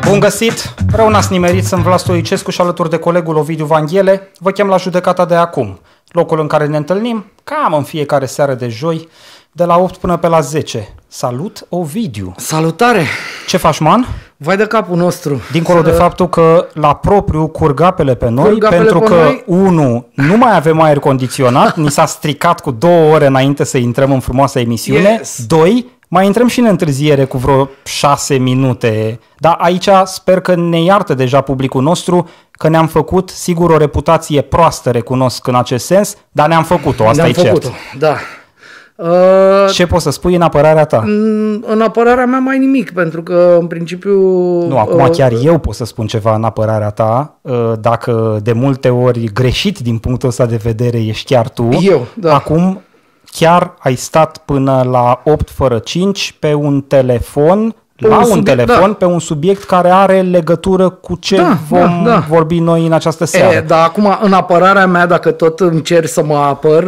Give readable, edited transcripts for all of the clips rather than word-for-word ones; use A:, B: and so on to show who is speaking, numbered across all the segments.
A: Bun găsit! Rău n-ați nimerit, sunt Vlad Stoicescu și alături de colegul Ovidiu Vanghele vă chem la judecata de acum, locul în care ne întâlnim cam în fiecare seară de joi, de la 8 până pe la 10. Salut, Ovidiu!
B: Salutare!
A: Ce faci, man?
B: Vai de capul nostru!
A: Dincolo de faptul că la propriu curg apele pe noi, pentru că, unu, nu mai avem aer condiționat, ni s-a stricat cu 2 ore înainte să intrăm în frumoasa emisiune.
B: Yes.
A: 2, mai intrăm și în întârziere cu vreo 6 minute. Dar aici sper că ne iartă deja publicul nostru, că ne-am făcut, sigur, o reputație proastă, recunosc în acest sens, dar ne-am făcut-o, asta e cert.
B: Da.
A: Ce poți să spui în apărarea ta?
B: În apărarea mea mai nimic, pentru că în principiu...
A: Nu, acum chiar eu pot să spun ceva în apărarea ta, dacă de multe ori greșit din punctul ăsta de vedere ești chiar tu.
B: Eu, da.
A: Acum chiar ai stat până la 8 fără 5 pe un telefon, pe un subiect care are legătură cu ce vom vorbi noi în această seară.
B: Dar acum, în apărarea mea, dacă tot îmi cer să mă apăr,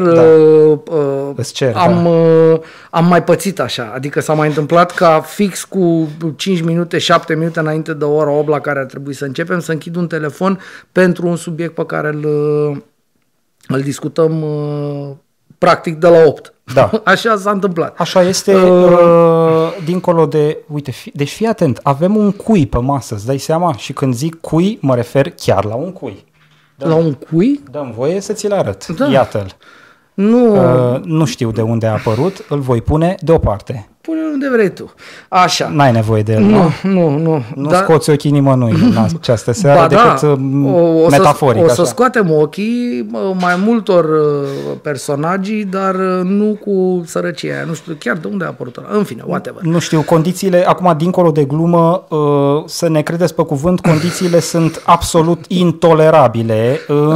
B: am mai pățit așa. Adică s-a mai întâmplat ca fix cu 5 minute, 7 minute înainte de ora 8 la care ar trebui să începem, să închid un telefon pentru un subiect pe care îl discutăm practic de la 8.
A: Da.
B: Așa s-a întâmplat.
A: Așa este, dincolo de... Uite, deci fii atent, avem un cui pe masă, îți dai seama? Și când zic cui, mă refer chiar la un cui.
B: La un cui?
A: Dă-mi voie să ți-l arăt.
B: Da.
A: Iată-l. Nu știu de unde a apărut, îl voi pune deoparte.
B: Pune-l unde vrei tu. Așa.
A: N-ai nevoie de el,
B: nu?
A: Nu scoți ochii nimănui în această seară decât metaforic.
B: O să scoatem ochii mai multor personaji, dar nu cu sărăcia aia. Nu știu chiar de unde a apărut ăla. În fine, whatever.
A: Nu știu, condițiile, acum dincolo de glumă, să ne credeți pe cuvânt, condițiile sunt absolut intolerabile.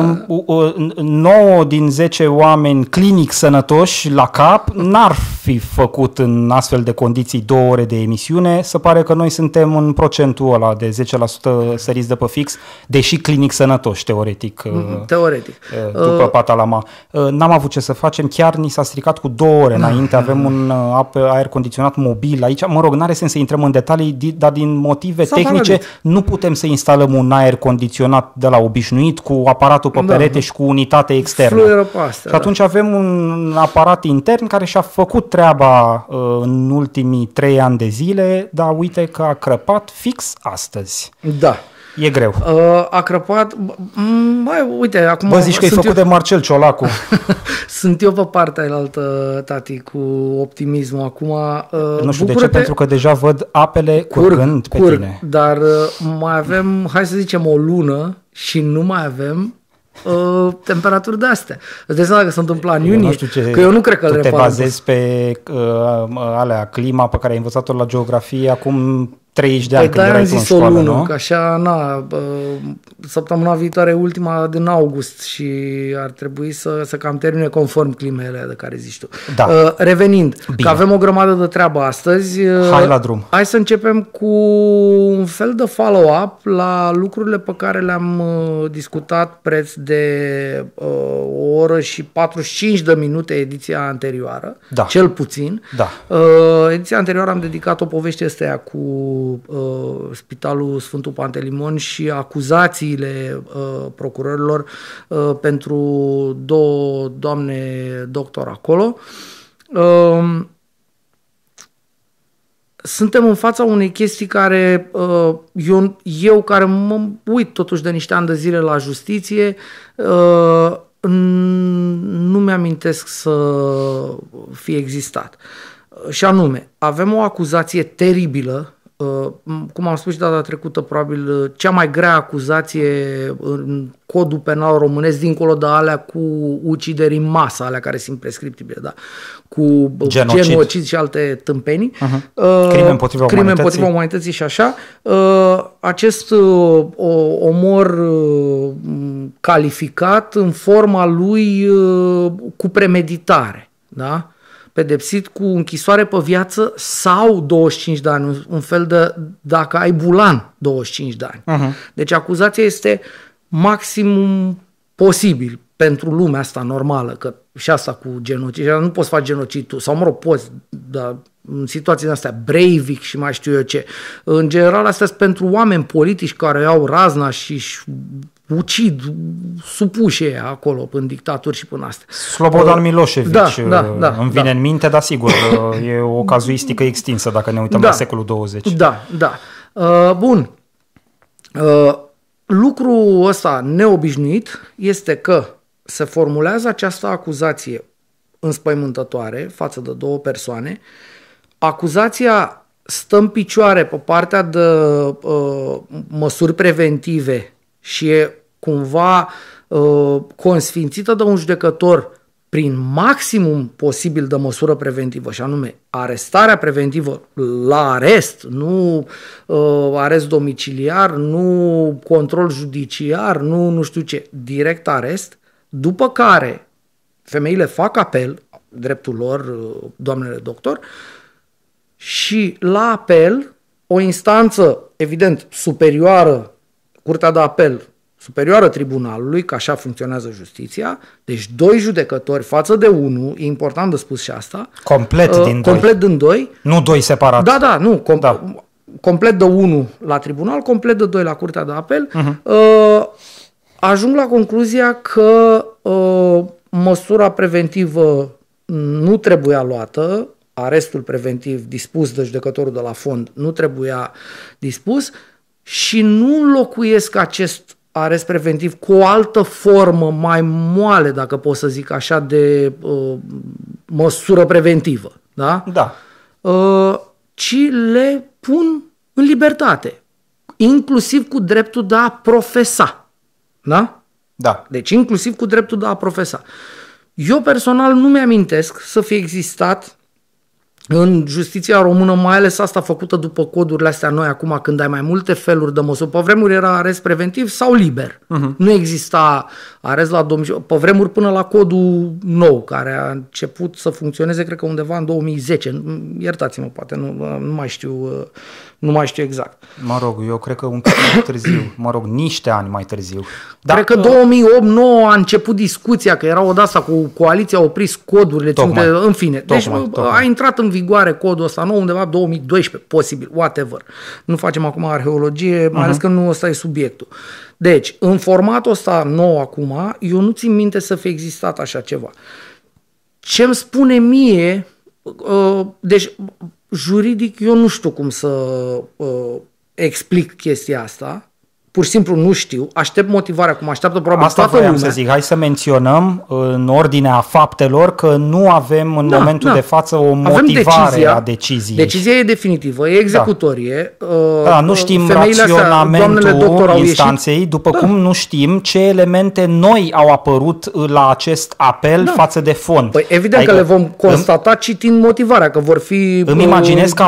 A: 9 din 10 oameni clinic sănătoși la cap n-ar fi făcut în astfel de condiții 2 ore de emisiune. Se pare că noi suntem în procentul ăla de 10% săriți de pe fix, deși clinic sănătoși, teoretic. După patalama. N-am avut ce să facem, chiar ni s-a stricat cu 2 ore înainte, avem un aer condiționat mobil aici. Mă rog, n-are sens să intrăm în detalii, dar din motive tehnice nu putem să instalăm un aer condiționat de la obișnuit cu aparatul pe perete și cu unitate externă. Și atunci avem un aparat intern care și-a făcut treaba în ultimii 3 ani de zile, dar uite că a crăpat fix astăzi.
B: Da.
A: E greu.
B: A crăpat... uite, acum...
A: Bă, zici că e făcut de Marcel Ciolacu.
B: Sunt eu pe partea alaltă, tati, cu optimismul acum.
A: Nu știu de ce, pentru că deja văd apele curgând pe tine.
B: Dar mai avem, hai să zicem, o lună și nu mai avem temperaturi de astea. Îți dai seama că se întâmplă în iunie, că eu nu cred că
A: te bazezi pe alea, clima pe care ai învățat-o la geografie acum 30 de ani când erai tu în școală,
B: lună,
A: nu?
B: Că așa, săptămâna viitoare ultima din august și ar trebui să cam termine conform climele de care zici tu.
A: Da.
B: Revenind, că avem o grămadă de treabă astăzi.
A: Hai la drum.
B: Hai să începem cu un fel de follow-up la lucrurile pe care le-am discutat preț de o oră și 45 de minute ediția anterioară, cel puțin.
A: Da.
B: Ediția anterioară am dedicat o poveste astea cu Spitalul Sfântul Pantelimon și acuzațiile procurorilor pentru 2 doamne doctor acolo. Suntem în fața unei chestii care eu care mă uit totuși de niște ani de zile la justiție, nu mi-amintesc să fie existat. Și anume, avem o acuzație teribilă, cum am spus și data trecută, probabil cea mai grea acuzație în codul penal românesc, dincolo de alea cu ucideri în masă, alea care sunt prescriptibile, cu genocid și alte tâmpenii, crime împotriva umanității și așa. Acest omor calificat în forma lui cu premeditare, da? Pedepsit cu închisoare pe viață sau 25 de ani, un fel de, dacă ai bulan, 25 de ani. Deci acuzația este maximum posibil pentru lumea asta normală, că și asta cu genocid, nu poți face genocid tu, sau mă rog, poți, dar în situațiile astea, Breivik și mai știu eu ce. În general, astea sunt pentru oameni politici care au razna și ucid supușe acolo, în dictaturi și până astea.
A: Slobodan Milosevic îmi vine în minte, dar sigur, e o cazuistică extinsă dacă ne uităm la secolul 20.
B: Da. Bun. Lucrul ăsta neobișnuit este că se formulează această acuzație înspăimântătoare față de două persoane. Acuzația stă în picioare pe partea de măsuri preventive și e cumva consfințită de un judecător prin maximum posibil de măsură preventivă, și anume arestarea preventivă la arest, nu arest domiciliar, nu control judiciar, nu știu ce, direct arest, după care femeile fac apel, dreptul lor, doamnele doctor, și la apel o instanță, evident, superioară, Curtea de Apel, superioară tribunalului, că așa funcționează justiția, deci doi judecători față de unul, e important de spus și asta. Complet din doi.
A: Nu doi separați.
B: Complet de unul la tribunal, complet de doi la Curtea de Apel. Ajung la concluzia că măsura preventivă nu trebuia luată, arestul preventiv dispus de judecătorul de la fond nu trebuia dispus și nu înlocuiesc acest arest preventiv cu o altă formă mai moale, dacă pot să zic așa, de măsură preventivă, da?
A: Da.
B: Ci le pun în libertate, inclusiv cu dreptul de a profesa, da?
A: Da.
B: Deci inclusiv cu dreptul de a profesa. Eu personal nu mi-amintesc să fie existat în justiția română, mai ales asta făcută după codurile astea noi acum, când ai mai multe feluri de măsuri. Pe vremuri era arest preventiv sau liber. Nu exista arest la domiciliu. Pe vremuri până la codul nou, care a început să funcționeze, cred că undeva în 2010. Iertați-mă, poate, nu mai știu exact.
A: Mă rog, eu cred că un pic mai târziu, niște ani mai târziu.
B: Cred că 2008-2009 a început discuția, că era odată cu coaliția, a oprit codurile, în fine. Deci a intrat în vigoare codul ăsta nou undeva 2012, posibil, whatever. Nu facem acum arheologie, mai ales că nu ăsta e subiectul. Deci, în formatul ăsta nou acum, eu nu țin minte să fie existat așa ceva. Ce-mi spune mie, deci juridic eu nu știu cum să explic chestia asta, pur și simplu nu știu, aștept motivarea, cum așteaptă probabil
A: asta
B: toată lumea.
A: Să zic, hai să menționăm în ordinea faptelor că nu avem în momentul de față o motivare a deciziei.
B: Decizia e definitivă, e executorie.
A: Nu știm raționamentul instanței, după cum nu știm ce elemente noi au apărut la acest apel față de fond.
B: Păi evident că le vom constata citind motivarea, că vor fi...
A: Îmi imaginez că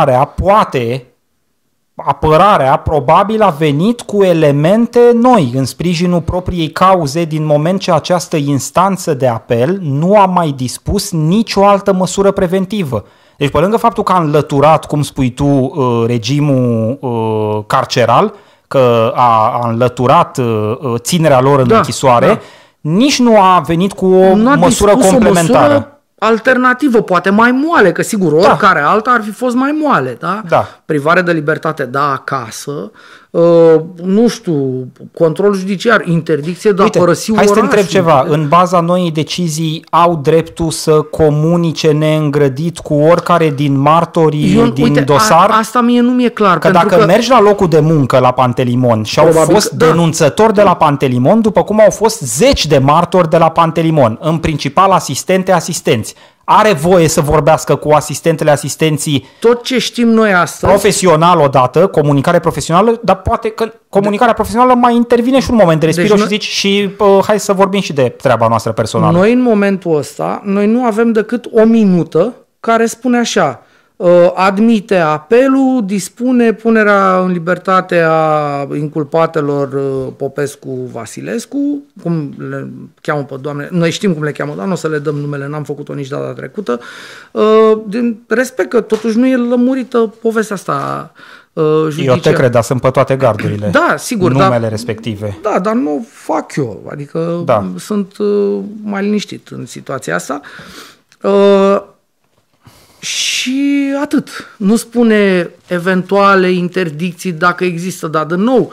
A: apărarea probabil a venit cu elemente noi în sprijinul propriei cauze din moment ce această instanță de apel nu a mai dispus nicio altă măsură preventivă. Deci pe lângă faptul că a înlăturat, cum spui tu, regimul carceral, că a înlăturat ținerea lor în închisoare, nici nu a venit cu o măsură complementară.
B: Alternativă, poate mai moale, că sigur oricare alta ar fi fost mai moale, da? Privare de libertate, acasă, nu știu, control judiciar, interdicție de a părăsi orașul.
A: Hai să te întreb ceva, în baza noii decizii au dreptul să comunice neîngrădit cu oricare din martorii din dosar?
B: Asta mie nu mi-e clar.
A: Că dacă mergi la locul de muncă la Pantelimon și au fost denunțători de la Pantelimon, după cum au fost zeci de martori de la Pantelimon, în principal asistenți. Are voie să vorbească cu asistenții.
B: Tot ce știm noi astăzi.
A: Profesional odată, comunicare profesională, dar poate că comunicarea profesională mai intervine și un moment de respiro și zici și hai să vorbim și de treaba noastră personală.
B: Noi în momentul ăsta, noi nu avem decât o minută care spune așa: admite apelul, dispune punerea în libertate a inculpatelor Popescu-Vasilescu, cum le cheamă pe doamne, noi știm cum le cheamă, dar nu o să le dăm numele, n-am făcut-o nici data trecută, din respect că totuși nu e lămurită povestea asta judiciară.
A: Eu te cred, dar sunt pe toate gardurile.
B: Da, sigur.
A: Numele respective.
B: Da, dar nu fac eu, adică sunt mai liniștit în situația asta. Și atât. Nu spune eventuale interdicții dacă există, dar din nou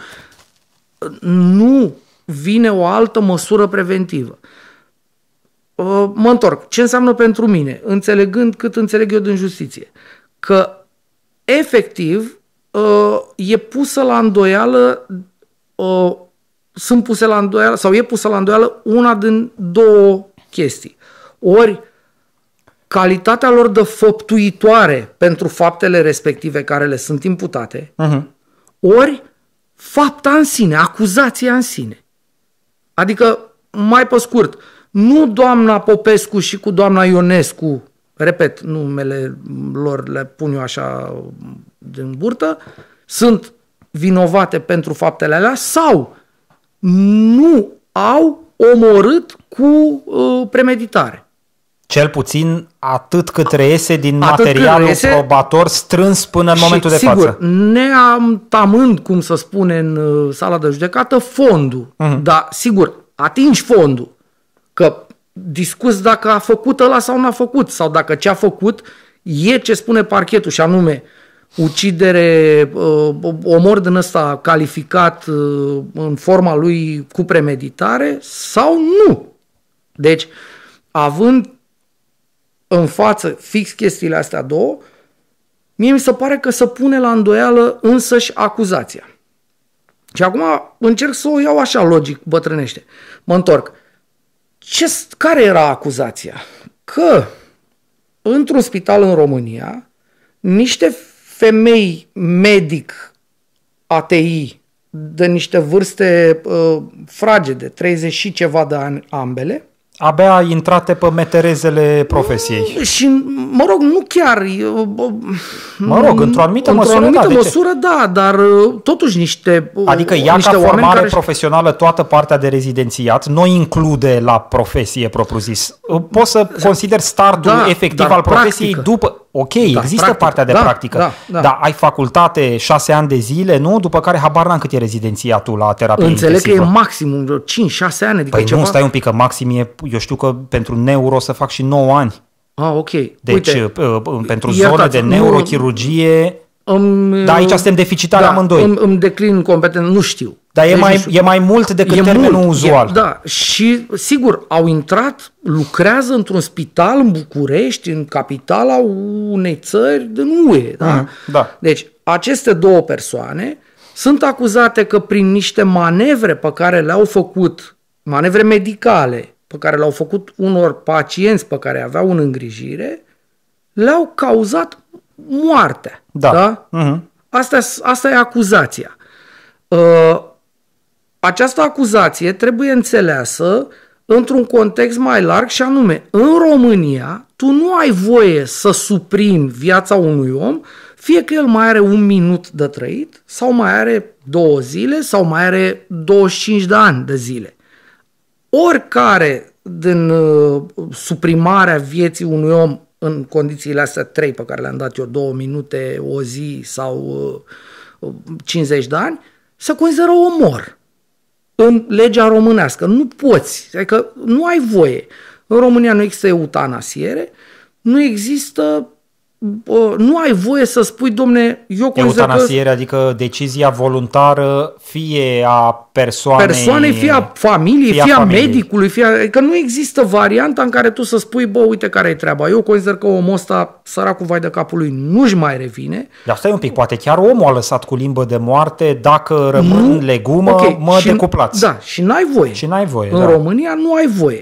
B: nu vine o altă măsură preventivă. Mă întorc. Ce înseamnă pentru mine? Înțelegând cât înțeleg eu din justiție. Că efectiv e pusă la îndoială sunt puse la îndoială sau e pusă la îndoială una din două chestii. Ori calitatea lor de făptuitoare pentru faptele respective care le sunt imputate, ori fapta în sine, acuzația în sine. Adică, mai pe scurt, nu doamna Popescu și cu doamna Ionescu, repet, numele lor le pun eu așa din burtă, sunt vinovate pentru faptele alea sau nu au omorât cu premeditare.
A: Cel puțin atât cât reiese din materialul probator strâns până în momentul de față.
B: Neamtamând, cum să spune în sala de judecată, fondul. Dar, sigur, atingi fondul. Că discuți dacă a făcut ăla sau nu a făcut, sau dacă ce a făcut e ce spune parchetul, și anume ucidere, omor din ăsta calificat în forma lui cu premeditare sau nu. Deci, având în față fix chestiile astea două, mie mi se pare că se pune la îndoială însăși acuzația. Și acum încerc să o iau așa logic, bătrânește. Mă întorc. Care era acuzația? Că într-un spital în România, niște femei medic ATI de niște vârste fragede, 30 și ceva de ani ambele,
A: abia intrate pe meterezele profesiei.
B: Și, mă rog, nu chiar...
A: Mă rog, într-o anumită
B: măsură, da, dar totuși niște
A: adică ea niște ca formare profesională toată partea de rezidențiat nu include la profesie propriu-zis. Poți să consideri startul efectiv al profesiei după... Ok, există partea de practică, dar ai facultate 6 ani de zile, nu? După care habar n-am cât e rezidențiatul la terapie
B: intensivă.
A: Înțeleg
B: că e maximum 5-6 ani. Adică
A: păi ceva... nu, stai un pic, că maxim e, eu știu că pentru neuro să fac și 9 ani.
B: Ok.
A: Deci uite, pentru zone de neurochirurgie, dar aici suntem deficitari amândoi.
B: Îmi declin competent, nu știu.
A: Dar e mai mult decât termenul uzual.
B: Da, și sigur, au intrat, lucrează într-un spital în București, în capitala unei țări din UE. Da? Deci, aceste două persoane sunt acuzate că prin niște manevre pe care le-au făcut, manevre medicale, pe care le-au făcut unor pacienți pe care aveau în îngrijire, le-au cauzat moartea. Da? Asta e acuzația. Această acuzație trebuie înțeleasă într-un context mai larg și anume, în România, tu nu ai voie să suprimi viața unui om, fie că el mai are 1 minut de trăit, sau mai are 2 zile, sau mai are 25 de ani de zile. Oricare din suprimarea vieții unui om în condițiile astea 3 pe care le-am dat eu, 2 minute, o zi sau 50 de ani, se consideră omor. În legea românească. Nu poți. Adică nu ai voie. În România nu există eutanasiere, nu există... nu ai voie să spui, domne, eu consider
A: eutanasiere, adică decizia voluntară fie a persoanei,
B: fie a familiei, fie a medicului, adică nu există varianta în care tu să spui, bă, uite care e treaba. Eu consider că omul ăsta, săracul vai de capul lui, nu-și mai revine.
A: Dar stai un pic, poate chiar omul a lăsat cu limbă de moarte, dacă rămân legumă, mă decuplați.
B: Da, și n-ai voie.
A: Și n-ai voie,
B: în România nu ai voie.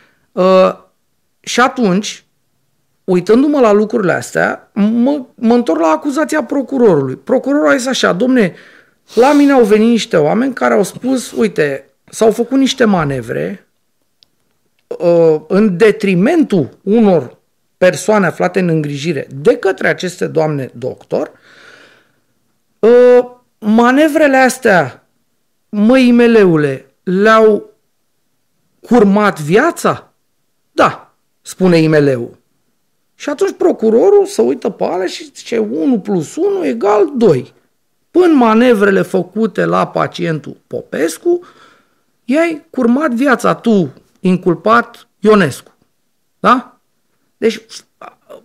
B: Și atunci, uitându-mă la lucrurile astea, mă întorc la acuzația procurorului. Procurorul a zis așa, domne, la mine au venit niște oameni care au spus, uite, s-au făcut niște manevre în detrimentul unor persoane aflate în îngrijire de către aceste doamne doctor. Manevrele astea, măimeleule, le-au curmat viața? Da, spune IML-ul. Și atunci procurorul se uită pe alea și zice 1 + 1 = 2. Până manevrele făcute la pacientul Popescu, i-ai curmat viața tu, inculpat Ionescu. Da? Deci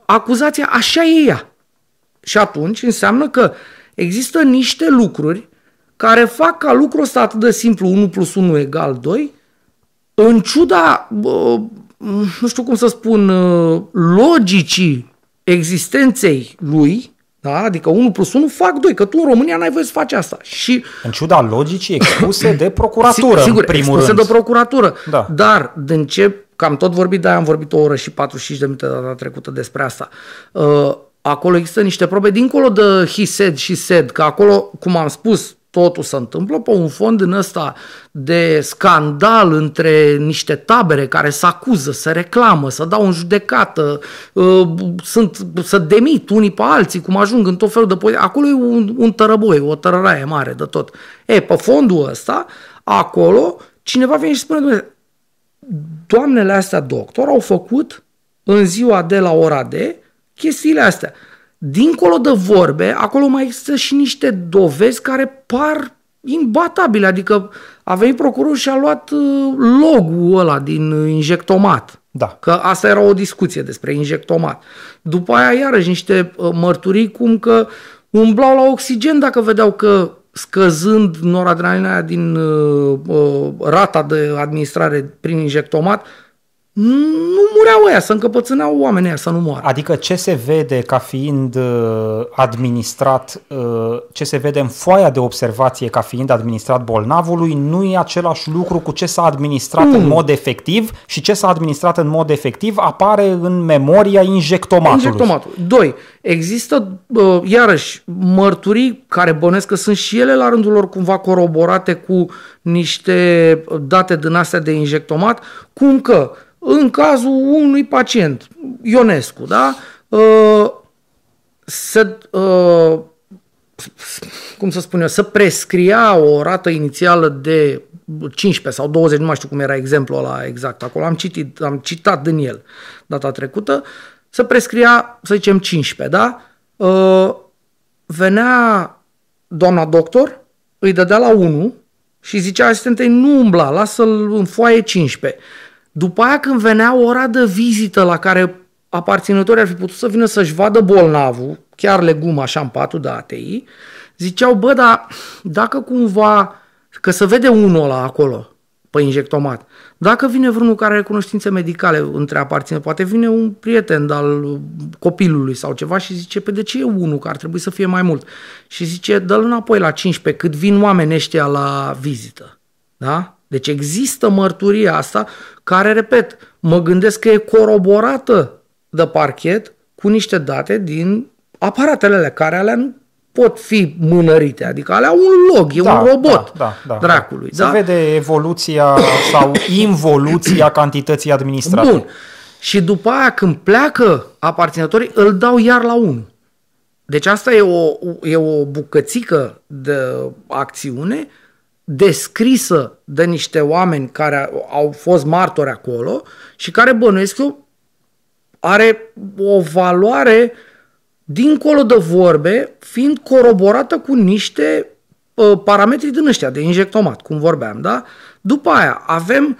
B: acuzația așa e ea. Și atunci înseamnă că există niște lucruri care fac ca lucrul ăsta atât de simplu, 1 + 1 = 2, în ciuda, nu știu cum să spun, logicii existenței lui, da? Adică 1 + 1 fac 2, că tu în România n-ai voie să faci asta. Și
A: în ciuda logicii expuse de procuratură,
B: sigur,
A: în primul
B: expuse
A: rând.
B: de procuratură.
A: Da.
B: Dar, din ce, că am tot vorbit, de-aia am vorbit 1 oră și 45 de minute data trecută despre asta, acolo există niște probe, dincolo de he said, she said, că acolo, cum am spus, totul se întâmplă pe un fond din ăsta de scandal între niște tabere care se acuză, se reclamă, să dau în judecată, să demit unii pe alții, cum ajung în tot felul de poziții. Acolo e un tărăboi, o tărăraie mare de tot. Pe fondul ăsta, acolo, cineva vine și spune, doamnele astea doctor au făcut în ziua de la ora de chestiile astea. Dincolo de vorbe, acolo mai există și niște dovezi care par imbatabile. Adică a venit procurorul și a luat logul ăla din injectomat.
A: Da.
B: Că asta era o discuție despre injectomat. După aia, iarăși, niște mărturii cum că umblau la oxigen dacă vedeau că scăzând noradrenalina aia din rata de administrare prin injectomat, nu mureau ăia, să încăpățâneau oamenii ăia să nu moară.
A: Adică ce se vede ca fiind administrat, ce se vede în foaia de observație ca fiind administrat bolnavului, nu e același lucru cu ce s-a administrat în mod efectiv și ce s-a administrat în mod efectiv apare în memoria injectomatului.
B: 2. Există, iarăși, mărturii care bănesc că sunt și ele la rândul lor cumva coroborate cu niște date din astea de injectomat, cum că în cazul unui pacient, Ionescu, da? Cum să spun eu, să prescria o rată inițială de 15 sau 20, nu mai știu cum era exemplul ăla exact acolo, am citat din el data trecută, să prescria, să zicem, 15, da? Venea doamna doctor, îi dădea la 1 și zicea asistentei, nu umbla, lasă-l în foaie 15. După aia, când venea ora de vizită la care aparținătorii ar fi putut să vină să-și vadă bolnavul, chiar legum așa în patul de ATI, ziceau, bă, dar dacă cumva, că se vede unul ăla acolo, pe injectomat, dacă vine vreunul care are cunoștințe medicale între aparținători, poate vine un prieten al copilului sau ceva și zice, pe de ce e unul, că ar trebui să fie mai mult? Și zice, dă-l înapoi la 15, cât vin oamenii ăștia la vizită. Da? Deci există mărturia asta care, repet, mă gândesc că e coroborată de parchet cu niște date din aparatele alea, care alea nu pot fi mânărite, adică alea un log, e un robot dracului.
A: Se vede evoluția sau involuția cantității administrative.
B: Bun. Și după aia când pleacă aparținătorii, îl dau iar la 1. Deci asta e o bucățică de acțiune descrisă de niște oameni care au fost martori acolo și care, bănuiesc eu, are o valoare dincolo de vorbe, fiind coroborată cu niște parametri din ăștia de injectomat, cum vorbeam, da? După aia avem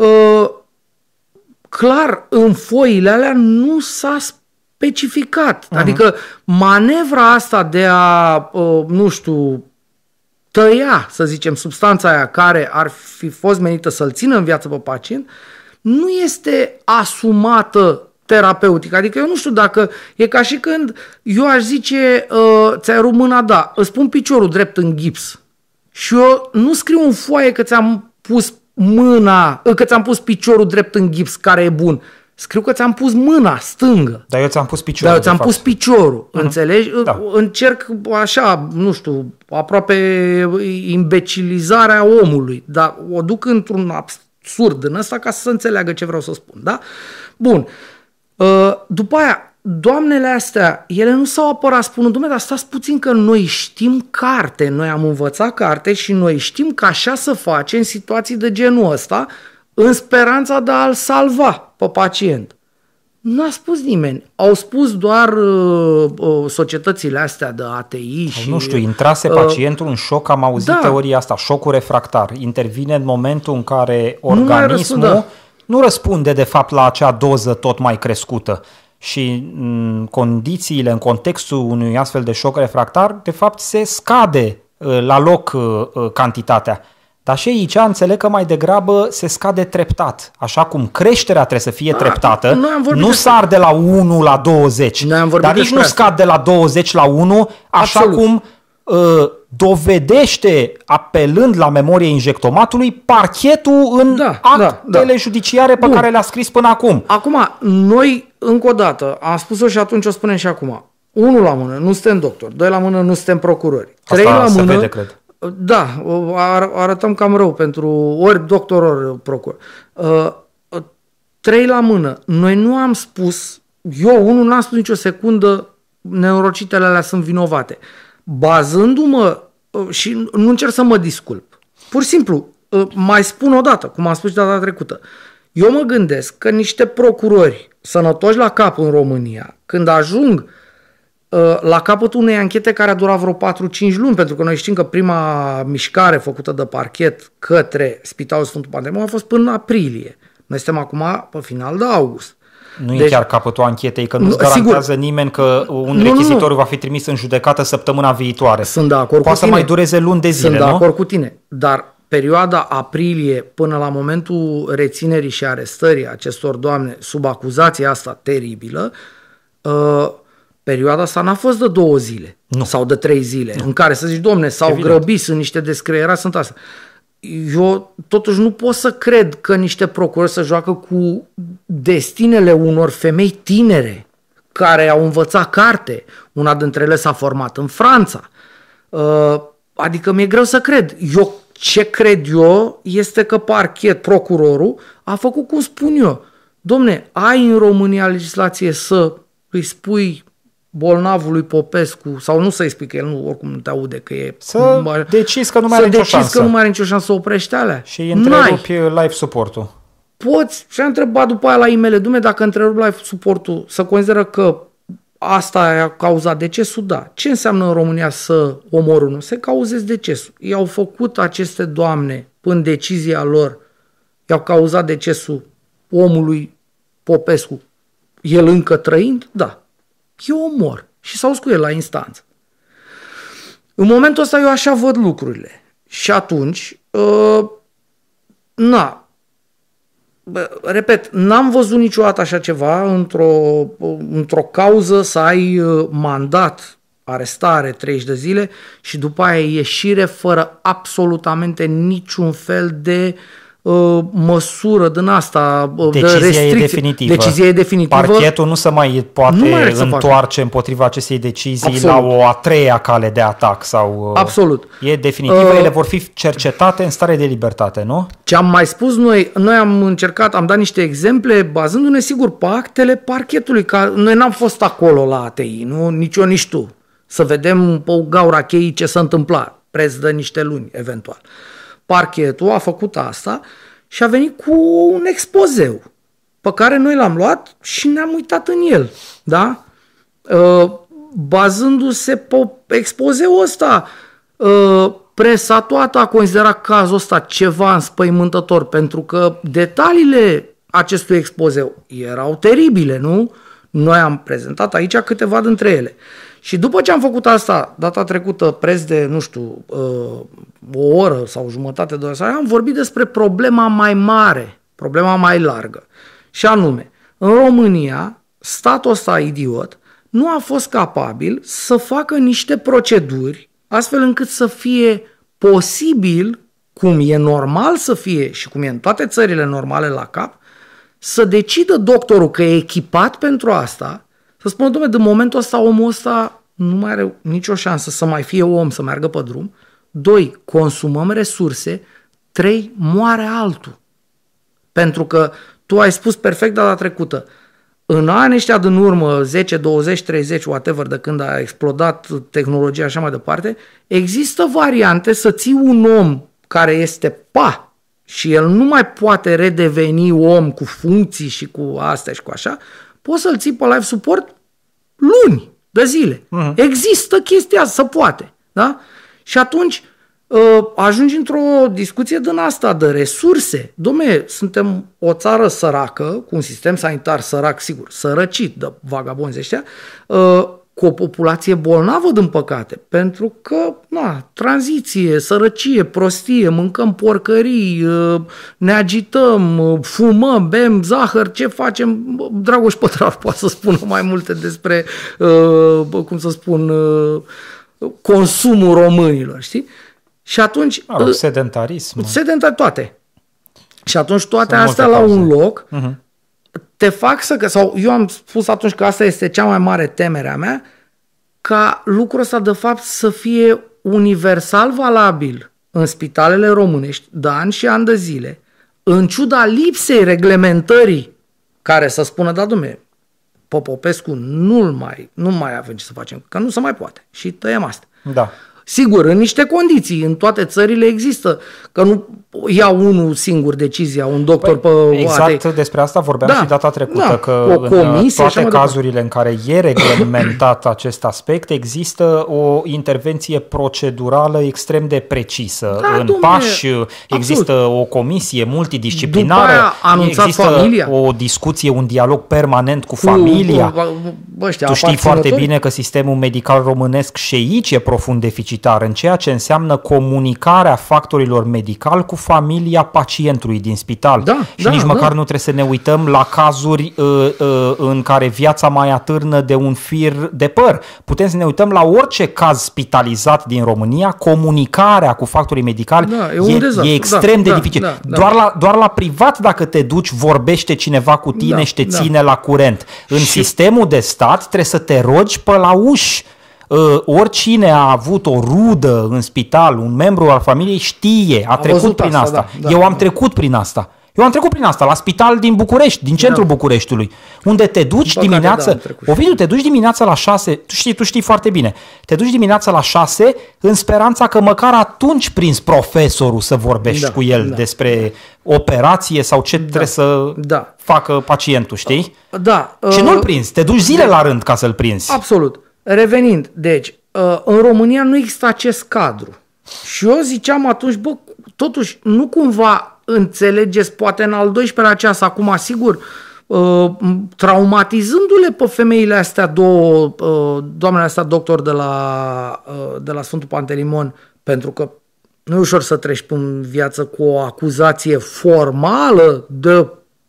B: clar în foile alea nu s-a specificat. Adică manevra asta de a, nu știu, tăia, să zicem, substanța aia care ar fi fost menită să-l țină în viață pe pacient, nu este asumată terapeutic. Adică eu nu știu dacă e ca și când eu aș zice ți-ai rupt mâna, da, îți pun piciorul drept în gips și eu nu scriu în foaie că ți-am pus că ți-am pus piciorul drept în gips, care e bun. Scriu că ți-am pus mâna stângă.
A: Dar eu ți-am pus piciorul.
B: Dar eu ți-am pus piciorul, înțelegi? Da. Încerc așa, nu știu, aproape imbecilizarea omului, dar o duc într-un absurd în ăsta ca să înțeleagă ce vreau să spun, da? Bun. După aia, doamnele astea, ele nu s-au apărat spunând, dom'le, dar stați puțin că noi știm carte, noi am învățat carte și noi știm că așa să face în situații de genul ăsta, în speranța de a-l salva pe pacient. Nu a spus nimeni. Au spus doar societățile astea de ATI și...
A: Nu știu, intrase pacientul în șoc, am auzit teoria asta, șocul refractar. Intervine în momentul în care organismul nu răspunde de fapt la acea doză tot mai crescută. și în condițiile, în contextul unui astfel de șoc refractar, de fapt se scade la loc cantitatea. Dar și aici înțeleg că mai degrabă se scade treptat. Așa cum creșterea trebuie să fie treptată, nu sar de la 1 la 20, dar nici nu scad de la 20 la 1, așa Absolut. Cum dovedește, apelând la memorie injectomatului, parchetul în actele judiciare pe care le-a scris până acum.
B: Acum, noi, încă o dată, am spus-o și atunci o spunem și acum, 1 la mână, nu suntem doctori, 2 la mână, nu suntem procurori, 3 la mână,
A: se vede, cred.
B: Da, arătăm cam rău pentru ori doctor, ori procuror. 3 la mână, noi nu am spus, eu n-am spus nicio secundă, neurocitele alea sunt vinovate. Bazându-mă, și nu încerc să mă disculp, pur și simplu, mai spun o dată, cum am spus și data trecută, eu mă gândesc că niște procurori sănătoși la cap în România, când ajung la capătul unei anchete care a durat vreo 4-5 luni, pentru că noi știm că prima mișcare făcută de parchet către Spitalul Sfântul Pantelimon a fost până în aprilie. Noi suntem acum pe final de august.
A: Nu e chiar capătul anchetei, că nu-ți garantează nimeni că un rechizitoriu va fi trimis în judecată săptămâna viitoare.
B: Sunt de acord cu tine.
A: Poate să mai dureze luni de zile,
B: Sunt de acord cu tine, dar perioada aprilie până la momentul reținerii și arestării acestor doamne sub acuzația asta teribilă, perioada asta n-a fost de 2 zile sau de 3 zile, în care să zici, domne, s-au grăbit, sunt niște descreierați, sunt astea. Eu totuși nu pot să cred că niște procurori să joacă cu destinele unor femei tinere care au învățat carte. Una dintre ele s-a format în Franța. Adică mi-e greu să cred. Ce cred eu este că procurorul a făcut cum spun eu. Domne, ai în România legislație să îi spui bolnavului Popescu, sau nu să-i spui că el oricum nu te aude, că e...
A: Să decizi că nu mai are nicio șansă.
B: Că nu mai are nicio șansă să oprești alea.
A: Și întrerupi live support-ul.
B: Poți, și am întrebat după aia la e-mail, Dumnezeu, dacă întrerupi live support-ul, să consideră că asta a cauzat decesul? Da. Ce înseamnă în România să omor unul? Să cauzezi decesul. I-au făcut aceste doamne, până decizia lor, i-au cauzat decesul omului Popescu, el încă trăind? Da. Eu omor. Și s-au scris la instanță. În momentul ăsta eu așa văd lucrurile. Și atunci, repet, n-am văzut niciodată așa ceva într-o cauză să ai mandat, arestare 30 de zile și după aia ieșire fără absolutamente niciun fel de măsură din asta,
A: Decizia e definitivă. Parchetul nu se mai poate întoarce împotriva acestei decizii la o a treia cale de atac. Sau,
B: Absolut.
A: E definitivă, ele vor fi cercetate în stare de libertate, nu?
B: Ce am mai spus noi am încercat, am dat niște exemple bazându-ne sigur pe actele parchetului, că noi n-am fost acolo la ATI, nu? Nici eu, nici tu. Să vedem pe gaura cheii ce s-a întâmplat, preț de niște luni, eventual. Parchetul a făcut asta și a venit cu un expozeu pe care noi l-am luat și ne-am uitat în el. Da? Bazându-se pe expozeul ăsta, presa toată a considerat cazul ăsta ceva înspăimântător, pentru că detaliile acestui expozeu erau teribile, nu? Noi am prezentat aici câteva dintre ele. Și după ce am făcut asta, data trecută, preț de, nu știu, o oră sau jumătate de oră, am vorbit despre problema mai mare, problema mai largă. Și anume, în România, statul ăsta idiot nu a fost capabil să facă niște proceduri astfel încât să fie posibil, cum e normal să fie și cum e în toate țările normale la cap, să decidă doctorul că e echipat pentru asta, să spună, dom'le, din momentul ăsta omul ăsta nu mai are nicio șansă să mai fie om, să meargă pe drum. 2. Consumăm resurse. 3. Moare altul. Pentru că tu ai spus perfect data trecută, în anii ăștia din urmă, 10, 20, 30, whatever, de când a explodat tehnologia așa mai departe, există variante să ții un om care este și el nu mai poate redeveni om cu funcții și cu astea și cu așa, poți să-l ții pe live support luni de zile. Există chestia asta, se poate. Da? Și atunci ajungi într-o discuție din asta, de resurse. Dom'le, suntem o țară săracă, cu un sistem sanitar sărac, sigur, sărăcit de vagabonzi ăștia, cu o populație bolnavă, din păcate, pentru că, tranziție, sărăcie, prostie, mâncăm porcării, ne agităm, fumăm, bem zahăr, ce facem? Dragoș Pătraru poate să spună mai multe despre, consumul românilor, știi? Și atunci...
A: sedentarism.
B: Toate. Și atunci toate astea la un loc te fac sau eu am spus atunci că asta este cea mai mare temere a mea, ca lucrul ăsta de fapt să fie universal valabil în spitalele românești de ani și ani de zile, în ciuda lipsei reglementării care să spună, da, dom'le, Popescu, nu mai avem ce să facem, că nu se mai poate și tăiem asta.
A: Da.
B: Sigur, în niște condiții, în toate țările există, că nu ia unul singur decizia, un doctor
A: exact despre asta vorbeam și data trecută, că
B: o comisie,
A: în toate cazurile în care e reglementat acest aspect, există o intervenție procedurală extrem de precisă. În pași există o comisie multidisciplinară, există familia. O discuție, un dialog permanent cu familia. Tu știi foarte bine că sistemul medical românesc și aici e profund deficitar în ceea ce înseamnă comunicarea factorilor medicali cu familia pacientului din spital. Și nici măcar nu trebuie să ne uităm la cazuri în care viața mai atârnă de un fir de păr. Putem să ne uităm la orice caz spitalizat din România, comunicarea cu factorii medicali e extrem de dificil. Doar la privat, dacă te duci, vorbește cineva cu tine și te ține la curent. În sistemul de stat trebuie să te rogi pe la uși. Oricine a avut o rudă în spital, un membru al familiei știe, a trecut prin asta. Eu am trecut prin asta. La spital din București, din centrul Bucureștiului, unde te duci dimineața, Ovidiu, te duci dimineața la 6, tu știi foarte bine, te duci dimineața la 6 în speranța că măcar atunci prinzi profesorul să vorbești cu el despre operație sau ce trebuie să facă pacientul, știi? Și nu-l prinzi, te duci zile la rând ca să-l prinzi.
B: Absolut. Revenind, deci, în România nu există acest cadru. Și eu ziceam atunci, totuși, nu cumva înțelegeți, poate în al 12-lea ceas, acum, sigur, traumatizându-le pe femeile astea două, doamnele astea doctor de la Sfântul Pantelimon, pentru că nu e ușor să treci în viață cu o acuzație formală de...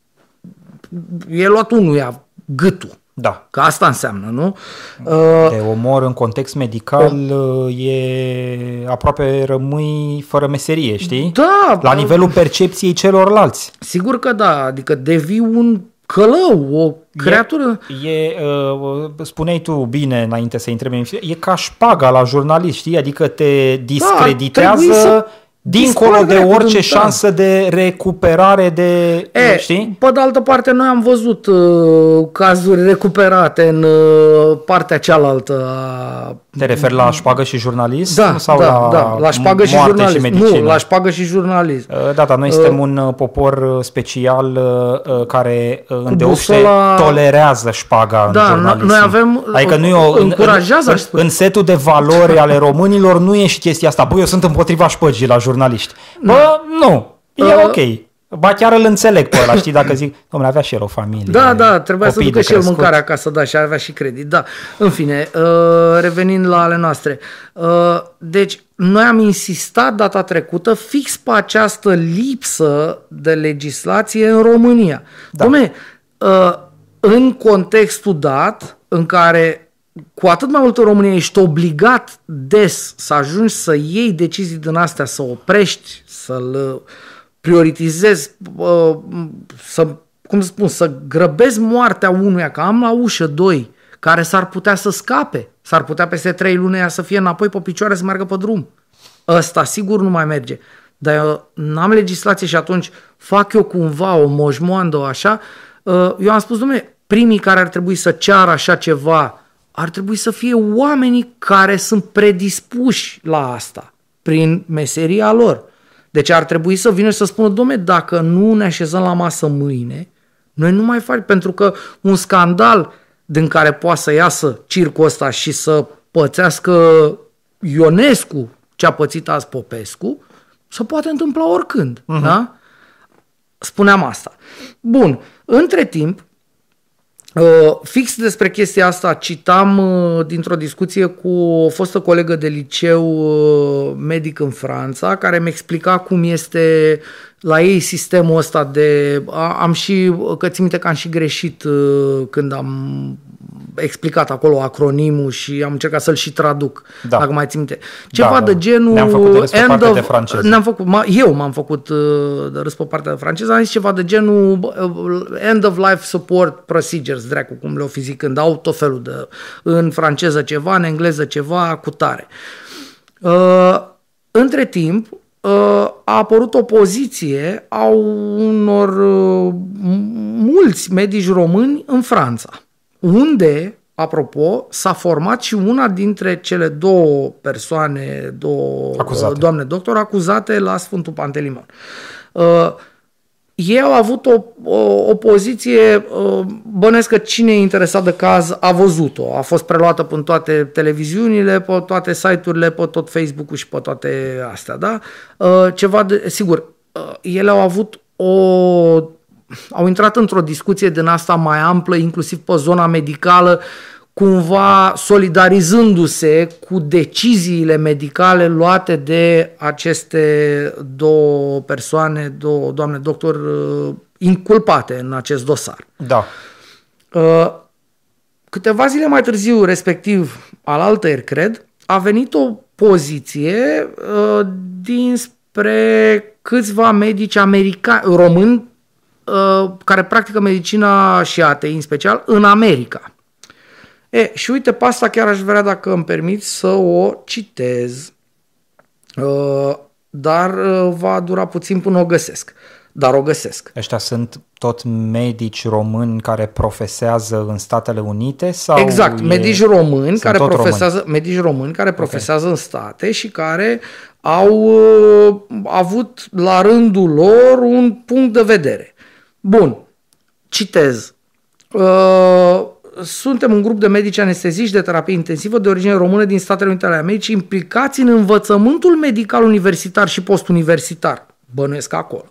B: E luat unuia gâtul.
A: Da.
B: Că asta înseamnă, nu?
A: De omor în context medical aproape rămâi fără meserie, știi?
B: Da.
A: La nivelul percepției celorlalți.
B: Sigur că da, adică devii un călău, o creatură.
A: Spuneai tu bine înainte să intrăm în emisiune, e ca șpaga la jurnalist, știi? Adică te discreditează dincolo de orice șansă de recuperare știi?
B: Pe de altă parte, noi am văzut cazuri recuperate în partea cealaltă.
A: Te referi la șpagă și jurnalist?
B: Sau la șpagă și jurnalist. Nu, la șpagă și jurnalist.
A: Noi suntem un popor special care îndeopște tolerează șpaga în jurnalism.
B: Noi avem,
A: adică
B: încurajează.
A: În setul de valori ale românilor nu e și chestia asta. Eu sunt împotriva șpăgii la jurnaliști. Nu, e ok. Ba chiar îl înțeleg pe ăla, știi, dacă zic, dom'le, avea și el o familie.
B: Trebuia să ducă și el mâncarea acasă, și avea și credit, În fine, revenind la ale noastre. Deci, noi am insistat data trecută fix pe această lipsă de legislație în România. Dom'le, în contextul dat, în care cu atât mai mult în România ești obligat des să ajungi să iei decizii din astea, să oprești, să-l prioritizezi, să grăbezi moartea unuia, că am la ușă doi care s-ar putea să scape, s-ar putea peste 3 luni să fie înapoi pe picioare să meargă pe drum. Ăsta sigur nu mai merge. Dar eu n-am legislație și atunci fac eu cumva o moșmoandă așa. Eu am spus, dom'le, primii care ar trebui să ceară așa ceva ar trebui să fie oamenii care sunt predispuși la asta prin meseria lor. Deci ar trebui să vină și să spună, dom'le, dacă nu ne așezăm la masă mâine, noi nu mai facem, pentru că un scandal din care poate să iasă circul ăsta și să pățească Ionescu ce a pățit azi Popescu, se poate întâmpla oricând. Da? Spuneam asta. Bun, între timp, fix despre chestia asta citam dintr-o discuție cu o fostă colegă de liceu medic în Franța, care mi explica cum este la ei sistemul ăsta de... că țin minte că am și greșit când am explicat acolo acronimul și am încercat să-l și traduc, dacă mai țin minte. Ceva de genul...
A: Ne-am făcut de râs pe partea de franceză.
B: Eu m-am făcut de râs pe partea de franceză, am zis ceva de genul end of life support procedures, dracu, cum le-o fi zicând, au tot felul de... În franceză ceva, în engleză ceva, cu tare. Între timp, a apărut o poziție a unor mulți medici români în Franța, unde, apropo, s-a format și una dintre cele două persoane, doamne doctor, acuzate la Sfântul Pantelimon. Ei au avut o poziție, bănesc că cine e interesat de caz a văzut-o, a fost preluată pe toate televiziunile, pe toate site-urile, pe tot Facebook-ul și pe toate astea, da? Sigur, ele au intrat într-o discuție din asta mai amplă, inclusiv pe zona medicală, cumva solidarizându-se cu deciziile medicale luate de aceste două persoane, doamne doctor, inculpate în acest dosar.
A: Da.
B: Câteva zile mai târziu, respectiv alaltăieri, cred, a venit o poziție dinspre câțiva medici americani, români, care practică medicina și atei în special în America. Și uite, pe asta chiar aș vrea, dacă îmi permiți, să o citez, dar va dura puțin până o găsesc. Dar o găsesc.
A: Ăștia sunt tot medici români care profesează în Statele Unite? Sau
B: exact, medici români care profesează în state și care au avut la rândul lor un punct de vedere. Bun, citez. Suntem un grup de medici anesteziști de terapie intensivă de origine română din Statele Unite ale Americii, implicați în învățământul medical universitar și postuniversitar. Bănuiesc acolo.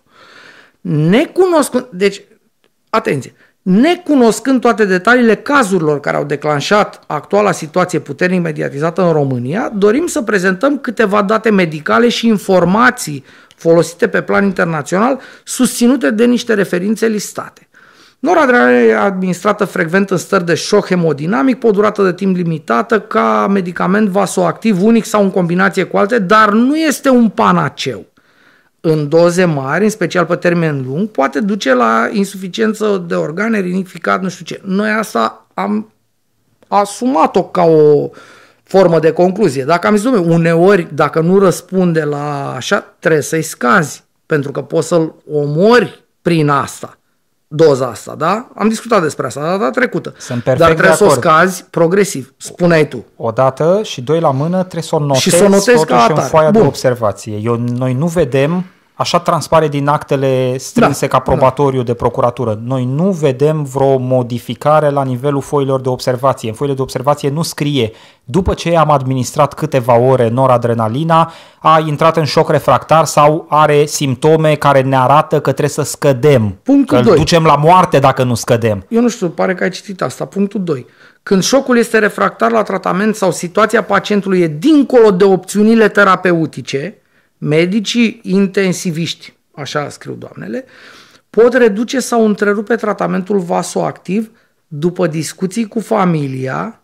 B: Deci, atenție, necunoscând toate detaliile cazurilor care au declanșat actuala situație puternic mediatizată în România, dorim să prezentăm câteva date medicale și informații folosite pe plan internațional, susținute de niște referințe listate. Noradrenaline e administrată frecvent în stări de șoc hemodinamic pe o durată de timp limitată ca medicament vasoactiv unic sau în combinație cu alte, dar nu este un panaceu. În doze mari, în special pe termen lung, poate duce la insuficiență de organe, rinic ficat, nu știu ce. Noi asta am asumat-o ca o formă de concluzie. Dacă am zis, dom'le, uneori, dacă nu răspunde la așa, trebuie să-i scazi, pentru că poți să-l omori prin asta. Doza asta, da? Am discutat despre asta data trecută. Dar trebuie să o scazi progresiv, spuneai tu.
A: Odată și doi la mână trebuie să o notezi totuși în foaia de observație. Noi nu vedem, așa transpare din actele strânse ca probatoriu de procuratură, noi nu vedem vreo modificare la nivelul foilor de observație. În foile de observație nu scrie: după ce am administrat câteva ore noradrenalina, a intrat în șoc refractar sau are simptome care ne arată că trebuie să scădem. Punctul că 2. Îl ducem la moarte dacă nu scădem.
B: Eu nu știu, pare că ai citit asta. Punctul 2. Când șocul este refractar la tratament sau situația pacientului e dincolo de opțiunile terapeutice, medicii intensiviști, așa scriu doamnele, pot reduce sau întrerupe tratamentul vasoactiv după discuții cu familia,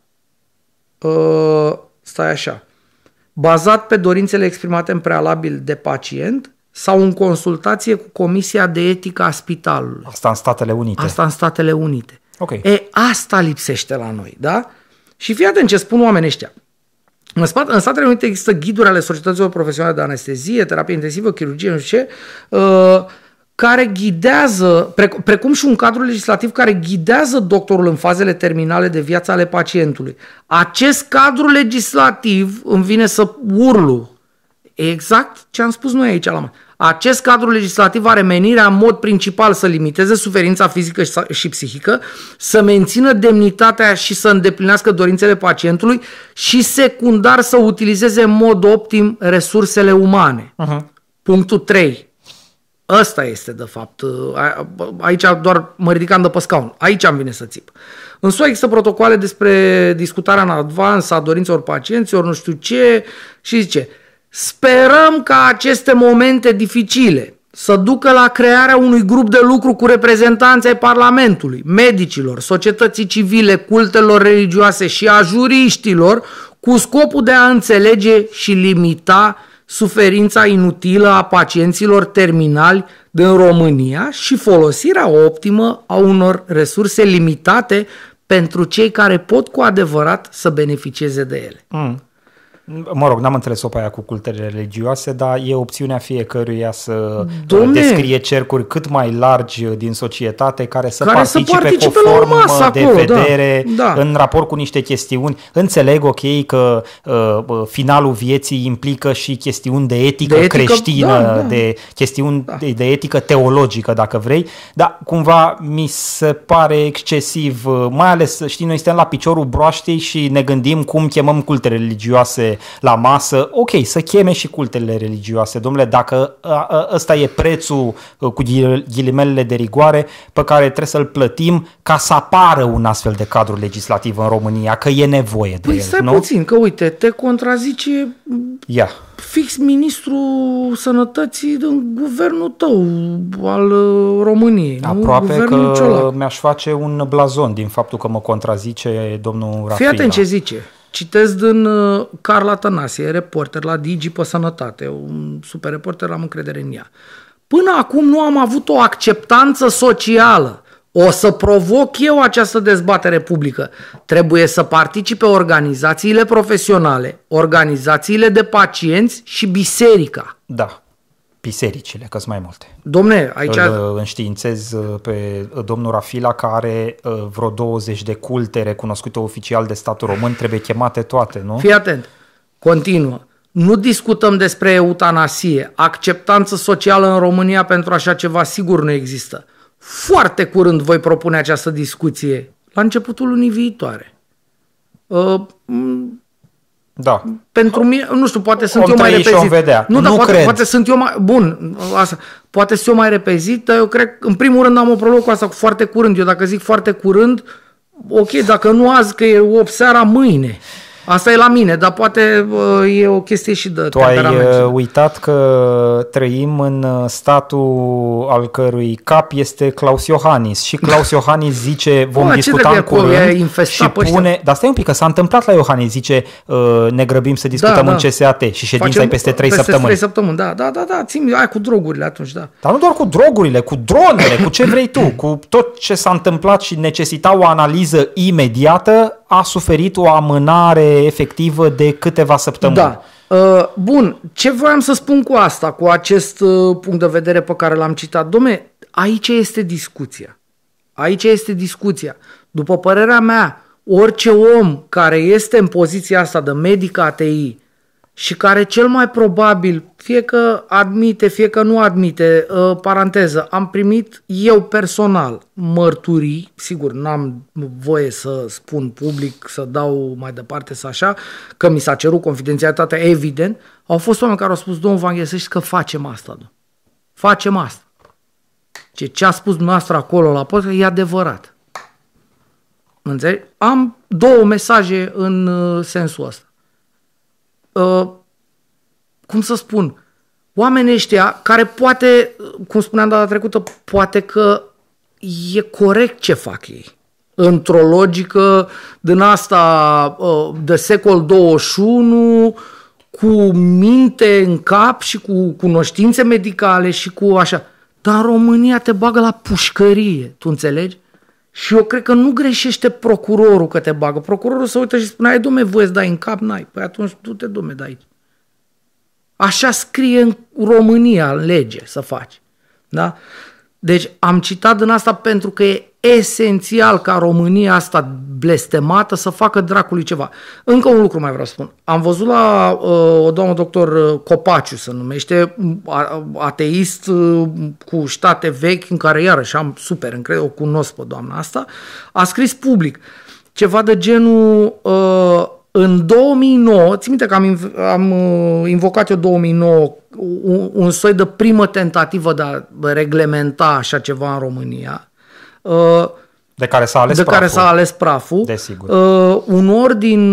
B: bazat pe dorințele exprimate în prealabil de pacient sau în consultație cu Comisia de Etică a Spitalului.
A: Asta în Statele Unite. Okay.
B: Asta lipsește la noi, da? Și fii atent ce spun oamenii ăștia. În Statele Unite există ghiduri ale societăților profesionale de anestezie, terapie intensivă, chirurgie, nu știu ce, care ghidează, precum și un cadru legislativ care ghidează doctorul în fazele terminale de viață ale pacientului. Acest cadru legislativ, îmi vine să urlu, exact ce am spus noi aici la mână, Acest cadru legislativ are menirea în mod principal să limiteze suferința fizică și psihică, să mențină demnitatea și să îndeplinească dorințele pacientului și secundar să utilizeze în mod optim resursele umane. Punctul 3. Ăsta este, de fapt, aici doar mă ridicam de pe scaun, aici am vine să țip. În SUA există protocoale despre discutarea în avans a dorințelor pacienților, nu știu ce, și zice, sperăm ca aceste momente dificile să ducă la crearea unui grup de lucru cu reprezentanți ai Parlamentului, medicilor, societății civile, cultelor religioase și a juriștilor, cu scopul de a înțelege și limita suferința inutilă a pacienților terminali din România și folosirea optimă a unor resurse limitate pentru cei care pot cu adevărat să beneficieze de ele.
A: Mă rog, n-am înțeles-o pe aia cu cultele religioase, dar e opțiunea fiecăruia să descrie cercuri cât mai largi din societate care să participe conform de vedere în raport cu niște chestiuni. Înțeleg, ok, că finalul vieții implică și chestiuni de etică creștină, de chestiuni de etică teologică, dacă vrei, dar cumva mi se pare excesiv, mai ales, știi, noi suntem la piciorul broaștei și ne gândim cum chemăm cultele religioase la masă. Ok, să cheme și cultele religioase, domnule, dacă ăsta e prețul cu ghilimelele de rigoare pe care trebuie să-l plătim ca să apară un astfel de cadru legislativ în România, că e nevoie de el,
B: stai puțin, că uite, te contrazice fix ministrul sănătății din guvernul tău al României.
A: Aproape că Ciolac. Mi-aș face un blazon din faptul că mă contrazice domnul Rafila.
B: Fii atent ce zice. Citesc din Carla Tănase, reporter la Digi pe Sănătate, un super reporter, am încredere în ea. Până acum nu am avut o acceptanță socială. O să provoc eu această dezbatere publică. Trebuie să participe organizațiile profesionale, organizațiile de pacienți și biserica.
A: Da. Bisericile, că sunt mai multe.
B: Dom'le, aici...
A: Îl înștiințez pe domnul Rafila, că are vreo 20 de culte recunoscute oficial de statul român, trebuie chemate toate, nu?
B: Fii atent, continuă. Nu discutăm despre eutanasie. Acceptanță socială în România pentru așa ceva sigur nu există. Foarte curând voi propune această discuție, la începutul lunii viitoare.
A: Da.
B: Pentru mine, nu știu, poate sunt eu mai repezit. Poate sunt eu mai... Bun, asta. Poate sunt eu mai repezit, dar eu cred, în primul rând am o problemă cu asta, cu foarte curând. Eu dacă zic foarte curând, ok, dacă nu azi, că e 8 seara, mâine. Asta e la mine, dar poate e o chestie și de temperament.
A: Tu ai uitat că trăim în statul al cărui cap este Claus Iohannis și Claus Iohannis zice vom discuta în curând și pune... Dar stai un pic, că s-a întâmplat la Iohannis, zice ne grăbim să discutăm în CSAT și ședința e peste 3 săptămâni.
B: 3 săptămâni, da, țin aia cu drogurile atunci, da.
A: Dar nu doar cu drogurile, cu dronele, cu ce vrei tu, cu tot ce s-a întâmplat și necesita o analiză imediată, a suferit o amânare efectivă de câteva săptămâni.
B: Da. Bun, ce voiam să spun cu asta, cu acest punct de vedere pe care l-am citat? Dom'le, aici este discuția. Aici este discuția. După părerea mea, orice om care este în poziția asta de medic ATI și care cel mai probabil, fie că admite, fie că nu admite, paranteză, am primit eu personal mărturii, sigur, n-am voie să spun public, să dau mai departe, să așa, că mi s-a cerut confidențialitatea, evident, au fost oameni care au spus, domnul Vanghe, să știți că facem asta, facem asta. Ce a spus dumneavoastră acolo la podcast e adevărat. Înțelegi? Am 2 mesaje în sensul ăsta. Cum să spun, oamenii ăștia care poate, cum spuneam data trecută, poate că e corect ce fac ei. Într-o logică din asta de secol 21, cu minte în cap și cu cunoștințe medicale și cu așa. Dar în România te bagă la pușcărie, tu înțelegi? Și eu cred că nu greșește procurorul că te bagă. Procurorul se uită și spune, ai, dom'le, voie să dai în cap? N-ai. Păi atunci du-te, dom'le, de aici. Așa scrie în România, în lege, să faci. Da? Deci am citat din asta pentru că e esențial ca România asta blestemată să facă dracului ceva. Încă un lucru mai vreau să spun. Am văzut la o doamnă doctor Copaciu, se numește, ateist cu state vechi, în care iarăși am super încredere, o cunosc pe doamna asta, a scris public ceva de genul în 2009, țin minte că am invocat eu 2009 un soi de primă tentativă de a reglementa așa ceva în România.
A: De care s-a ales praful.
B: Desigur. Un ordin,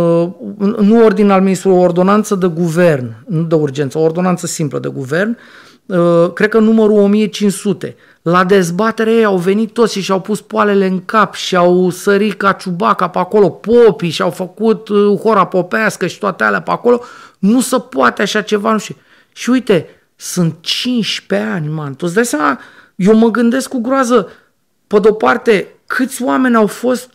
B: nu ordin al ministrului, o ordonanță de guvern, nu de urgență, o ordonanță simplă de guvern, cred că numărul 1500. La dezbatere ei au venit toți și și-au pus poalele în cap și au sărit ca Ciubaca pe acolo, popii și-au făcut hora popească și toate alea pe acolo. Nu se poate așa ceva, nu știu. Și uite, sunt 15 ani, man. Tu îți dai seama, eu mă gândesc cu groază, pe de-o parte, câți oameni au fost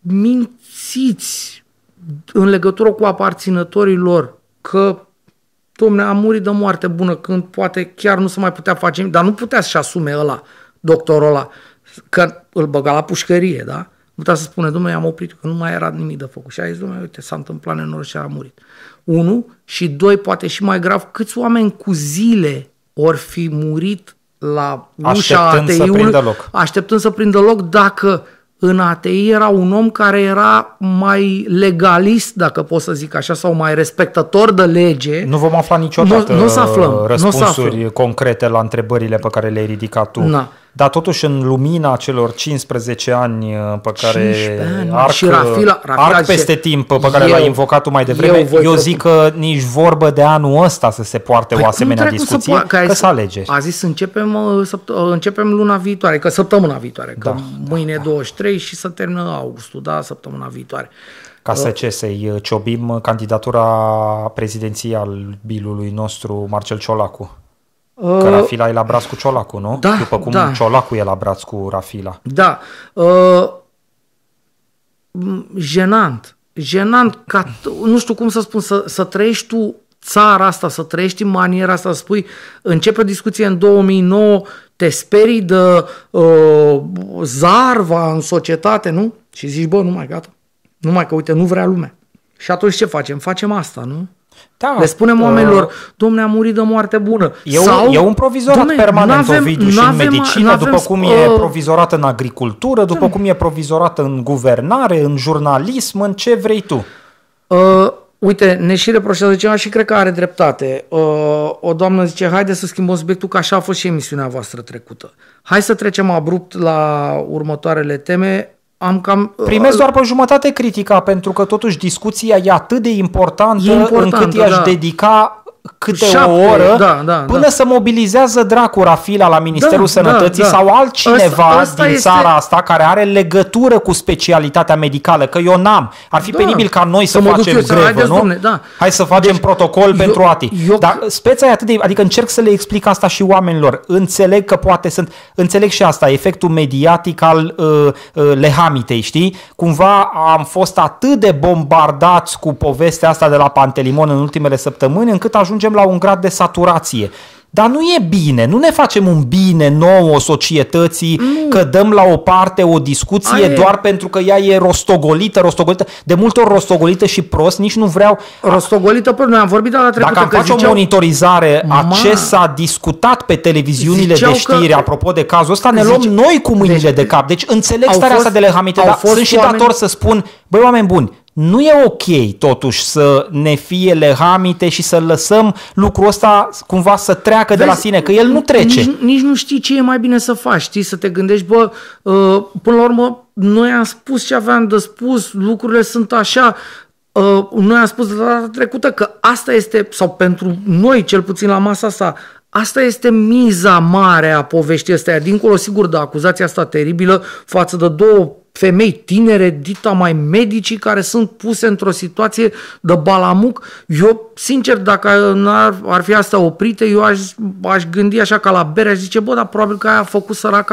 B: mințiți în legătură cu aparținătorii lor, că dom'le, a murit de moarte bună, când poate chiar nu se mai putea face nimic, dar nu putea să-și asume ăla, doctorul ăla, că îl băga la pușcărie, da? Nu putea să spune, dom'le, am oprit, că nu mai era nimic de făcut. Și a zis, dom'le, uite, s-a întâmplat nenorocire, a murit. 1 și 2, poate și mai grav, câți oameni cu zile ori fi murit la ușa ATI-ului, așteptând să prindă loc, dacă în ATI era un om care era mai legalist, dacă pot să zic așa, sau mai respectător de lege.
A: Nu vom afla niciodată răspunsuri concrete la întrebările pe care le-ai ridicat tu. Na. Dar totuși în lumina celor 15 ani pe care arc peste timp pe care l-ai invocat tu mai devreme, eu zic că nici vorbă de anul ăsta să se poarte o asemenea discuție, că să alegeri.
B: A zis începem luna viitoare, că săptămâna viitoare, că mâine e 23 și să termină augustul, da, săptămâna viitoare.
A: Ca să-i ciobim candidatura prezidențialului nostru Marcel Ciolacu. Că Rafila e la braț cu Ciolacu, nu?
B: Da,
A: după cum Ciolacu e la braț cu Rafila.
B: Da. Jenant, ca, nu știu cum să spun, să trăiești tu țara asta, să trăiești în maniera asta, să spui, începe o discuție în 2009, te sperii de zarva în societate, nu? Și zici, bă, numai gata. Numai că, uite, nu vrea lumea. Și atunci ce facem? Facem asta, nu? Da, le spunem oamenilor, dom'le, a murit de moarte bună.
A: E un provizorat permanent, Ovidiu, și în medicină, după cum e provizorat în agricultură, după cum e provizorat în guvernare, în jurnalism, în ce vrei tu.
B: Uite, ne și reproșează ceva și cred că are dreptate. O doamnă zice, haide să schimbăm subiectul, că așa a fost și emisiunea voastră trecută. Hai să trecem abrupt la următoarele teme.
A: Primesc doar pe jumătate critica, pentru că totuși discuția e atât de importantă încât i-aș dedica câte o oră până să mobilizează dracu Rafila la Ministerul Sănătății sau altcineva din țara asta care are legătură cu specialitatea medicală, că eu n-am. Ar fi penibil ca noi să facem grevă, nu? Hai să facem protocol pentru ATI. Dar speța e atât de... Adică încerc să le explic asta și oamenilor. Înțeleg că poate sunt... Înțeleg și asta, efectul mediatic al lehamitei, știi? Cumva am fost atât de bombardați cu povestea asta de la Pantelimon în ultimele săptămâni, încât ajungem la un grad de saturație. Dar nu e bine, nu ne facem un bine nouă societății, că dăm la o parte o discuție doar pentru că ea e rostogolită, de multe ori rostogolită și prost, nici nu vreau...
B: Rostogolită, noi am vorbit data trecută.
A: Dacă am face o monitorizare a ce s-a discutat pe televiziunile de știri, apropo de cazul ăsta, ne luăm noi cu mâinile de cap. Deci înțeleg starea asta de lehamite, dar sunt și dator să spun, băi, oameni buni, nu e ok totuși să ne fie lehamite și să lăsăm lucrul ăsta cumva să treacă de la sine, că el nu trece.
B: Nici nu știi ce e mai bine să faci, știi? Să te gândești, bă, până la urmă, noi am spus ce aveam de spus, lucrurile sunt așa. Noi am spus de data trecută că asta este, sau pentru noi, cel puțin la masa asta, asta este miza mare a poveștii astea, dincolo, sigur, de acuzația asta teribilă față de două femei tinere, dita mai medicii, care sunt puse într-o situație de balamuc. Eu, sincer, dacă ar fi astea oprite, eu aș gândi așa ca la bere, aș zice, bă, dar probabil că aia a făcut săraca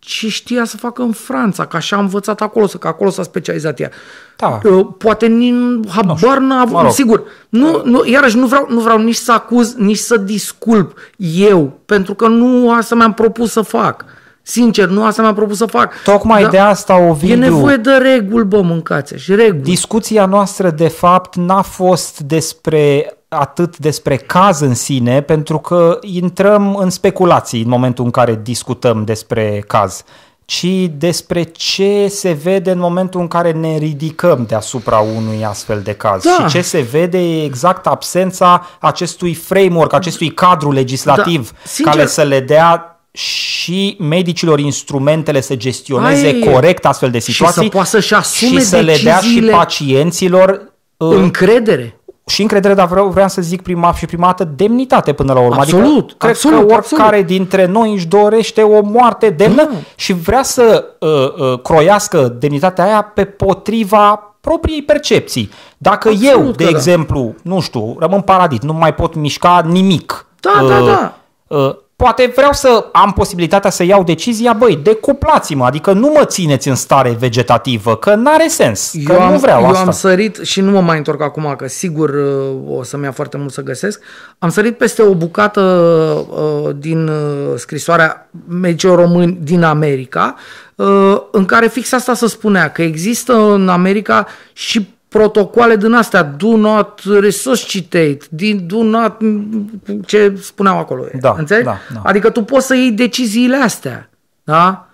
B: ce știa să facă în Franța, că așa a învățat acolo, că acolo s-a specializat ea.
A: Da.
B: Poate habar n-a avut,
A: mă rog.
B: sigur. Iarăși nu vreau nici să acuz, nici să disculp eu, pentru că nu asta mi-am propus să fac. Sincer, nu asta mi-am propus să fac.
A: Tocmai de asta, Ovidiu,
B: e nevoie de reguli, bă, mâncați și reguli.
A: Discuția noastră, de fapt, n-a fost atât despre caz în sine, pentru că intrăm în speculații în momentul în care discutăm despre caz, ci despre ce se vede în momentul în care ne ridicăm deasupra unui astfel de caz.
B: Da.
A: Și ce se vede e exact absența acestui framework, acestui cadru legislativ,
B: Da. Sincer,
A: care să le dea și medicilor instrumentele să gestioneze corect astfel de situații
B: și să poată să-și asume
A: și să le dea și pacienților
B: încredere.
A: Și încredere, dar vreau să zic prima dată demnitate până la urmă.
B: Absolut,
A: adică, cred că oricare dintre noi își dorește o moarte demnă și vrea să croiască demnitatea aia pe potriva propriei percepții. Dacă eu, de exemplu, nu știu, rămân paradit, nu mai pot mișca nimic.
B: Da.
A: Poate vreau să am posibilitatea să iau decizia, băi, decuplați-mă, adică nu mă țineți în stare vegetativă, că n-are sens, că nu vreau asta.
B: Eu am sărit și nu mă mai întorc acum, că sigur o să-mi ia foarte mult să găsesc, am sărit peste o bucată din scrisoarea medicilor români din America, în care fix asta se spunea, că există în America și protocoale din astea, do not resuscitate, do not, ce spuneau acolo.
A: Da,
B: înțelegi?
A: Da.
B: Adică tu poți să iei deciziile astea. Da?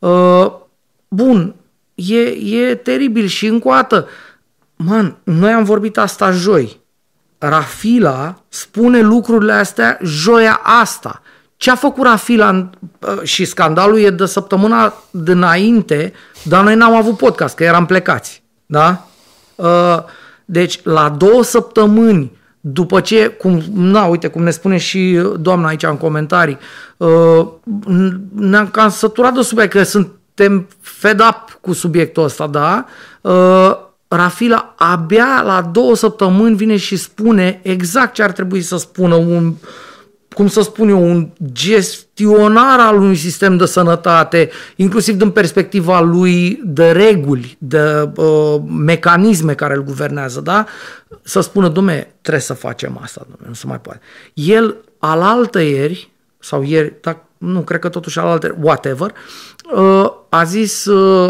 B: Bun, e teribil și încă o dată, noi am vorbit asta joi. Rafila spune lucrurile astea joia asta. Ce a făcut Rafila și scandalul e de săptămâna dinainte, dar noi n-am avut podcast, că eram plecați. Da? Deci, la 2 săptămâni după ce, uite, cum ne spune și doamna aici în comentarii, ne-am cam săturat de subiect, că suntem fed up cu subiectul ăsta, da? Rafila abia la 2 săptămâni vine și spune exact ce ar trebui să spună un gestionar al unui sistem de sănătate, inclusiv din perspectiva lui de reguli, de mecanisme care îl guvernează, da? Să spună, dom'le, trebuie să facem asta, dom'le, nu se mai poate. El, alaltăieri, sau ieri, nu, cred că totuși alaltăieri, whatever, a zis,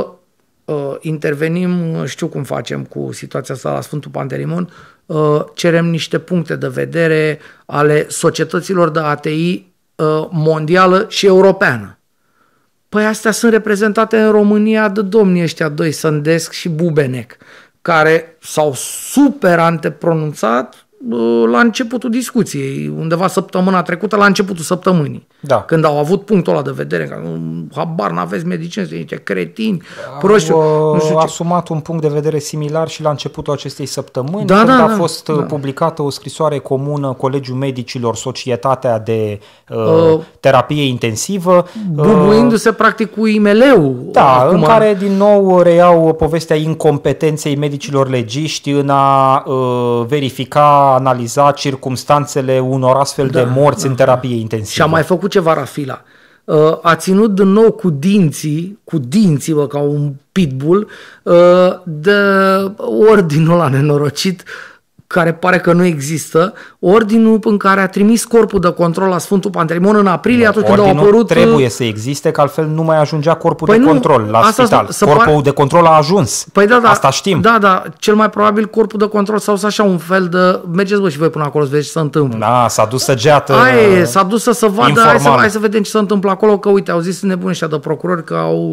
B: intervenim, știu cum facem cu situația asta la Sfântul Pantelimon, cerem niște puncte de vedere ale societăților de ATI mondială și europeană. Păi astea sunt reprezentate în România de domnii ăștia doi, Sândesc și Bubenec, care s-au super antepronunțat la începutul discuției, undeva săptămâna trecută, la începutul săptămânii.
A: Da.
B: Când au avut punctul ăla de vedere, că habar n-aveți medicină, niște cretini,
A: proști. Au asumat un punct de vedere similar și la începutul acestei săptămâni, când a fost publicată o scrisoare comună Colegiul Medicilor, Societatea de Terapie Intensivă.
B: Bubuindu-se practic cu IML-ul.
A: Da, acum, în care din nou reiau povestea incompetenței medicilor legiști în a verifica, analiza circumstanțele unor astfel de morți în terapie intensivă.
B: Și a mai făcut ceva Rafila. A ținut din nou cu dinții, ca un pitbull, de ordinul ăla nenorocit, care pare că nu există, ordinul în care a trimis corpul de control la Sfântul Pantelimon în aprilie, atunci când au apărut...
A: trebuie să existe, că altfel nu mai ajungea corpul de control la spital. Corpul de control a ajuns.
B: Păi
A: asta știm.
B: Da, cel mai probabil corpul de control sau așa un fel de... Mergeți și voi până acolo să vedeți ce se întâmplă.
A: Da, s-a dus săgeată.
B: S-a dus să vadă, hai să vedem ce se întâmplă acolo, că uite, au zis nebuni ăștia de procurori că au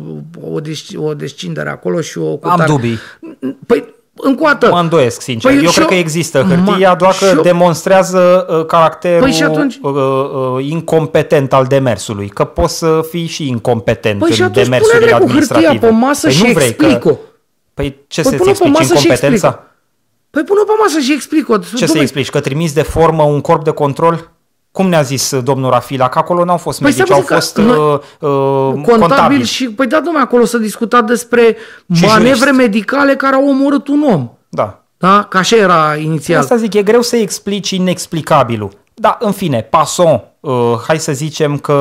B: o descindere acolo și o...
A: Am dubii.
B: Păi, încă o dată.
A: Mă îndoiesc, sincer. Eu cred că există hârtia, doar că demonstrează caracterul incompetent al demersului. Că poți să fii și incompetent în demersurile administrative.
B: Hârtia pe masă și explic-o.
A: Păi ce să-ți explici? Incompetența?
B: Păi pune-o pe masă și explic-o.
A: Ce să explici? Că trimiți de formă un corp de control? Cum ne-a zis domnul Rafila? Că acolo n-au fost medici, au fost contabili.
B: Și, păi da, dom'le, acolo s-a discutat despre manevre medicale care au omorât un om.
A: Da.
B: Da? Că așa era inițial.
A: Asta zic, e greu să explici inexplicabilul. Da, în fine, passons. hai să zicem că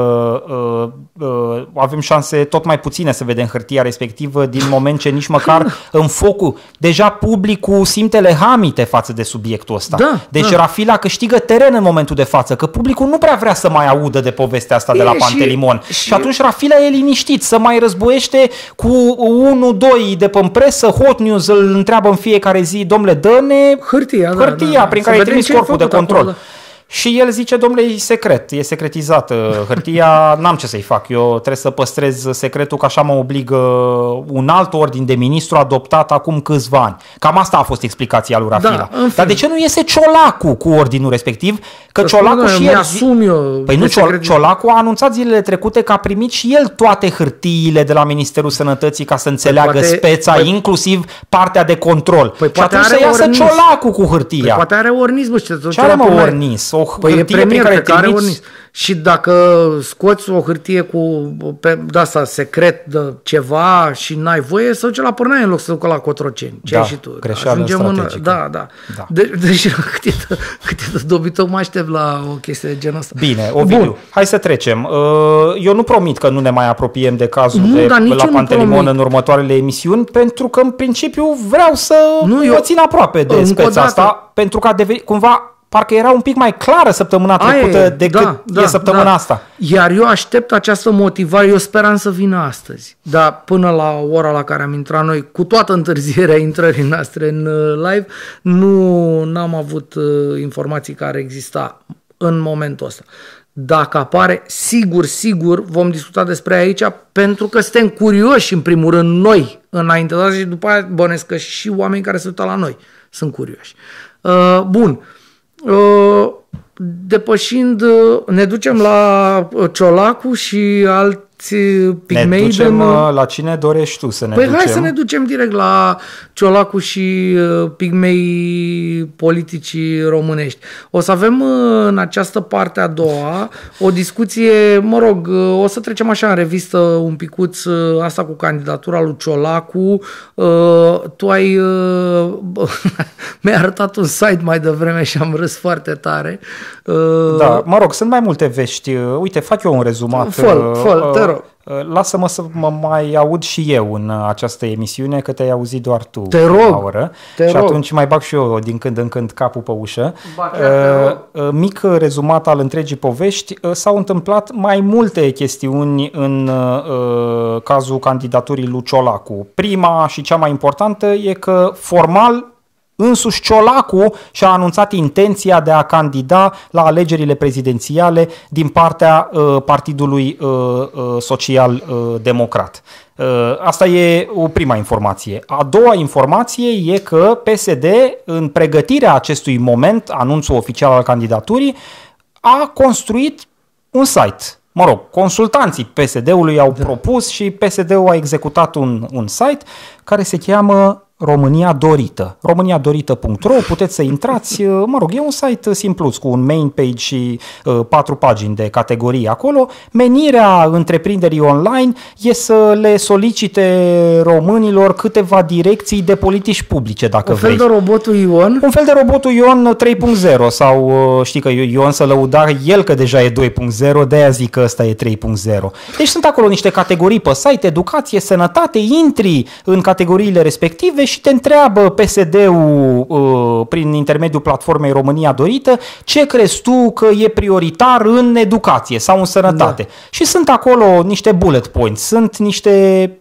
A: avem șanse tot mai puține să vedem hârtia respectivă, din moment ce nici măcar în focul, deja publicul simte lehamite față de subiectul ăsta. Deci Rafila câștigă teren în momentul de față, că publicul nu prea vrea să mai audă de povestea asta de la Pantelimon. Și atunci Rafila e liniștit, să mai războiește cu 1-2 de pe presă, Hot News îl întreabă în fiecare zi, domnule, dă-ne hârtia prin care ai trimis corpul de control. Acolo, Și el zice, domnule, e secret, e secretizată hârtia, n-am ce să-i fac, eu trebuie să păstrez secretul, că așa mă obligă un alt ordin de ministru adoptat acum câțiva ani. Cam asta a fost explicația lui Rafila. Dar de ce nu iese Ciolacu cu ordinul respectiv? Că Ciolacu și el... Păi nu, Ciolacu a anunțat zilele trecute că a primit și el toate hârtiile de la Ministerul Sănătății ca să înțeleagă speța, inclusiv partea de control. Și atunci să iasă Ciolacu cu hârtia.
B: Poate are ornism.
A: Ce are mă ornis?
B: E premier care are ornis. Și dacă scoți o hârtie cu de-asta secret de ceva și n-ai voie, să duce la Pârnaie în loc să ducă la Cotroceni. Ce ai și tu?
A: Greșeală strategică.
B: Deci cât e de dobitoc mă aștept la o chestie de genul ăsta.
A: Bine, Ovidiu, hai să trecem. Eu nu promit că nu ne mai apropiem de cazul la Pantelimon în următoarele emisiuni, pentru că în principiu vreau să o țin aproape de speța asta, pentru că a devenit cumva... Parcă era un pic mai clară săptămâna trecută decât e săptămâna asta.
B: Iar eu aștept această motivare, eu speram să vină astăzi. Dar până la ora la care am intrat noi, cu toată întârzierea intrării noastre în live, n-am avut informații care exista în momentul ăsta. Dacă apare, sigur vom discuta despre aici, pentru că suntem curioși, în primul rând, noi, înainte de asta, și după aia bănesc că și oamenii care se uită la noi sunt curioși. Bun. Depășind, ne ducem la Ciolacu și alți pigmei.
A: Ne ducem la cine dorești tu să ne ducem?
B: Hai să ne ducem direct la Ciolacu și pigmei politicii românești. O să avem în această parte a doua o discuție, mă rog, o să trecem așa în revistă un picuț asta cu candidatura lui Ciolacu. Tu mi-ai arătat un site mai devreme și am râs foarte tare.
A: Da, mă rog, sunt mai multe vești. Uite, fac eu un rezumat.
B: Fă, te rog.
A: Lasă-mă să mă mai aud și eu în această emisiune, că te-ai auzit doar tu.
B: Te rog.
A: Oră, și atunci mai bag și eu din când în când capul pe ușă. Mic rezumat al întregii povești. S-au întâmplat mai multe chestiuni în cazul candidaturii lui Ciolacu. Prima și cea mai importantă e că formal însuși Ciolacu și-a anunțat intenția de a candida la alegerile prezidențiale din partea Partidului Social-Democrat. Asta e o prima informație. A doua informație e că PSD, în pregătirea acestui moment, anunțul oficial al candidaturii, a construit un site. Mă rog, consultanții PSD-ului au propus și PSD-ul a executat un site care se cheamă România Dorită. româniadorită.ro, puteți să intrați, mă rog, e un site simpluț cu un main page și 4 pagini de categorii acolo. Menirea întreprinderii online e să le solicite românilor câteva direcții de politici publice, dacă vrei.
B: Un fel de robotul Ion?
A: Un fel de robotul Ion 3.0 sau știi că Ion să lăuda el că deja e 2.0, de-aia zic că ăsta e 3.0. Deci sunt acolo niște categorii pe site, educație, sănătate, intri în categoriile respective și te întreabă PSD-ul prin intermediul platformei România Dorită ce crezi tu că e prioritar în educație sau în sănătate. Da. Și sunt acolo niște bullet points, sunt niște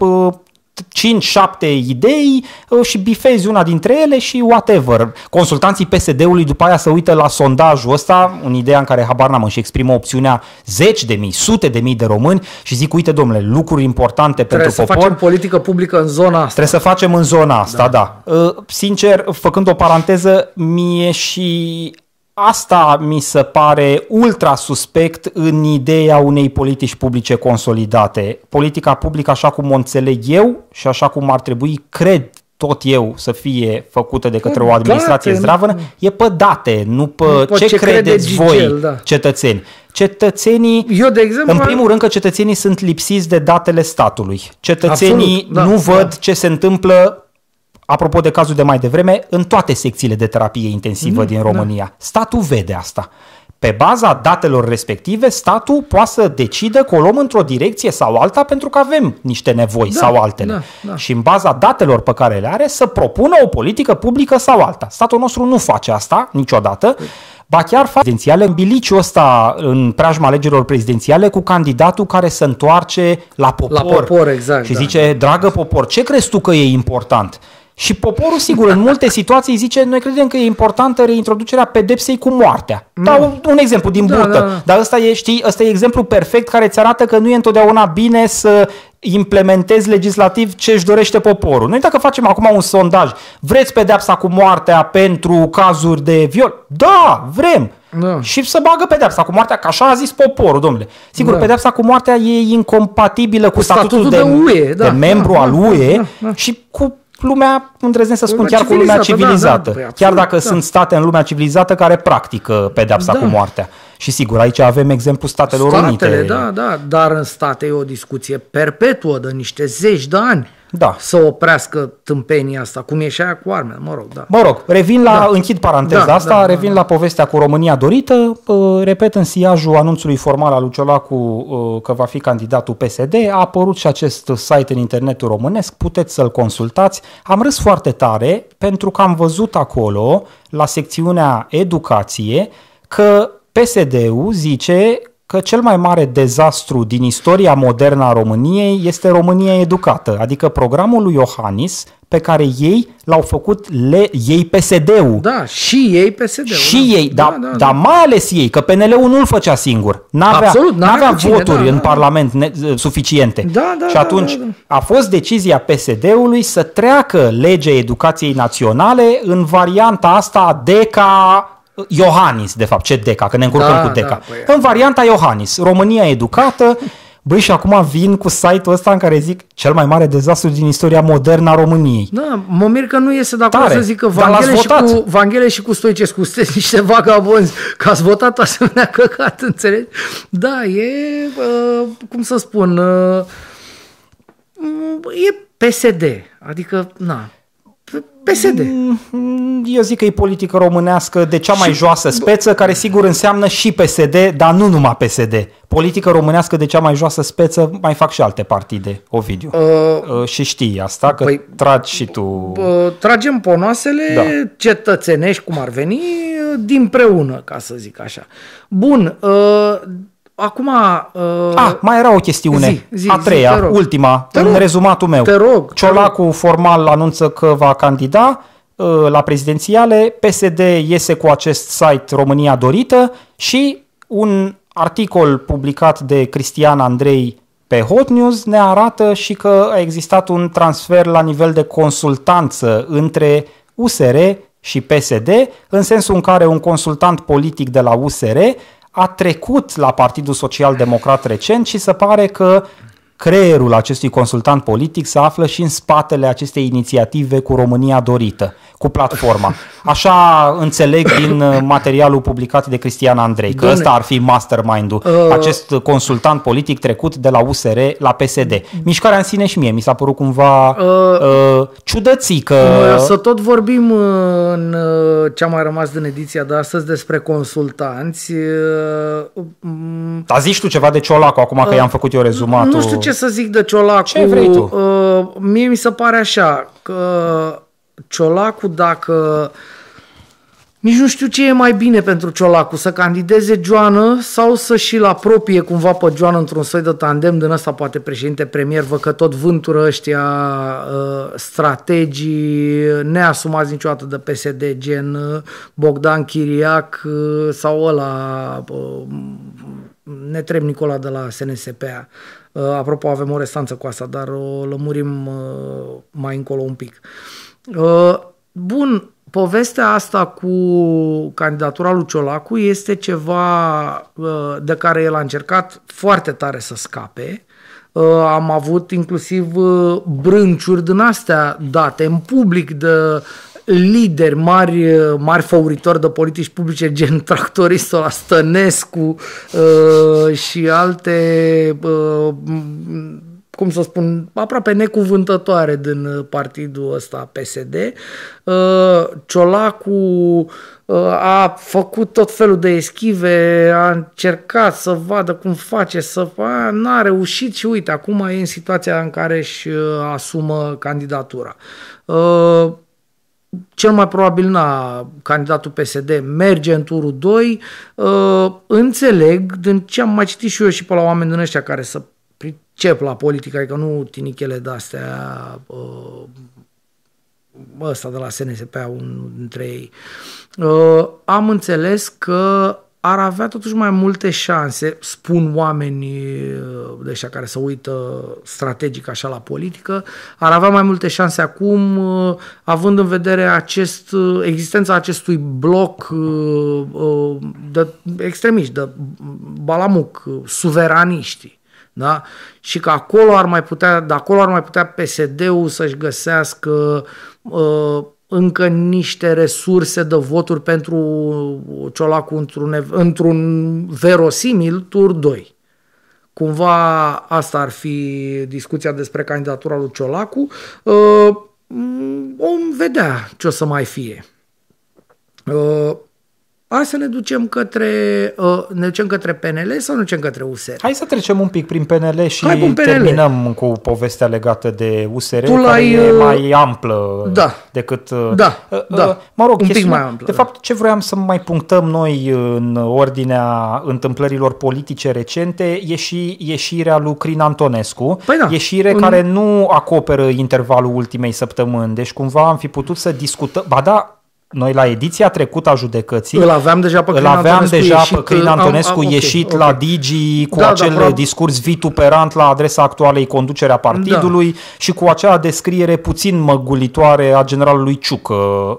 A: 5-7 idei și bifezi una dintre ele și whatever. Consultanții PSD-ului după aia se uită la sondajul ăsta, în ideea în care habar n-am și exprimă opțiunea zeci de mii, sute de mii de români și zic, uite domnule, lucruri importante pentru popor.
B: Trebuie să facem politică publică în zona asta.
A: Trebuie să facem în zona asta, da. Sincer, făcând o paranteză, mie și asta mi se pare ultra suspect în ideea unei politici publice consolidate. Politica publică, așa cum o înțeleg eu și așa cum ar trebui, cred tot eu, să fie făcută de către o administrație zdravă, e pe date, nu pe ce credeți voi, cetățeni. Cetățenii,
B: eu, de exemplu,
A: în primul rând că cetățenii sunt lipsiți de datele statului. Cetățenii nu văd ce se întâmplă, apropo de cazul de mai devreme, în toate secțiile de terapie intensivă din România. Statul vede asta. Pe baza datelor respective, statul poate să decidă că o luăm într-o direcție sau alta pentru că avem niște nevoi sau altele. Și în baza datelor pe care le are să propună o politică publică sau alta. Statul nostru nu face asta niciodată, ba chiar prezidențiale, în biliciul ăsta în preajma alegerilor prezidențiale cu candidatul care se întoarce la popor.
B: La popor, exact.
A: Și zice, dragă popor, ce crezi tu că e important? Și poporul, sigur, în multe situații zice, noi credem că e importantă reintroducerea pedepsei cu moartea. Dau un exemplu din burtă. Dar ăsta e exemplu perfect care îți arată că nu e întotdeauna bine să implementezi legislativ ce își dorește poporul. Noi dacă facem acum un sondaj, vreți pedepsa cu moartea pentru cazuri de viol? Da, vrem. Și să bagă pedepsa cu moartea, că așa a zis poporul, domnule. Sigur, pedepsa cu moartea e incompatibilă cu statutul de UE, de membru al UE și cu lumea, îndrăznesc să spun, chiar cu lumea civilizată. Chiar dacă sunt state în lumea civilizată care practică pedepsa cu moartea. Și sigur, aici avem exemplu Statelor Unite.
B: Da, dar în state e o discuție perpetuă de niște zeci de ani să oprească tâmpenia asta, cum e și aia cu armele,
A: Mă rog, revin la, închid paranteza asta, revin la povestea cu România dorită, repet, în siajul anunțului formal al lui Ciolacu că va fi candidatul PSD, a apărut și acest site în internetul românesc, puteți să-l consultați. Am râs foarte tare pentru că am văzut acolo, la secțiunea educație, că PSD-ul zice că cel mai mare dezastru din istoria modernă a României este România educată, adică programul lui Iohannis pe care ei l-au făcut ei PSD-ul.
B: Da, și ei PSD-ul.
A: Și ei, dar mai ales ei, că PNL-ul nu-l făcea singur. N-avea voturi în Parlament suficiente. Și atunci a fost decizia PSD-ului să treacă legea educației naționale în varianta asta DECA Iohannis, de fapt, ce DECA, că ne încurcăm cu DECA. În varianta Iohannis, România educată. Băi, și acum vin cu site-ul ăsta în care zic cel mai mare dezastru din istoria modernă a României.
B: Da, mă mir că nu iese de acolo să zic că Vanghele și cu Stoicescu sunteți niște vagabonzi, că ați votat asemenea căcat, înțelegi? Da, e, cum să spun, e PSD, adică, PSD.
A: Eu zic că e politică românească de cea mai joasă speță, care sigur înseamnă și PSD, dar nu numai PSD. Politică românească de cea mai joasă speță mai fac și alte partide, Ovidiu. Și știi asta, că tragi și tu...
B: Tragem ponoasele cetățenești, cum ar veni, dinpreună, ca să zic așa. Bun, acum...
A: mai era o chestiune, a treia, ultima, în rezumatul meu. Ciolacu formal anunță că va candida la prezidențiale, PSD iese cu acest site România Dorită și un articol publicat de Cristian Andrei pe Hot News ne arată și că a existat un transfer la nivel de consultanță între USR și PSD, în sensul în care un consultant politic de la USR a trecut la Partidul Social Democrat recent și se pare că creierul acestui consultant politic se află și în spatele acestei inițiative cu România Dorită, cu platforma. Așa înțeleg din materialul publicat de Cristian Andrei, că ăsta ar fi mastermind-ul, acest consultant politic trecut de la USR la PSD. Mișcarea în sine și mie mi s-a părut cumva ciudățică.
B: Să tot vorbim în ce a mai rămas din ediția de astăzi despre consultanți.
A: Dar zici tu ceva de Ciolacu acum că i-am făcut eu rezumatul.
B: Nu știu ce să zic de Ciolacu.
A: Ce vrei tu?
B: Mie mi se pare așa că Ciolacu, dacă... Nici nu știu ce e mai bine pentru Ciolacu, să candideze Joană sau să și-l apropie cumva pe Joană într-un soi de tandem din ăsta, poate președinte premier, văd că tot vântură ăștia strategii neasumați niciodată de PSD, gen Bogdan Chiriac sau ăla Netreb Nicola de la SNSP-a. Apropo, avem o restanță cu asta, dar o lămurim mai încolo un pic. Bun, povestea asta cu candidatura lui Ciolacu este ceva de care el a încercat foarte tare să scape. Am avut inclusiv brânciuri din astea date în public de lideri mari făuritori de politici publice, gen tractoristul ăla Stănescu și alte cum să spun, aproape necuvântătoare din partidul ăsta PSD. Ciolacu a făcut tot felul de eschive, a încercat să vadă cum face, n-a reușit și uite, acum e în situația în care își asumă candidatura. Cel mai probabil candidatul PSD merge în turul 2. Înțeleg, din ce am mai citit și eu și pe la oameni din ăștia care să pricep la politică, adică nu tinichele de-astea, ăsta de la SNSP, unul dintre ei, am înțeles că ar avea totuși mai multe șanse, spun oamenii de ăștia care se uită strategic așa la politică, ar avea mai multe șanse acum, având în vedere existența acestui bloc de extremiști, de balamuc, suveraniști. Da? Și că de acolo ar mai putea PSD-ul să-și găsească încă niște resurse de voturi pentru Ciolacu într-un verosimil tur 2. Cumva asta ar fi discuția despre candidatura lui Ciolacu. Vom vedea ce o să mai fie. Hai să ne ducem către PNL sau ne ducem către USR?
A: Hai să trecem un pic prin PNL și terminăm cu povestea legată de USR, care e mai amplă decât... Mă rog,
B: un pic mai amplă.
A: De fapt, ce vroiam să mai punctăm noi în ordinea întâmplărilor politice recente e și ieșirea lui Crin Antonescu, ieșire care nu acoperă intervalul ultimei săptămâni, deci cumva am fi putut să discutăm... Noi la ediția trecută a judecății
B: îl aveam deja pe
A: Crin Antonescu ieșit la Digi cu acel discurs vituperant la adresa actualei conducere a partidului și cu acea descriere puțin măgulitoare a generalului Ciucă.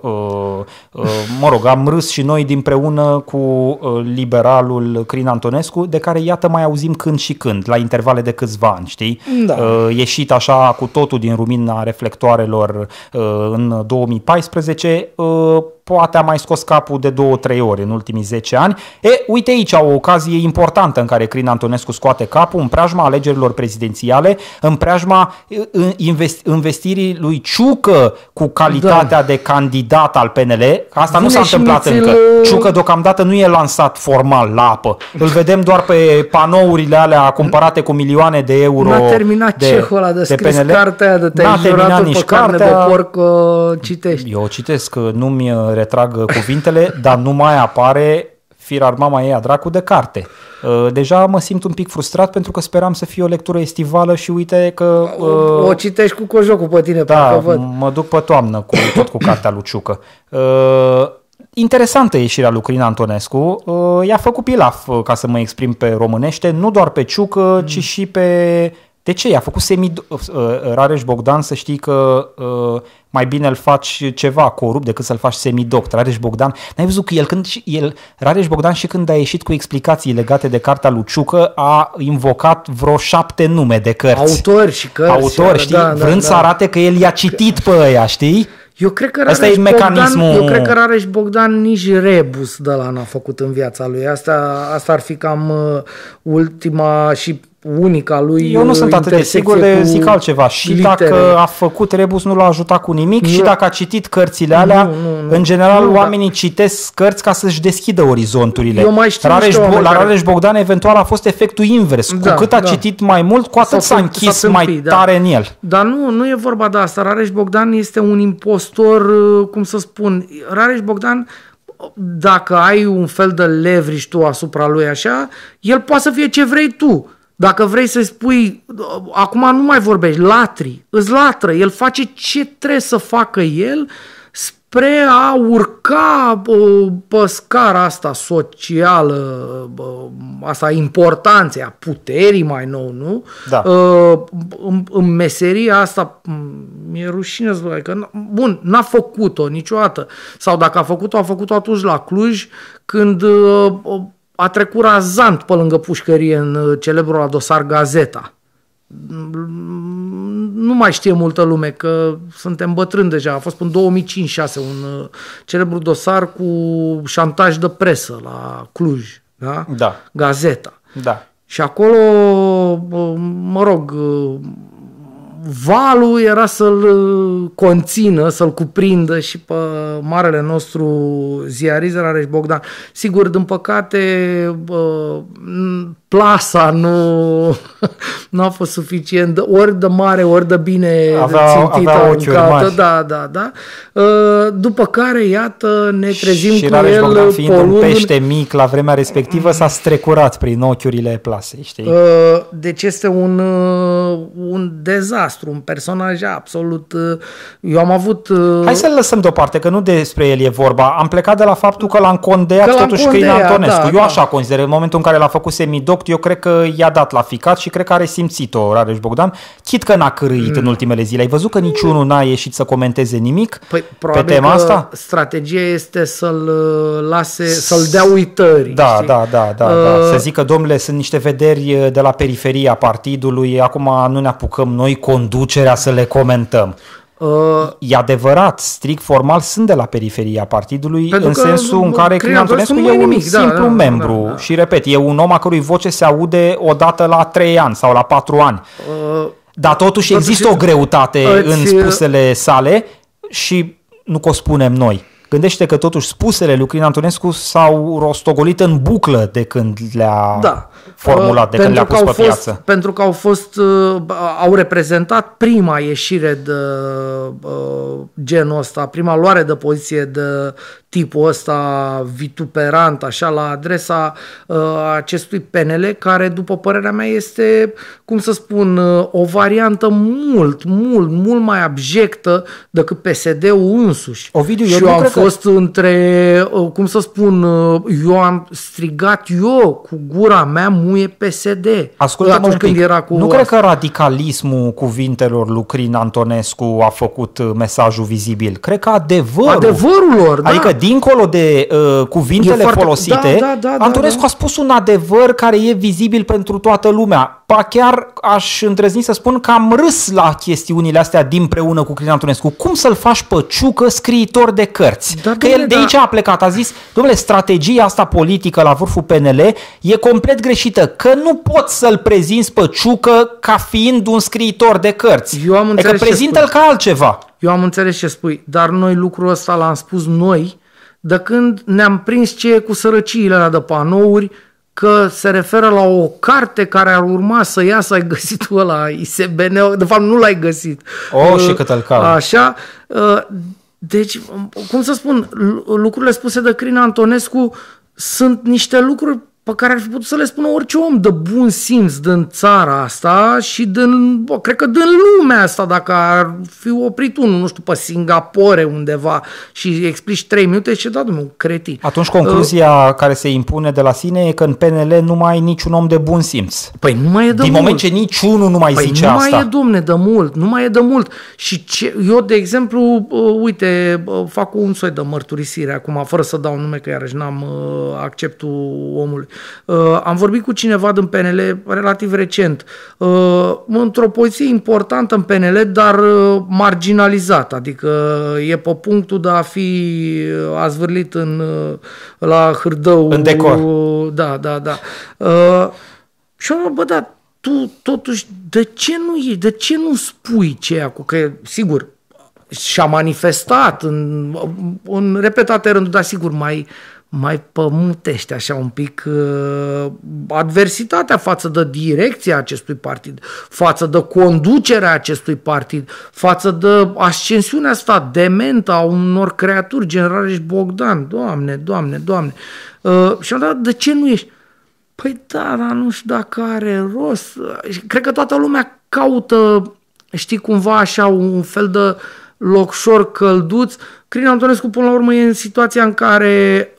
A: Mă rog, am râs și noi dinpreună cu liberalul Crin Antonescu, de care iată mai auzim când și când, la intervale de câțiva ani, știi? Ieșit așa cu totul din lumina reflectoarelor în 2014, poate a mai scos capul de 2-3 ori în ultimii 10 ani. Uite aici o ocazie importantă în care Crin Antonescu scoate capul în preajma alegerilor prezidențiale, în preajma investirii lui Ciucă cu calitatea de candidat al PNL. Asta nu s-a întâmplat încă. Ciucă deocamdată nu e lansat formal la apă. Îl vedem doar pe panourile alea cumpărate cu milioane de euro.
B: N-a terminat cehul ăla de scris cartea de te-ai jurat pe carne de porc, citești.
A: Eu citesc, nu-mi retrag cuvintele, dar nu mai apare firar mama ei a dracu de carte. Deja mă simt un pic frustrat pentru că speram să fie o lectură estivală și uite că...
B: O citești cu cojocul pe tine.
A: Mă duc pe toamnă tot cu cartea lui Ciucă. Interesantă ieșirea lui Crin Antonescu. I-a făcut pilaf, ca să mă exprim pe românește, nu doar pe Ciucă, ci și pe... De ce? I-a făcut Rareș Bogdan, să știi că mai bine îl faci ceva corupt decât să-l faci semidoct. Rareș Bogdan, n-ai văzut că Rareș Bogdan și când a ieșit cu explicații legate de cartea lui Ciucă a invocat vreo 7 nume de cărți.
B: Autori și cărți.
A: Autori, știi? Vrând să arate că el i-a citit pe ăia, știi?
B: Eu cred că Rareș Bogdan nici rebus de ăla n-a făcut în viața lui. Asta ar fi cam ultima și unica lui.
A: Eu nu sunt atât de sigur, de zic altceva. Și litere. Dacă a făcut rebus, nu l-a ajutat cu nimic. Și dacă a citit cărțile alea, în general oamenii citesc cărți ca să-și deschidă orizonturile. La Rareș Bogdan eventual a fost efectul invers. Cu cât a citit mai mult, cu atât s-a închis mai tare în el.
B: Dar nu e vorba de asta. Rareș Bogdan este un impostor, cum să spun. Rareș Bogdan, dacă ai un fel de leverage tu asupra lui așa, el poate să fie ce vrei tu. Dacă vrei să spui, acum nu mai vorbești, îți latră, el face ce trebuie să facă el spre a urca pe scara asta socială, asta importanței, a puterii mai nou, nu?
A: Da.
B: În meseria asta, mi-e rușine să spun, că, bun, n-a făcut-o niciodată. Sau dacă a făcut-o atunci la Cluj, când... a trecut razant pe lângă pușcărie în celebrul dosar Gazeta. Nu mai știe multă lume că suntem bătrâni deja. A fost până în 2005-2006 un celebru dosar cu șantaj de presă la Cluj. Da?
A: Da.
B: Gazeta.
A: Da.
B: Și acolo, mă rog, valul era să-l conțină, să-l cuprindă și pe marele nostru ziarist Rareș Bogdan. Sigur, din păcate, plasa nu a fost suficient, ori de mare, ori de bine țintită.
A: Avea ochiuri mari.
B: Da. După care, iată, ne trezim
A: și
B: cu
A: Rareș
B: el
A: Bogdan, fiind un
B: polund.
A: pește mic la vremea respectivă, s-a strecurat prin ochiurile plasei, știi?
B: Deci este un dezastru, un personaj absolut. Eu am avut...
A: Hai să-l lăsăm deoparte, că nu despre el e vorba. Am plecat de la faptul că l-a încondeat totuși Crin Antonescu. Eu așa consider. În momentul în care l-a făcut semidoct, eu cred că i-a dat la ficat și cred că are simțit-o Rareș Bogdan. Chit că n-a cârâit în ultimele zile. Ai văzut că niciunul n-a ieșit să comenteze nimic pe tema asta?
B: Strategia este să-l lase, să-l dea uitării.
A: Da. Să zică, domnule, sunt niște vederi de la periferia partidului, acum nu ne apucăm noi conducerea să le comentăm. E adevărat, strict formal sunt de la periferia partidului, în sensul în care Crin Antonescu e un simplu membru. Și repet, e un om a cărui voce se aude odată la 3 ani sau la 4 ani. Dar totuși există o greutate în spusele sale și nu că o spunem noi. Gândește că totuși spusele lui Crin Antonescu s-au rostogolit în buclă de când le-a formulat, de când le-a pus pe piață.
B: Pentru că au reprezentat prima ieșire de genul ăsta, prima luare de poziție de tipul ăsta vituperant, așa, la adresa acestui PNL, care, după părerea mea, este, cum să spun, o variantă mult mai abjectă decât PSD-ul însuși.
A: Ovidiu,
B: și eu am fost între, cum să spun, eu am strigat cu gura mea muie PSD.
A: Ascultă-mă un pic, nu cred că radicalismul cuvintelor lui Crin Antonescu a făcut mesajul vizibil. Cred că adevărul lor, adică dincolo de cuvintele folosite, Antonescu a spus un adevăr care e vizibil pentru toată lumea. Chiar aș îndrăzni să spun că am râs la chestiunile astea dinpreună cu Crin Antonescu. Cum să-l faci pe Ciucă scriitor de cărți? Că el de aici a plecat, a zis, dom'le, strategia asta politică la vârful PNL e complet greșită, că nu poți să-l prezinți pe Ciucă ca fiind un scriitor de cărți. Adică prezintă-l ca altceva.
B: Eu am înțeles ce spui, dar noi lucrul ăsta l-am spus noi de când ne-am prins cu sărăciile alea de panouri, că se referă la o carte care ar urma să iasă, ai găsit-o ăla ISBN, de fapt nu l-ai găsit.
A: Și cât îl caut.
B: Așa, deci, cum să spun, lucrurile spuse de Crin Antonescu sunt niște lucruri pe care ar fi putut să le spună orice om de bun simț din țara asta și cred că din lumea asta, dacă ar fi oprit unul, nu știu, pe Singapore undeva și explici 3 minute și da, domnule, cretin.
A: Atunci concluzia care se impune de la sine e că în PNL nu mai e niciun om de bun simț.
B: Păi nu mai e de mult.
A: Din moment ce niciunul nu mai zice asta.
B: Nu mai e, domne, de mult. Nu mai e de mult. Și eu, de exemplu, uite, fac un soi de mărturisire acum, fără să dau nume, că iarăși n-am acceptul omului. Am vorbit cu cineva din PNL relativ recent, într-o poziție importantă în PNL, dar marginalizat, adică e pe punctul de a fi azvârlit la hârdău.
A: În decor.
B: Da. Și eu, tu totuși, de ce nu spui că sigur, și-a manifestat în repetate rânduri, dar sigur mai pămutește așa un pic adversitatea față de direcția acestui partid, față de conducerea acestui partid, față de ascensiunea asta dementă a unor creaturi, gen Rareș Bogdan. Doamne. Și am dat, de ce nu ești? Păi da, dar nu știu dacă are rost. Cred că toată lumea caută, știi, cumva așa un fel de locșor călduț. Crin Antonescu, până la urmă, e în situația în care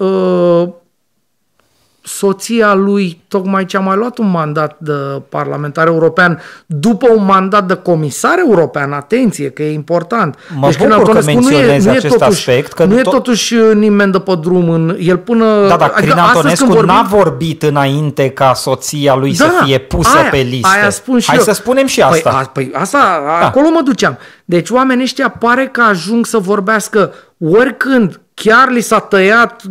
B: soția lui tocmai ce a mai luat un mandat de parlamentar european după un mandat de comisar european. Atenție, că e important.
A: Mă bucur că menționezi acest aspect. Că
B: nu e totuși nimeni de pe drum. El până...
A: Da, dar Crin Antonescu n-a vorbit înainte ca soția lui să fie pusă pe listă. Hai să spunem și asta.
B: Păi asta, acolo mă duceam. Deci oamenii ăștia pare că ajung să vorbească oricând, chiar li s-a tăiat,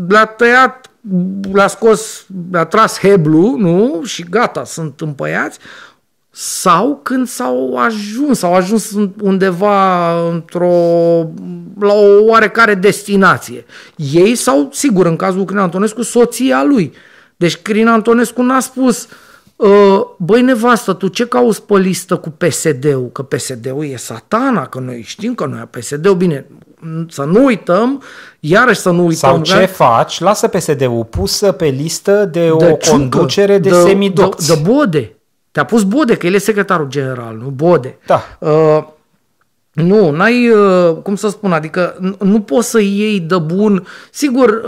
B: le-a scos, le-a tras heblu, nu? Și gata, sunt împăiați. sau când s-au ajuns undeva la o oarecare destinație. Ei sau, sigur, în cazul Crin Antonescu, soția lui. Deci Crin Antonescu n-a spus: băi, nevastă, tu ce cauți pe listă cu PSD-ul? Că PSD-ul e satana, că noi știm că noi PSD-ul, bine, să nu uităm, iarăși să nu uităm.
A: Sau ce faci? Lasă PSD-ul pusă pe listă de o conducere de semidocți.
B: De Bode. Te-a pus Bode, că el e secretarul general, nu Bode.
A: Da.
B: Nu, n-ai, cum să spun, adică nu poți să iei de bun. Sigur,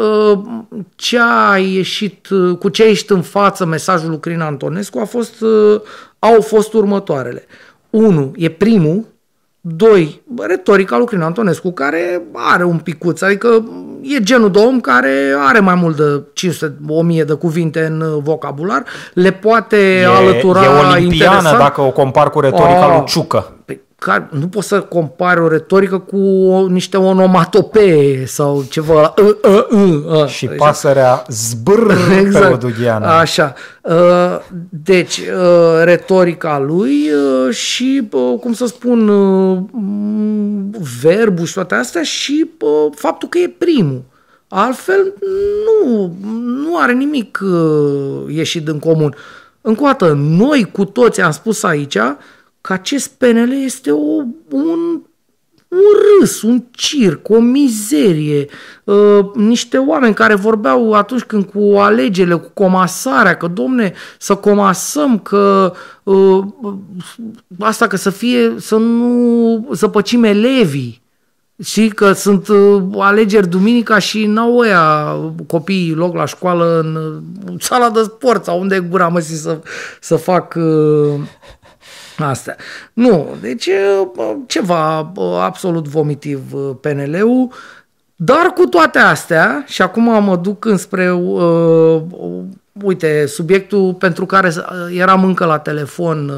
B: cu ce a ieșit în față mesajul lui Crin Antonescu au fost următoarele. 1. E primul. 2. Retorica lui Crin Antonescu, care are un picuț, adică e genul de om care are mai mult de 500-1000 de cuvinte în vocabular, le poate alătura.
A: E olimpiană
B: interesant.
A: dacă o compar cu retorica lui Ciucă.
B: Nu poți să compari o retorică cu niște onomatopee sau ceva.
A: Și pasărea zbrr
B: exact.
A: pe Odugheanu.
B: Așa. Deci, retorica lui și, cum să spun, verbul și toate astea și faptul că e primul. Altfel, nu are nimic ieșit în comun. Încă o dată, noi cu toți am spus aici că acest PNL este un râs, un circ, o mizerie, niște oameni care vorbeau atunci când cu alegerile, cu comasarea, că domne, să comasăm, că asta că să păcim elevii. Și că sunt alegeri duminica și n-au ăia copiii loc la școală în sala de sport sau unde e gura măsii să fac astea. Nu, deci ceva absolut vomitiv PNL-ul, dar cu toate astea, și acum mă duc înspre uite, subiectul pentru care eram încă la telefon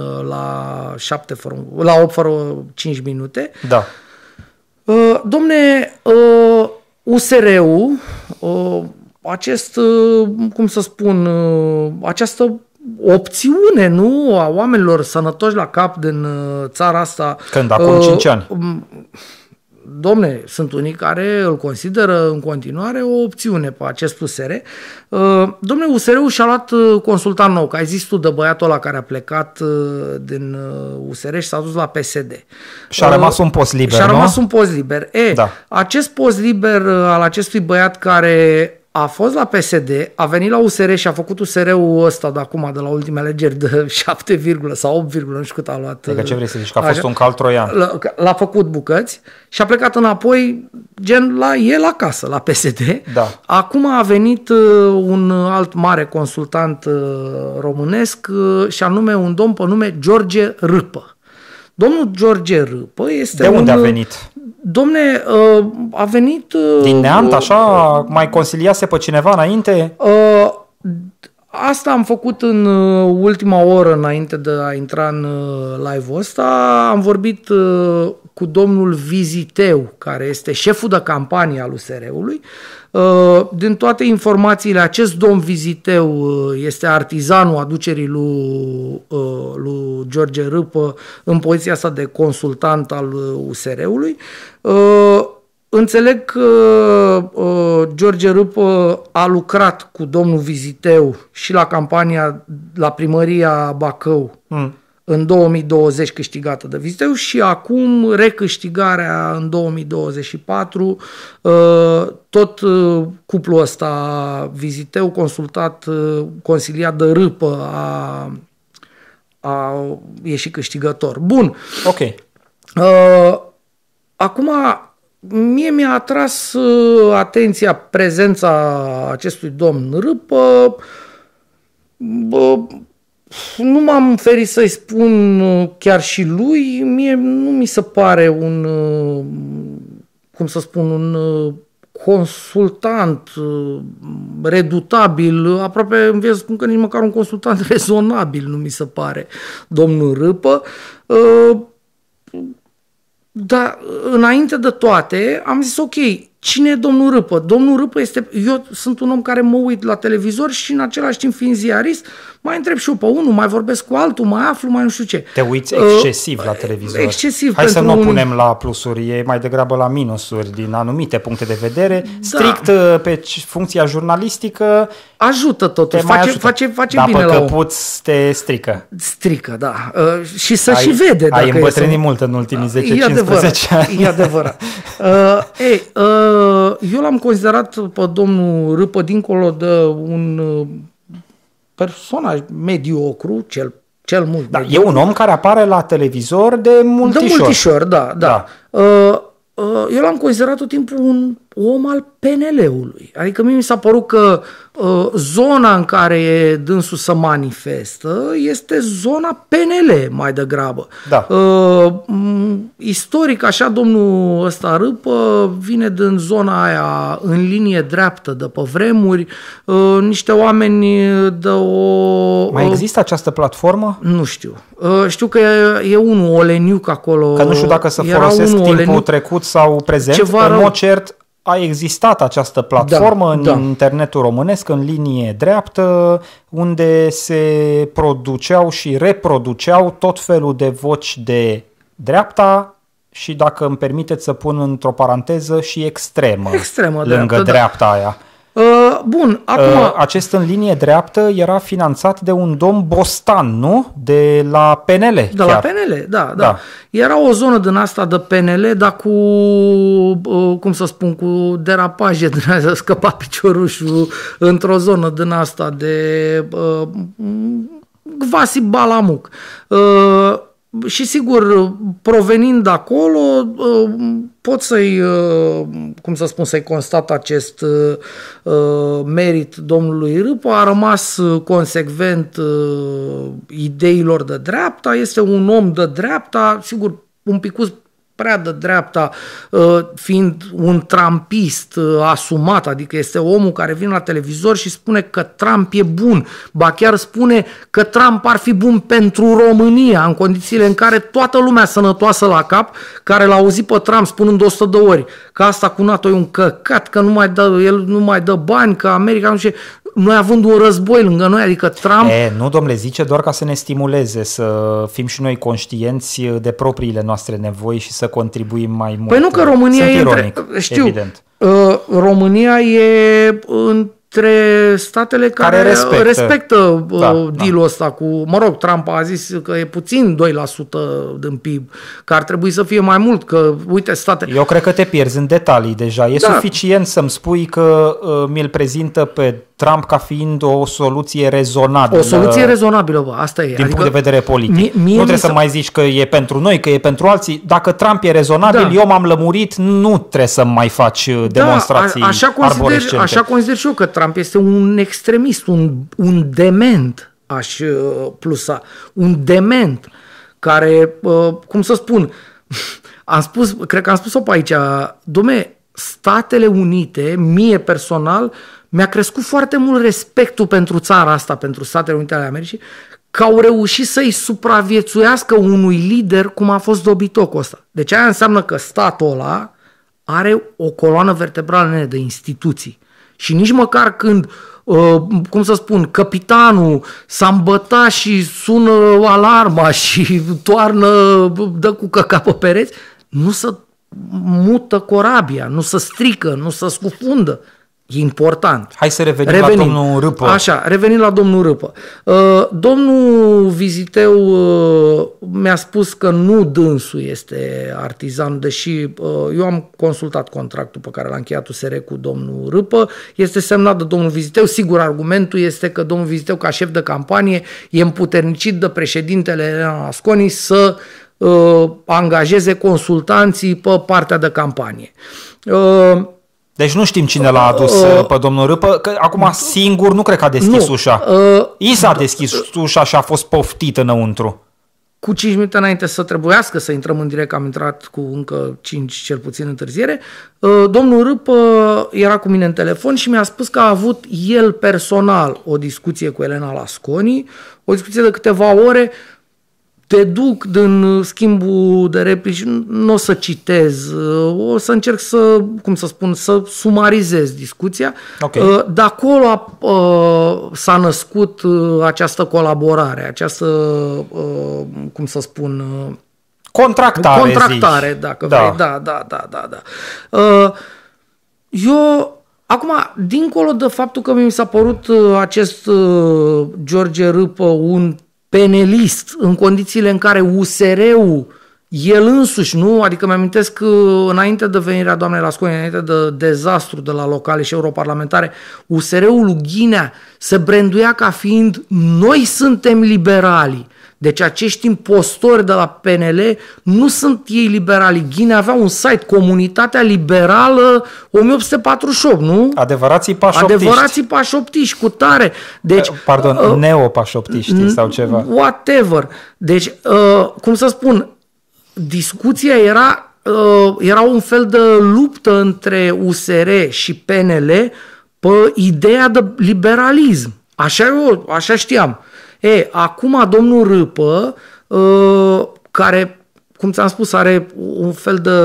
B: la 8 fără 5 minute.
A: Da.
B: Domne, USR-ul, acest, cum să spun, această opțiune, nu, a oamenilor sănătoși la cap din țara asta.
A: Când? Acum 5 ani.
B: Domne, sunt unii care îl consideră în continuare o opțiune pe acest USR. Domne, USR-ul și-a luat consultant nou, că ai zis tu de băiatul ăla care a plecat din USR și s-a dus la PSD.
A: Și a rămas un post liber,
B: Și a rămas un post liber. Da. Acest post liber al acestui băiat care a fost la PSD, a venit la USR și a făcut USR-ul ăsta de acum, de la ultimele alegeri, de 7, sau 8, nu știu cât a luat.
A: Adică ce vrei să zici? Că a fost un cal troian.
B: L-a făcut bucăți și a plecat înapoi, gen la el acasă, la PSD.
A: Da.
B: Acum a venit un alt mare consultant românesc și anume un domn pe nume George Râpă. Domnul George Râpă este
A: De unde a venit?
B: Domne, a venit...
A: Din Neant, așa? Mai consiliase pe cineva înainte?
B: Asta am făcut în ultima oră înainte de a intra în live-ul ăsta. Am vorbit cu domnul Viziteu, care este șeful de campanie al USR-ului. Din toate informațiile, acest domn Viziteu este artizanul aducerii lui George Râpă în poziția asta de consultant al USR-ului. Înțeleg că George Râpă a lucrat cu domnul Viziteu și la campania la primăria Bacău în 2020 câștigată de Viziteu și acum recâștigarea în 2024, tot cuplul ăsta Viziteu consiliat de Râpă a ieșit câștigător. Bun.
A: Ok.
B: Acum mie mi-a atras atenția prezența acestui domn Râpă. Nu m-am ferit să-i spun chiar și lui. Mie nu mi se pare un, cum să spun, un consultant redutabil. Aproape îmi vine să spun că nici măcar un consultant rezonabil nu mi se pare domnul Râpă. Dar înainte de toate am zis ok, Cine e domnul Râpă? Domnul Râpă este... Eu sunt un om care mă uit la televizor și în același timp fiind ziarist, mai întreb și eu pe unul, mai vorbesc cu altul, mai aflu, mai nu știu ce.
A: Te uiți excesiv la televizor.
B: Excesiv.
A: Hai să nu o punem la plusuri, e mai degrabă la minusuri din anumite puncte de vedere. Strict pe funcția jurnalistică
B: ajută totuși, face bine la om.
A: Dar pe căpuț te strică.
B: Strică, da. Și să și vede.
A: Ai îmbătrânit mult în ultimii 10-15 ani.
B: E adevărat. Eu l-am considerat pe domnul Râpă, dincolo de un personaj mediocru, cel mult.
A: Da, e un om care apare la televizor de multișor.
B: De multișor, da. Eu l-am considerat tot timpul un om al PNL-ului. Adică mie mi s-a părut că zona în care dânsul se manifestă este zona PNL mai degrabă.
A: Da.
B: Istoric, așa, domnul ăsta Râpă vine din zona aia în linie dreaptă de pe vremuri, niște oameni de o...
A: Mai există această platformă?
B: Nu știu. Știu că e unul Oleniuc acolo.
A: Că nu știu dacă să folosesc timpul trecut sau prezent. În mod cert, a existat această platformă în internetul românesc, în linie dreaptă, unde se produceau și reproduceau tot felul de voci de dreapta și, dacă îmi permiteți să pun într-o paranteză, și extremă lângă dreapta aia.
B: Bun, acum...
A: Acest în linie dreaptă era finanțat de un domn Bostan, nu? De la PNL.
B: De la PNL, da. Era o zonă din asta de PNL, dar cu, cum să spun, cu derapaje din asta, scăpa piciorușul într-o zonă din asta de Gvasi Balamuc. Și sigur, provenind de acolo, pot să-i constat acest merit domnului Râpă. A rămas consecvent ideilor de dreapta, este un om de dreapta, sigur, un picuț prea de dreapta, fiind un trumpist asumat, adică este omul care vine la televizor și spune că Trump e bun, ba chiar spune că Trump ar fi bun pentru România, în condițiile în care toată lumea sănătoasă la cap, care l-a auzit pe Trump spunând 100 de ori că asta cu NATO e un căcat, că el nu mai dă bani, că America nu știu. Noi având un război lângă noi, adică Trump...
A: Nu, domnule, zice doar ca să ne stimuleze, să fim și noi conștienți de propriile noastre nevoi și să contribuim mai mult.
B: Păi nu, că România
A: Sunt ironic, evident.
B: România e între statele care respectă deal-ul ăsta cu... Mă rog, Trump a zis că e puțin 2% din PIB, că ar trebui să fie mai mult, că, uite, statele...
A: Eu cred că te pierzi în detalii deja. E suficient să-mi spui că mi-l prezintă pe Trump ca fiind o soluție rezonabilă.
B: O soluție rezonabilă, bă, asta e.
A: Din punct de vedere politic. Nu trebuie să mai zici că e pentru noi, că e pentru alții. Dacă Trump e rezonabil, eu m-am lămurit, nu trebuie să mai faci demonstrații arborescente.
B: Așa consider și eu că Trump este un extremist, un dement, aș plusa. Un dement care, cum să spun, cred că am spus-o pe aici, dom'le, Statele Unite, mie personal, mi-a crescut foarte mult respectul pentru țara asta, pentru Statele Unite ale Americii, că au reușit să-i supraviețuiască unui lider cum a fost dobitocul ăsta. Deci aia înseamnă că statul ăla are o coloană vertebrală de instituții. Și nici măcar când, cum să spun, capitanul s-a îmbătat și sună alarma și toarnă, dă cu căca pe pereți, nu se mută corabia, nu se strică, nu se scufundă. E important.
A: Hai să revenim la domnul Râpă.
B: Așa, revenim la domnul Râpă. Domnul Viziteu mi-a spus că nu dânsul este artizan, deși eu am consultat contractul pe care l-a încheiat USR cu domnul Râpă. Este semnat de domnul Viziteu. Sigur, argumentul este că domnul Viziteu, ca șef de campanie, e împuternicit de președintele Elena Asconi să angajeze consultanții pe partea de campanie.
A: Deci nu știm cine l-a adus pe domnul Râpă, că acum singur nu cred că a deschis ușa. I s-a deschis ușa și a fost poftit înăuntru.
B: Cu 5 minute înainte să trebuiască să intrăm în direct, am intrat cu încă 5 cel puțin întârziere, domnul Râpă era cu mine în telefon și mi-a spus că a avut el personal o discuție cu Elena Lasconi, o discuție de câteva ore, deduc din schimbul de replici, nu o să citez, o să încerc să, să sumarizez discuția.
A: Okay.
B: De acolo s-a născut această colaborare, această, contractare, zici. Dacă vrei. Da. Eu, acum, dincolo de faptul că mi s-a părut acest George Râpă un penelist în condițiile în care USR-ul el însuși, nu? Adică mi-amintesc că înainte de venirea doamnei Lasconi, înainte de dezastru de la locale și europarlamentare, USR-ul lui Ghinea se branduia ca fiind noi suntem liberali. Deci acești impostori de la PNL nu sunt ei liberali. Ghinea avea un site, Comunitatea Liberală 1848, nu?
A: Adevărații pașoptiști.
B: Adevărații pașoptiști, cu tare. Deci,
A: neopașoptiști sau ceva.
B: Whatever. Deci, cum să spun, discuția era un fel de luptă între USR și PNL pe ideea de liberalism. Așa știam. Acum domnul Râpă, care, cum ți-am spus, are un fel de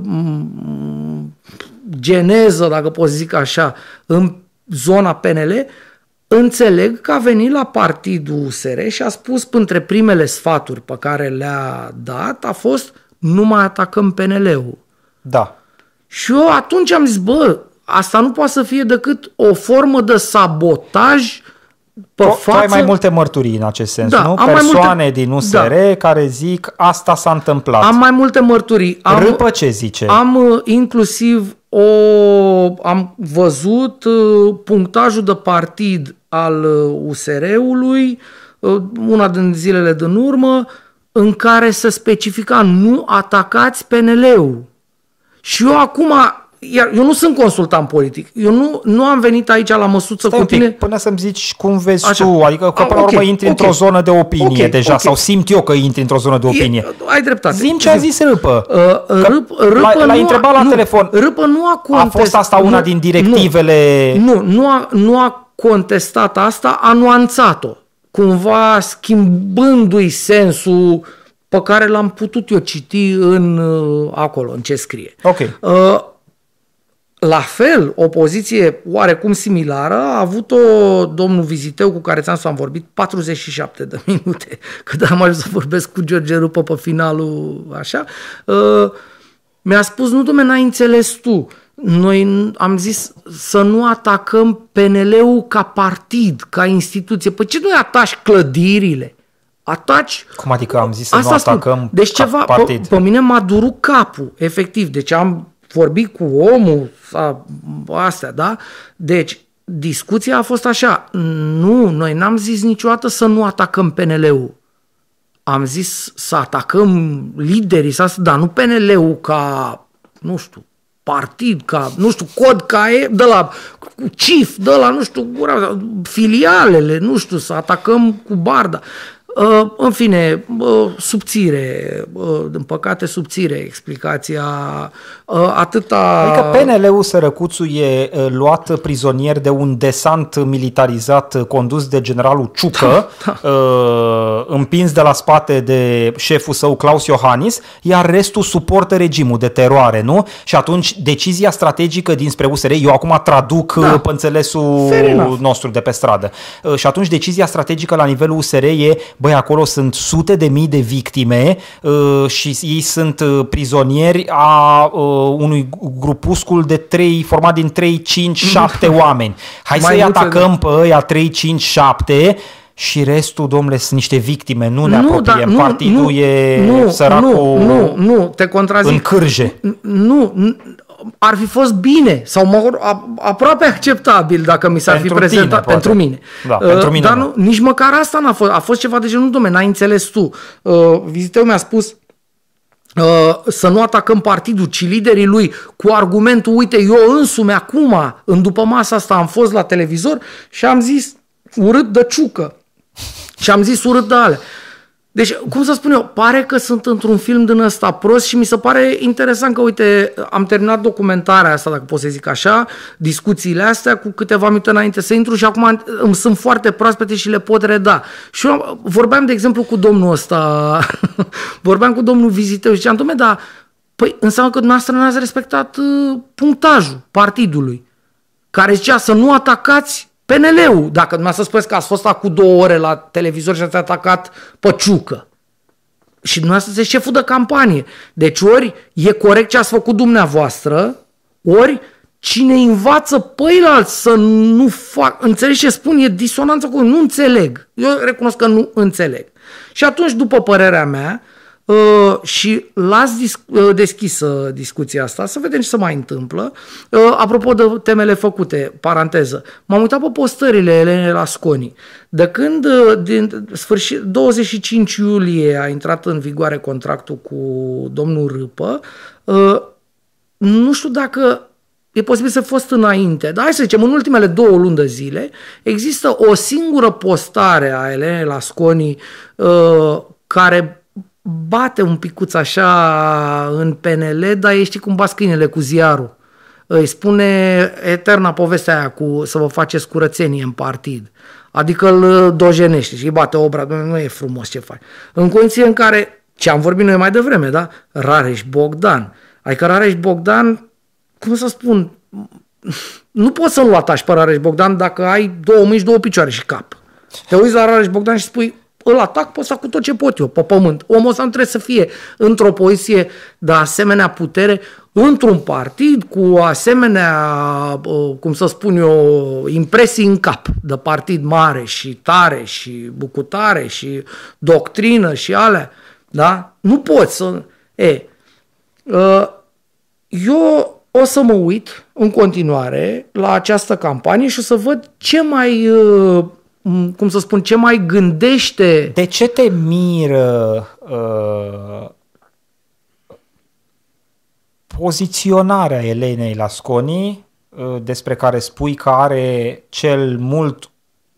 B: geneză, dacă pot zic așa, în zona PNL, înțeleg că a venit la partidul USR și a spus, printre primele sfaturi pe care le-a dat, a fost: nu mai atacăm PNL-ul.
A: Da.
B: Și eu atunci am zis, asta nu poate să fie decât o formă de sabotaj.
A: Tu ai mai multe mărturii în acest sens, nu? Persoane din USR care zic asta s-a întâmplat.
B: Am mai multe mărturii.
A: Râpă ce zice?
B: Am inclusiv am văzut punctajul de partid al USR-ului, una din zilele din urmă, în care se specifica: nu atacați PNL-ul. Și eu acum... Eu nu sunt consultant politic. Eu nu am venit aici la măsuță cu tine.
A: Până să-mi zici cum vezi tu. Adică că până la urmă intri într-o zonă de opinie deja. Sau simt eu că intri într-o zonă de opinie.
B: Ai dreptate.
A: Zi-mi ce a zis Râpă.
B: L-ai
A: întrebat la telefon.
B: Râpă nu a contestat.
A: A fost asta una din directivele...
B: Nu a contestat asta, a nuanțat-o. Cumva schimbându-i sensul pe care l-am putut eu citi acolo, în ce scrie.
A: Ok.
B: La fel, o poziție oarecum similară a avut-o domnul Viziteu, cu care ți-am vorbit 47 de minute, când am ajuns să vorbesc cu George Râpă pe finalul așa. Mi-a spus: nu, dom'le, n-ai înțeles tu. Noi am zis să nu atacăm PNL-ul ca partid, ca instituție. Păi ce, nu ataci clădirile? Ataci...
A: Cum adică am zis să nu atacăm partid?
B: Pe mine m-a durut capul, efectiv. Deci am vorbit cu omul, astea, da? Deci, discuția a fost așa: nu, noi n-am zis niciodată să nu atacăm PNL-ul. Am zis să atacăm liderii, dar nu PNL-ul ca, nu știu, partid, ca, nu știu, cod ca de la CIF, de la, nu știu, filialele, nu știu, să atacăm cu barda. În fine, subțire, din păcate subțire explicația, atâta...
A: Adică PNL-ul, sărăcuțul, e luat prizonier de un desant militarizat condus de generalul Ciucă, împins de la spate de șeful său Claus Iohannis, iar restul suportă regimul de teroare, nu? Și atunci decizia strategică dinspre USR, eu acum traduc pe înțelesul nostru de pe stradă, și atunci decizia strategică la nivelul USR e: băi, acolo sunt sute de mii de victime și ei sunt prizonieri a unui grupuscul format din 3, 5, 7 oameni. Hai să-i atacăm pe ăia 3, 5, 7 și restul, domnule, sunt niște victime. Nu ne apropiem. Partidul e săracul
B: nu, te contrazic.
A: În cârje.
B: Nu, ar fi fost bine sau aproape acceptabil dacă mi s-ar fi prezentat pentru mine.
A: Da, pentru mine.
B: Dar nici măcar asta n-a fost. A fost ceva de genul: dom'le, n-ai înțeles tu. Viziteu mi-a spus să nu atacăm partidul, ci liderii lui, cu argumentul: uite, eu însumi acum, în după masa asta, am fost la televizor și am zis urât de Ciucă și am zis urât de alea. Deci, cum să spun eu, pare că sunt într-un film din ăsta prost și mi se pare interesant că, uite, am terminat documentarea asta, dacă pot să zic așa, discuțiile astea cu câteva minute înainte să intru și acum îmi sunt foarte proaspete și le pot reda. Și eu vorbeam, de exemplu, cu domnul ăsta, vorbeam cu domnul Viziteu și ziceam, dom'le, dar păi înseamnă că dumneavoastră n-ați respectat punctajul partidului, care zicea să nu atacați PNL-ul. Dacă dumneavoastră spuneți că ați fost acum 2 ore la televizor și ați atacat pe Ciucă. Și dumneavoastră sunteți șeful de campanie. Deci ori e corect ce ați făcut dumneavoastră, ori cine învață pe ceilalți să nu fac... Înțelegi ce spun? E disonanță cu... Nu înțeleg. Eu recunosc că nu înțeleg. Și atunci, după părerea mea, și las deschisă discuția asta, să vedem ce se mai întâmplă. Apropo de temele făcute, paranteză, m-am uitat pe postările Elenei Lasconi. De când, din sfârșit, 25 iulie a intrat în vigoare contractul cu domnul Râpă, nu știu dacă e posibil să fost înainte, dar hai să zicem, în ultimele 2 luni de zile există o singură postare a Elenei Lasconi care bate un picuț așa în PNL, dar ei știi cum bat câinele cu ziarul. Îi spune eterna povestea aia cu să vă faceți curățenie în partid. Adică îl dojenește și îi bate obra, nu e frumos ce faci. În condiții în care, ce am vorbit noi mai devreme, da? Rareș Bogdan. Adică Rareș Bogdan, cum să spun, nu poți să-l atași pe Rareș Bogdan dacă ai 2 mâini și 2 picioare și cap. Te uiți la Rareș Bogdan și spui, îl atac pe ăsta cu tot ce pot eu, pe pământ. Omul ăsta nu trebuie să fie într-o poziție de asemenea putere, într-un partid cu asemenea, cum să spun eu, impresii în cap de partid mare și tare și bucutare și doctrină și alea. Da? Nu poți să... Eu o să mă uit în continuare la această campanie și o să văd ce mai... cum să spun, ce mai gândește...
A: De ce te miră poziționarea Elenei Lasconi, despre care spui că are cel mult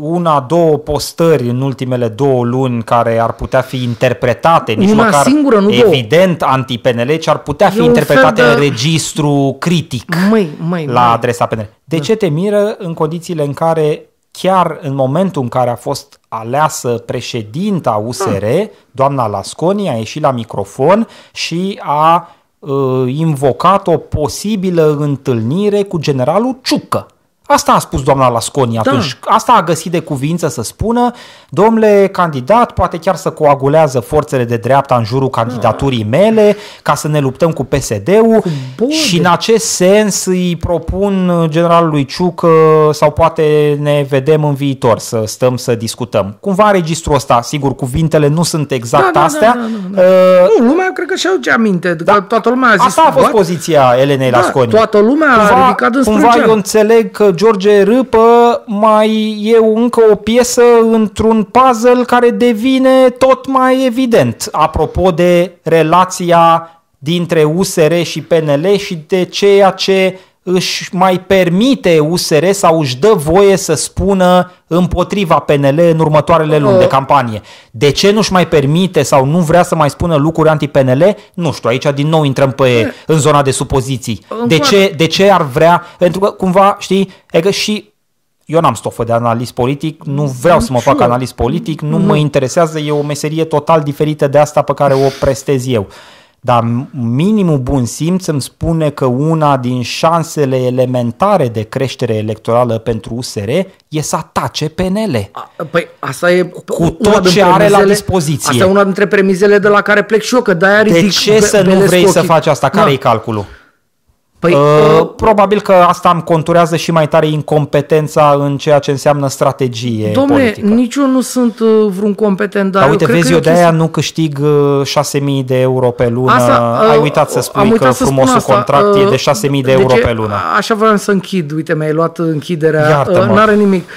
A: 1-2 postări în ultimele 2 luni care ar putea fi interpretate, nici
B: una
A: măcar
B: singură, nu
A: evident anti-PNL, ci ar putea fi interpretate în registru critic la adresa PNL. De ce te miră în condițiile în care chiar în momentul în care a fost aleasă președinta USR, doamna Lasconi a ieșit la microfon și a invocat o posibilă întâlnire cu generalul Ciucă? Asta a spus doamna Lasconi atunci. Da. Asta a găsit de cuvință să spună, domnule candidat, poate chiar să coagulează forțele de dreapta în jurul candidaturii mele ca să ne luptăm cu PSD-ul și în acest sens îi propun generalului Ciucă sau poate ne vedem în viitor să stăm să discutăm. Cumva în registrul ăsta, sigur, cuvintele nu sunt exact astea.
B: Nu, lumea cred că și-au ce aminte. Da. Toată lumea a zis.
A: Asta a fost poziția Elenei Lasconi.
B: Toată lumea a ridicat în
A: cumva eu înțeleg că George Râpă mai e încă o piesă într-un puzzle care devine tot mai evident. Apropo de relația dintre USR și PNL și de ceea ce își mai permite USR sau își dă voie să spună împotriva PNL în următoarele luni de campanie. De ce nu-și mai permite sau nu vrea să mai spună lucruri anti-PNL? Nu știu, aici din nou intrăm în zona de supoziții. De ce ar vrea? Pentru că cumva, știi, e că și eu n-am stofă de analist politic, nu vreau să mă fac analist politic, nu mă interesează, e o meserie total diferită de asta pe care o prestez eu. Dar minimul bun simț îmi spune că una din șansele elementare de creștere electorală pentru USR e să atace PNL.
B: Păi asta e
A: cu tot ce are la dispoziție.
B: Asta e una dintre premizele de la care plec și eu, că de-aia ridic.
A: De ce să nu vrei să faci asta? Care e calculul?
B: Păi,
A: probabil că asta îmi conturează și mai tare incompetența în ceea ce înseamnă strategie politică.
B: Nici eu nu sunt vreun competent, dar
A: uite, vezi, eu de-aia nu câștig 6.000 de euro pe lună. Ai uitat să spui că frumosul contract e de 6.000 de euro pe lună.
B: Așa vreau să închid. Uite, mi-ai luat închiderea. N-are nimic.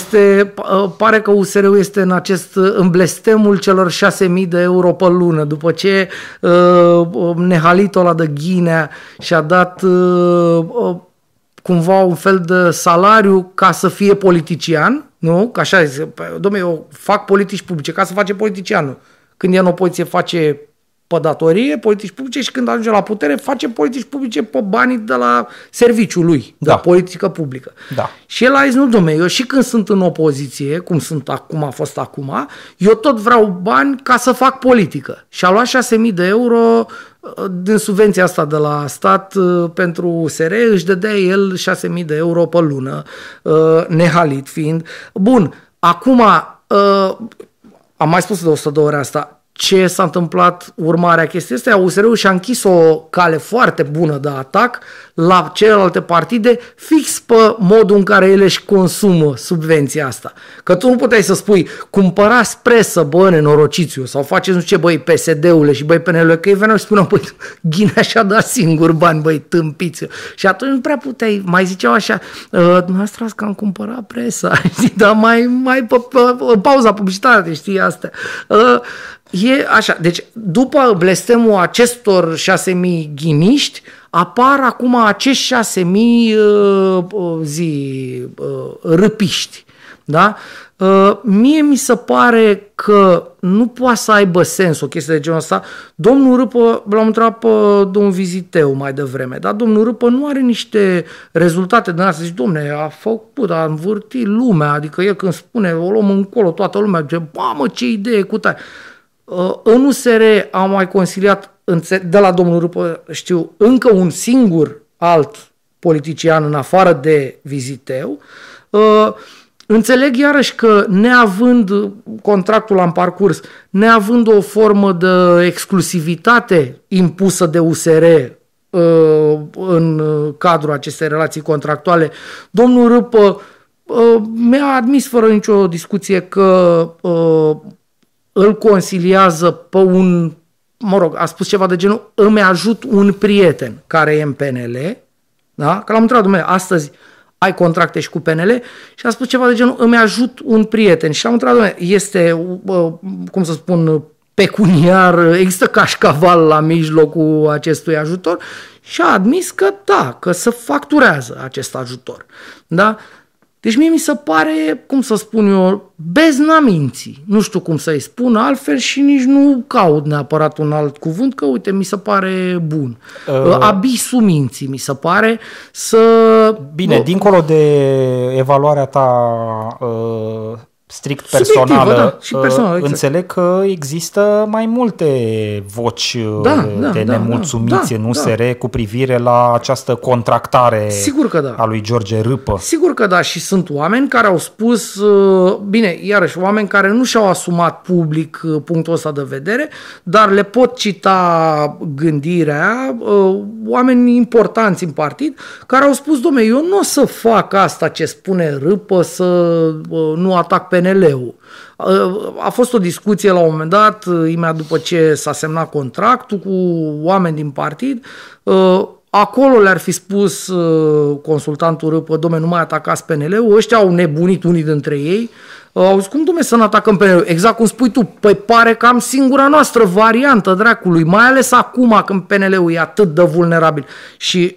B: Pare că USR-ul este în blestemul celor 6.000 de euro pe lună. După ce Nehalito ăla de Ghinea și-a dat cumva un fel de salariu ca să fie politician, nu? Că așa zice, dom'le, eu fac politici publice ca să face politicianul. Când e în opoziție face pe datorie, politici publice, și când ajunge la putere face politici publice pe banii de la serviciul lui, de politică publică.
A: Da.
B: Și el a zis, nu, dom'le, eu și când sunt în opoziție, cum a fost acum, eu tot vreau bani ca să fac politică. Și a luat 6.000 de euro din subvenția asta de la stat pentru USR, își dădea el 6.000 de euro pe lună, nehalit fiind. Bun, acum, am mai spus de 100 de ore asta, ce s-a întâmplat urmarea chestiei astea? USR-ul și-a închis o cale foarte bună de atac la celelalte partide, fix pe modul în care ele își consumă subvenția asta. Că tu nu puteai să spui, cumpărați presă, bă, nenorocițiu, sau faceți nu ce, băi, PSD-ule și băi, PNL-ule, că ei veneau și spuneau, băi, Ghinea și-a dat singur bani, băi, tâmpiți. Și atunci nu prea puteai, mai ziceau așa, dumneavoastră că am cumpărat presa, știi, dar mai pe pauza publicitate, știi, astea. E așa, deci după blestemul acestor 6.000 ghiniști, apar acum acești 6.000 râpiști. Da? Mie mi se pare că nu poate să aibă sens o chestie de genul ăsta. Domnul Râpă, l-am întrebat pe domnul Viziteu mai devreme, dar domnul Râpă nu are niște rezultate din astea. Zice, domne, a făcut, a învârtit lumea, adică el când spune, o luăm încolo, toată lumea zice, bă, mă, ce idee cu tare. În USR am mai consiliat, de la domnul Râpă știu, încă un singur alt politician în afară de Viziteu. Înțeleg iarăși că neavând contractul la parcurs, neavând o formă de exclusivitate impusă de USR în cadrul acestei relații contractuale, domnul Râpă mi-a admis fără nicio discuție că îl consiliază pe un, mă rog, a spus ceva de genul, îmi ajut un prieten care e în PNL, da? Că l-am întrebat, dom'le, astăzi ai contracte și cu PNL? Și a spus ceva de genul, îmi ajut un prieten. Și am întrebat, dom'le, este, cum să spun, pecuniar, există cașcaval la mijlocul acestui ajutor? Și a admis că da, că se facturează acest ajutor, da? Deci mie mi se pare, cum să spun eu, bezna minții. Nu știu cum să-i spun altfel și nici nu caut neapărat un alt cuvânt, că uite, mi se pare bun. Abisul minții, mi se pare să...
A: Bine, dincolo de evaluarea ta strict personală,
B: da, și personală, exact.
A: Înțeleg că există mai multe voci de nemulțumiți în USR cu privire la această contractare a lui George Râpă.
B: Sigur că da, și sunt oameni care au spus, bine, iarăși, oameni care nu și-au asumat public punctul ăsta de vedere, dar le pot cita gândirea, oameni importanți în partid, care au spus, dom'le, eu nu o să fac asta ce spune Râpă, să nu atac PNL-ul. A fost o discuție la un moment dat, imediat după ce s-a semnat contractul, cu oameni din partid. Acolo le-ar fi spus consultantul Râpă, dom'le, nu mai atacați PNL-ul, ăștia au nebunit unii dintre ei. Au zis, cum, dom'le, să nu atacăm PNL-ul? Exact cum spui tu, păi pare că am singura noastră variantă, dracului, mai ales acum când PNL-ul e atât de vulnerabil. Și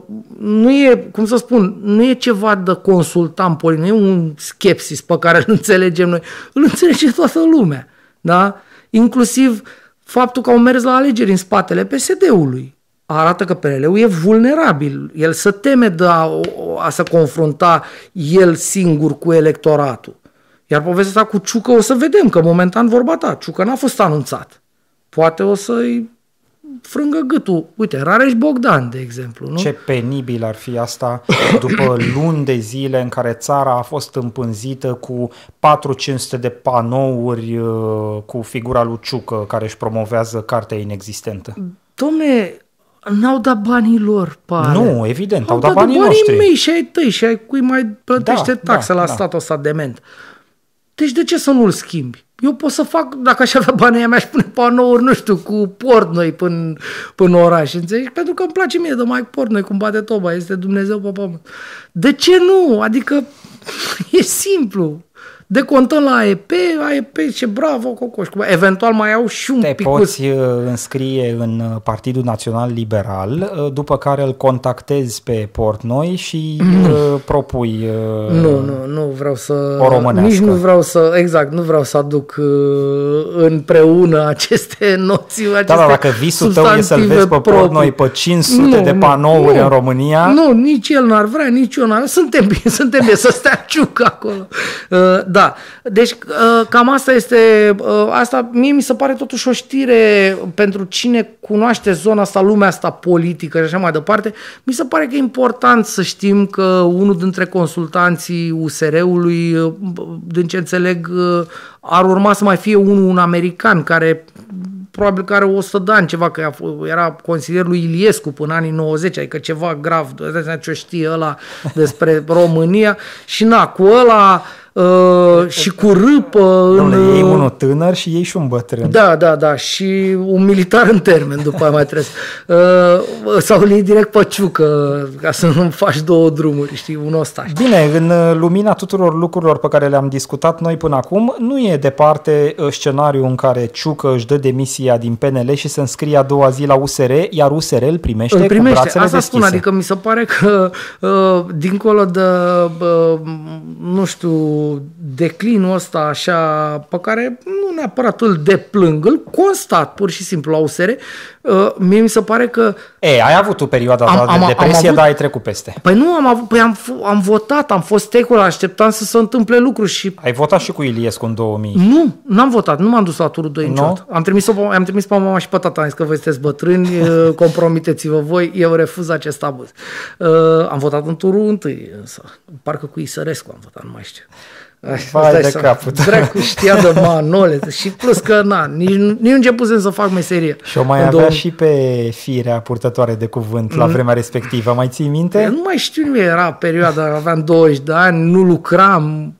B: nu e, cum să spun, nu e ceva de consultant politic, nu e un skepsis pe care îl înțelegem noi, îl înțelege toată lumea, da? Inclusiv faptul că au mers la alegeri în spatele PSD-ului. Arată că PNL-ul e vulnerabil. El se teme de a se confrunta el singur cu electoratul. Iar povestea asta cu Ciucă o să vedem, că momentan vorba ta. Ciucă n-a fost anunțat. Poate o să-i frângă gâtul. Uite, Rareș Bogdan, de exemplu. Nu?
A: Ce penibil ar fi asta după luni de zile în care țara a fost împânzită cu 400-500 de panouri cu figura lui Ciucă care își promovează cartea inexistentă.
B: Dom'le, n-au dat banii lor, pare.
A: Nu, evident, au dat banii noștri.
B: Mei și ai tăi și ai cui mai plătește taxe la statul ăsta dement. Deci de ce să nu-l schimbi? Eu pot să fac, dacă aș avea banii aia, mi-aș pune panouri, nu știu, cu Portnoy până oraș, înțelegi? Pentru că îmi place mie de Mike Portnoy, cum bate toba, este Dumnezeu pe pământ. De ce nu? Adică e simplu. decontăm la AEP, ce bravo, Cocoș. Eventual mai au și un
A: Te
B: picuț.
A: poți înscrie în Partidul Național Liberal, după care îl contactezi pe Portnoi și propui
B: Nu vreau să...
A: o românească.
B: Nici nu vreau să... Exact, nu vreau să aduc împreună aceste noții, aceste
A: dacă visul tău e să-l vezi pe Portnoi pe 500 de panouri în România...
B: Nu, nici el n-ar vrea, nici eu n-ar vrea. Suntem bine să stea ciucă acolo. Da, deci cam asta este... Asta mie mi se pare totuși o știre pentru cine cunoaște zona asta, lumea asta politică și așa mai departe. Mi se pare că e important să știm că unul dintre consultanții USR-ului, din ce înțeleg, ar urma să mai fie un american care probabil că are 100 de ani, ceva, că era consilierul lui Iliescu până anii 90, adică ceva grav, ce știe ăla despre România și cu ăla și cu râpă.
A: Ei unul tânăr și ei și un bătrân.
B: Da, și un militar în termen, după aia mai trebuie sau îl iei direct pe ciucă, ca să nu faci două drumuri, știi, un ostaș.
A: Bine, în lumina tuturor lucrurilor pe care le-am discutat noi până acum, nu e departe scenariul în care Ciucă își dă demisia din PNL și se înscrie a doua zi la USR, iar USR îl primește cu brațele
B: asta
A: deschise.
B: spun, adică mi se pare că dincolo de nu știu, declinul ăsta așa, pe care nu neapărat îl deplâng, îl constat pur și simplu la USR, mie mi se pare că...
A: Ai avut o perioadă de depresie, dar ai trecut peste.
B: Păi nu, am votat, am fost stecul, așteptam să se întâmple lucruri și...
A: Ai votat și cu Iliescu în 2000?
B: Nu, n-am votat, nu m-am dus la turul 2 niciodată. Am trimis pe mama și pe tata, am zis că voi sunteți bătrâni, compromiteți-vă voi, eu refuz acest abuz. Am votat în turul 1, însă, parcă cu Isărescu am votat, nu mai știu.
A: Vai de capul.
B: Dracu știa de Manole și plus că nici nu începusem să fac meserie.
A: Și o mai avea și pe firea purtătoare de cuvânt la vremea respectivă. Mai ții minte?
B: Nu mai știu, nu era perioada, aveam 20 de ani, nu lucram,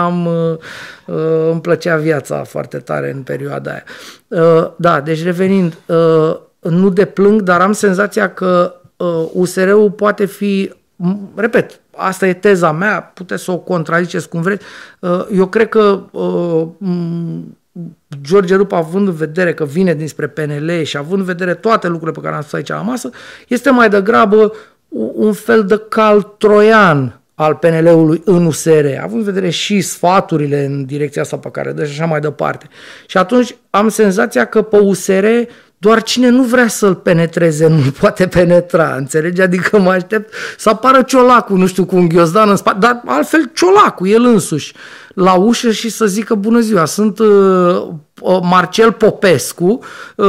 B: îmi plăcea viața foarte tare în perioada aia. Da, deci revenind, nu deplâng, dar am senzația că USR-ul poate fi, repet, asta e teza mea, puteți să o contraziceți cum vreți. Eu cred că George Râpă, având în vedere că vine dinspre PNL și având în vedere toate lucrurile pe care am spus aici la masă, este mai degrabă un fel de cal troian al PNL-ului în USR, având în vedere și sfaturile în direcția asta pe care dă și așa mai departe. Și atunci am senzația că pe USR doar cine nu vrea să-l penetreze nu-l poate penetra, înțelegi? Adică mă aștept să apară Ciolacu, nu știu, cu un ghiozdan în spate, dar altfel Ciolacu, el însuși, la ușă și să zică bună ziua, sunt Marcel Popescu,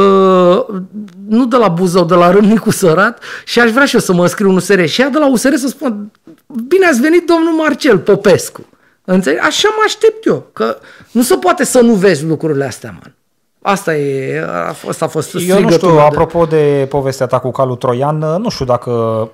B: nu de la Buzău, de la Râmnicu Sărat și aș vrea și eu să mă înscriu în USR și ea de la USR să spună bine ați venit domnul Marcel Popescu. Înțelegi? Așa mă aștept eu, că nu se poate să nu vezi lucrurile astea, man. Asta a fost
A: eu nu știu, apropo de povestea ta cu calul troian, nu știu dacă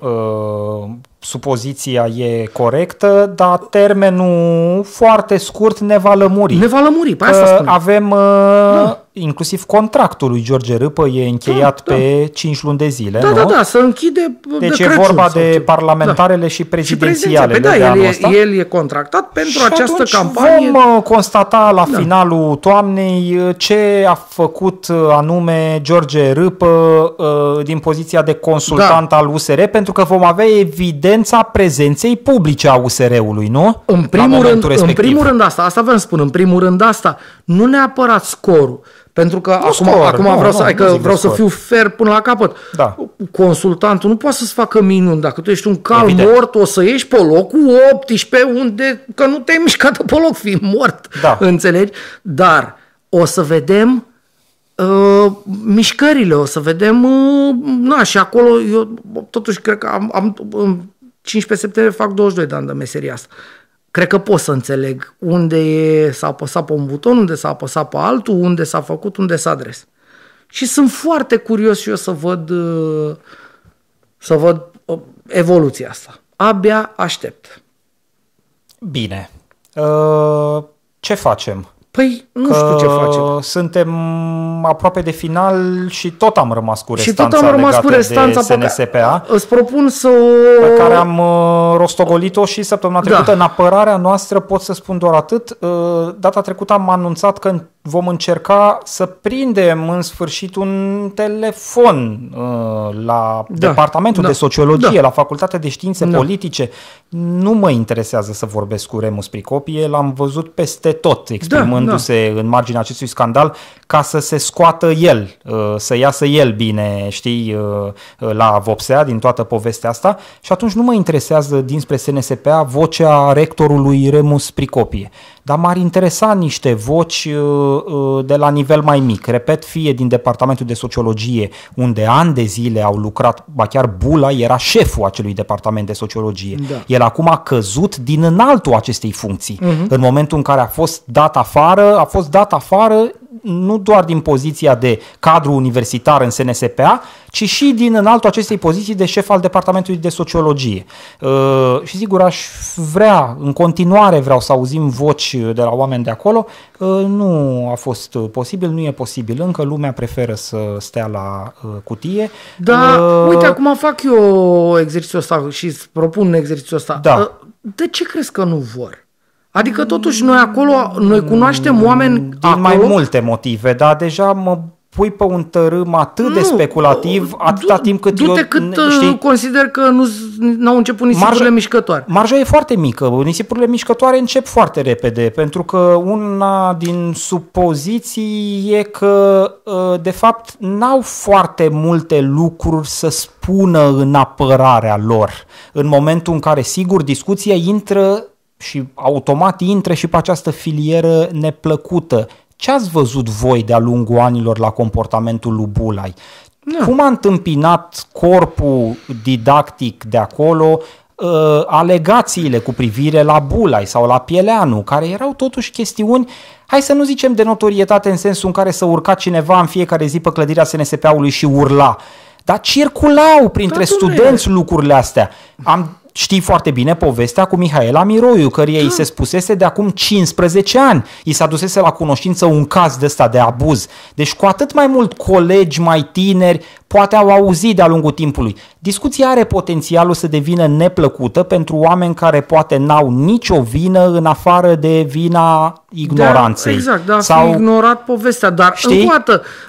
A: supoziția e corectă, dar termenul foarte scurt ne va lămuri.
B: Ne va lămuri, pe asta spun.
A: Avem inclusiv contractul lui George Râpă e încheiat pe 5 luni de zile, nu?
B: Da, să închide
A: deci
B: de
A: e
B: Crăciun,
A: vorba de parlamentarele și prezidențiale de anul ăsta.
B: El e contractat pentru
A: și
B: această campanie.
A: Vom constata la finalul toamnei ce a făcut anume George Râpă din poziția de consultant al USR, pentru că vom avea evidența prezenței publice a USR-ului, nu?
B: În primul rând asta vreau să spun, în primul rând asta, nu neapărat scorul. Pentru că acum vreau să fiu fair până la capăt.
A: Da.
B: Consultantul nu poate să-ți facă minuni. Dacă tu ești un cal mort, o să ieși pe locul 18, unde, că nu te-ai mișcat pe loc, fii mort. Da. Înțelegi? Dar o să vedem mișcările, o să vedem și acolo eu totuși cred că am 15 septembrie fac 22 de ani de meseria asta. Cred că pot să înțeleg unde s-a apăsat pe un buton, unde s-a apăsat pe altul, unde s-a făcut, unde s-a adres. Și sunt foarte curios și eu să văd evoluția asta. Abia aștept.
A: Bine. Ce facem?
B: Păi nu știu ce facem.
A: Suntem aproape de final și tot am rămas cu restanța,
B: și tot am rămas cu restanța
A: de SNSPA.
B: Îți propun să
A: pe care am rostogolit-o și săptămâna trecută. În apărarea noastră pot să spun doar atât. Data trecută am anunțat că vom încerca să prindem în sfârșit un telefon la Departamentul de Sociologie, la Facultatea de Științe Politice. Nu mă interesează să vorbesc cu Remus Pricopie, l-am văzut peste tot exprimându-se în marginea acestui scandal ca să se scoată el, să iasă el bine, știi, la vopsea din toată povestea asta și atunci nu mă interesează dinspre SNSPA vocea rectorului Remus Pricopie. Dar m-ar interesa niște voci de la nivel mai mic. Repet, fie din Departamentul de Sociologie, unde ani de zile au lucrat, ba chiar Bula era șeful acelui Departament de Sociologie. El acum a căzut din înaltul acestei funcții. În momentul în care a fost dat afară, nu doar din poziția de cadru universitar în SNSPA, ci și din înaltul acestei poziții de șef al Departamentului de Sociologie. Și sigur în continuare vreau să auzim voci de la oameni de acolo. Nu a fost posibil, nu e posibil încă, lumea preferă să stea la cutie.
B: Da, uite, acum fac eu exercițiul ăsta și îți propun exercițiul ăsta. De ce crezi că nu vor? Adică totuși noi cunoaștem oameni
A: din
B: acolo.
A: Mai multe motive, dar deja mă pui pe un tărâm atât de speculativ, atâta timp cât
B: știi, consider că n-au început nisipurile mișcătoare.
A: Marja e foarte mică, nisipurile mișcătoare încep foarte repede, pentru că una din supoziții e că de fapt n-au foarte multe lucruri să spună în apărarea lor. În momentul în care, sigur, discuția intră și automat intră și pe această filieră neplăcută. Ce ați văzut voi de-a lungul anilor la comportamentul lui Bulai? Cum a întâmpinat corpul didactic de acolo alegațiile cu privire la Bulai sau la Pieleanu, care erau totuși chestiuni, hai să nu zicem de notorietate în sensul în care să urca cineva în fiecare zi pe clădirea SNSPA-ului și urla, dar circulau printre studenți lucrurile astea. Știi foarte bine povestea cu Mihaela Miroiu, căreia îi se spusese de acum 15 ani. I s-a dusese la cunoștință un caz de ăsta de abuz. Deci cu atât mai mult colegi mai tineri poate au auzit de-a lungul timpului. Discuția are potențialul să devină neplăcută pentru oameni care poate n-au nicio vină în afară de vina ignoranței.
B: Sau ignorat povestea, dar încă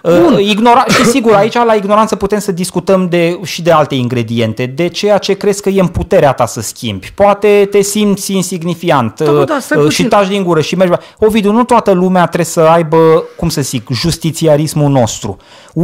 A: și sigur, aici la ignoranță putem să discutăm și de alte ingrediente, de ceea ce crezi că e în puterea ta să schimbi. Poate te simți insignifiant și taci din gură și mergi. Ovidiu, nu toată lumea trebuie să aibă, cum să zic, justițiarismul nostru.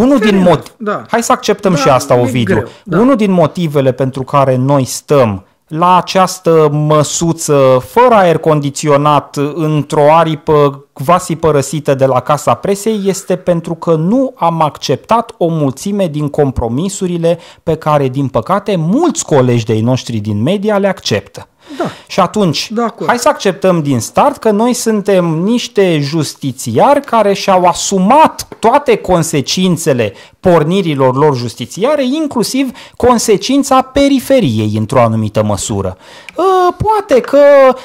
A: Hai să acceptăm și asta, Ovidiu. Unul din motivele pentru care noi stăm la această măsuță fără aer condiționat într-o aripă quasi părăsită de la Casa Presei este pentru că nu am acceptat o mulțime din compromisurile pe care, din păcate, mulți colegi de-ai noștri din media le acceptă. Și atunci, hai să acceptăm din start că noi suntem niște justițiari care și-au asumat toate consecințele pornirilor lor justițiare, inclusiv consecința periferiei într-o anumită măsură. Poate că,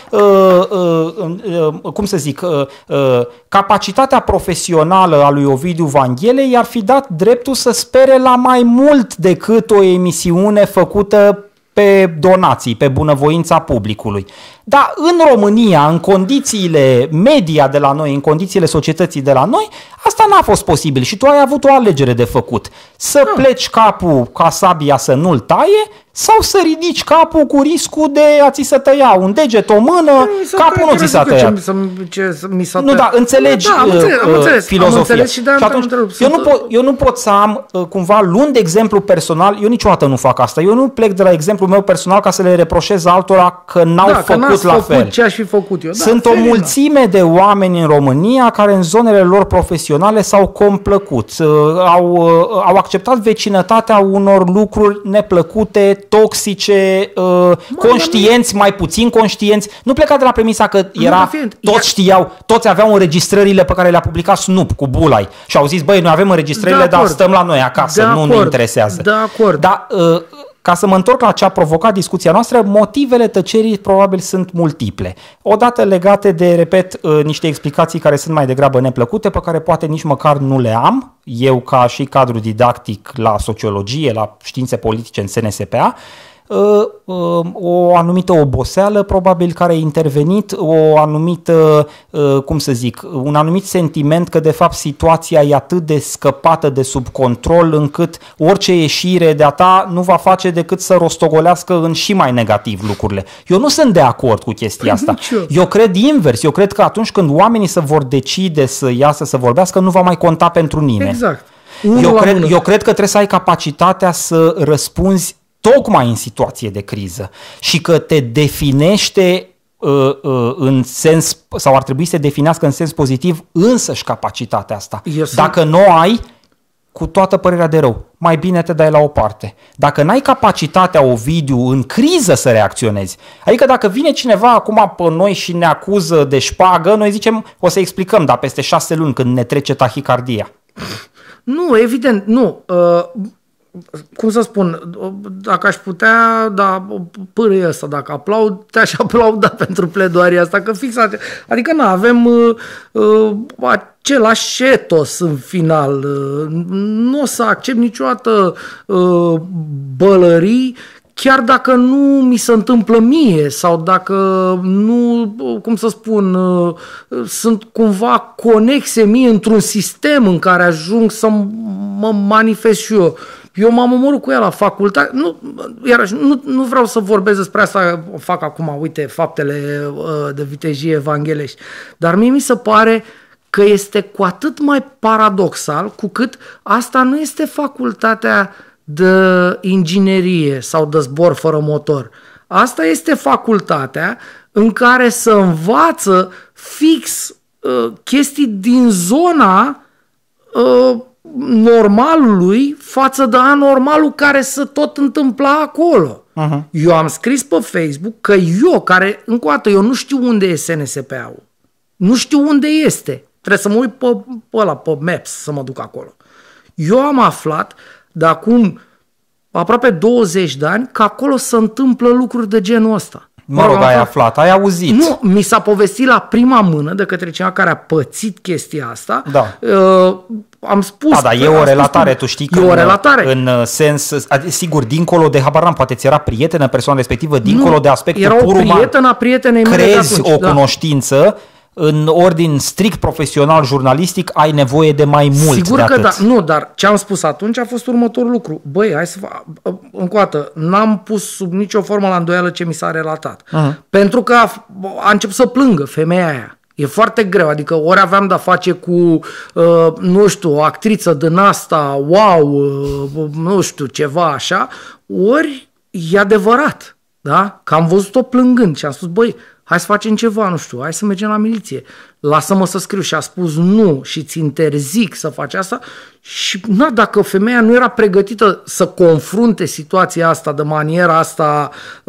A: cum să zic, capacitatea profesională a lui Ovidiu Vanghele i-ar fi dat dreptul să spere la mai mult decât o emisiune făcută pe donații, pe bunăvoința publicului. Dar în România, în condițiile media de la noi, în condițiile societății de la noi, asta n-a fost posibil și tu ai avut o alegere de făcut. Să pleci capul ca sabia să nu-l taie sau să ridici capul cu riscul de a ți se tăia un deget, o mână, capul nu ți s-a tăiat. Nu, da, înțelegi filozofia. Și atunci, eu nu pot să am, cumva, luând de exemplu personal, eu niciodată nu fac asta, eu nu plec de la exemplul meu personal ca să le reproșez altora că n-au făcut la fel.
B: Ce aș fi făcut eu.
A: Sunt o mulțime de oameni în România care în zonele lor profesionale s-au complăcut, au acceptat vecinătatea unor lucruri neplăcute, toxice, conștienți, mai puțin conștienți. Nu pleca de la premisa că toți știau, toți aveau înregistrările pe care le-a publicat Snoop cu Bulai și au zis, băi, noi avem înregistrările, dar stăm la noi acasă, nu ne interesează.
B: De acord.
A: Dar ca să mă întorc la ce a provocat discuția noastră, motivele tăcerii probabil sunt multiple. Odată legate de, repet, niște explicații care sunt mai degrabă neplăcute, pe care poate nici măcar nu le am, eu ca și cadru didactic la sociologie, la științe politice în SNSPA, o anumită oboseală probabil care a intervenit, o anumită, cum să zic, un anumit sentiment că de fapt situația e atât de scăpată de sub control încât orice ieșire de-a ta nu va face decât să rostogolească în și mai negativ lucrurile. Eu nu sunt de acord cu chestia asta. Eu cred invers, eu cred că atunci când oamenii se vor decide să iasă să vorbească, nu va mai conta pentru nimeni.
B: Exact.
A: Eu cred că trebuie să ai capacitatea să răspunzi tocmai în situație de criză și că te definește în sens, sau ar trebui să te definească în sens pozitiv însăși capacitatea asta. Dacă nu o ai, cu toată părerea de rău, mai bine te dai la o parte. Dacă n-ai capacitatea, Ovidiu, în criză să reacționezi, adică dacă vine cineva acum pe noi și ne acuză de șpagă, noi zicem, o să explicăm, dar peste 6 luni când ne trece tahicardia.
B: Nu, evident, nu. Cum să spun, dacă aș putea, da, pârâie ăsta, dacă aplaud, te-aș aplauda pentru pledoaria asta, că fix, adică nu avem același etos în final, nu o să accept niciodată bălării, chiar dacă nu mi se întâmplă mie sau dacă nu, cum să spun, sunt cumva conexe mie într-un sistem în care ajung să mă manifest și eu. Eu m-am omorât cu ea la facultate, nu vreau să vorbesc despre asta, fac acum, uite, faptele de vitejie evanghelești, dar mie mi se pare că este cu atât mai paradoxal cu cât asta nu este facultatea de inginerie sau de zbor fără motor. Asta este facultatea în care se învață fix chestii din zona normalului față de anormalul care se tot întâmpla acolo. Uh-huh. Eu am scris pe Facebook că eu, care, încă o dată, eu nu știu unde e SNSPA-ul. Nu știu unde este. Trebuie să mă uit pe Maps să mă duc acolo. Eu am aflat de acum aproape 20 de ani că acolo se întâmplă lucruri de genul ăsta.
A: Mă rog, ai aflat, ai auzit.
B: Nu, mi s-a povestit la prima mână de către cineva care a pățit chestia asta.
A: Da.
B: Am spus...
A: Da, dar e o relatare, tu știi că
B: e o relatare.
A: În sens, sigur, dincolo de, habar n-am, poate ți era prietenă persoana respectivă, dincolo
B: nu,
A: de aspectul
B: era
A: pur uman.
B: Era o prietenă a prietenei mele de
A: crezi
B: atunci,
A: o cunoștință, în ordin strict profesional, jurnalistic, ai nevoie de mai mult.
B: Sigur
A: de
B: că
A: atât.
B: da. Nu, dar ce am spus atunci a fost următorul lucru. Băi, hai să încă o dată, n-am pus sub nicio formă la îndoială ce mi s-a relatat. Uh-huh. Pentru că a început să plângă femeia aia. E foarte greu, adică ori aveam de-a face cu, nu știu, o actriță din asta, wow, nu știu, ceva așa, ori e adevărat, da? Că am văzut-o plângând și am spus, băi, hai să facem ceva, nu știu, hai să mergem la miliție, lasă-mă să scriu. Și a spus nu și ți interzic să faci asta. Și na, dacă femeia nu era pregătită să confrunte situația asta de maniera asta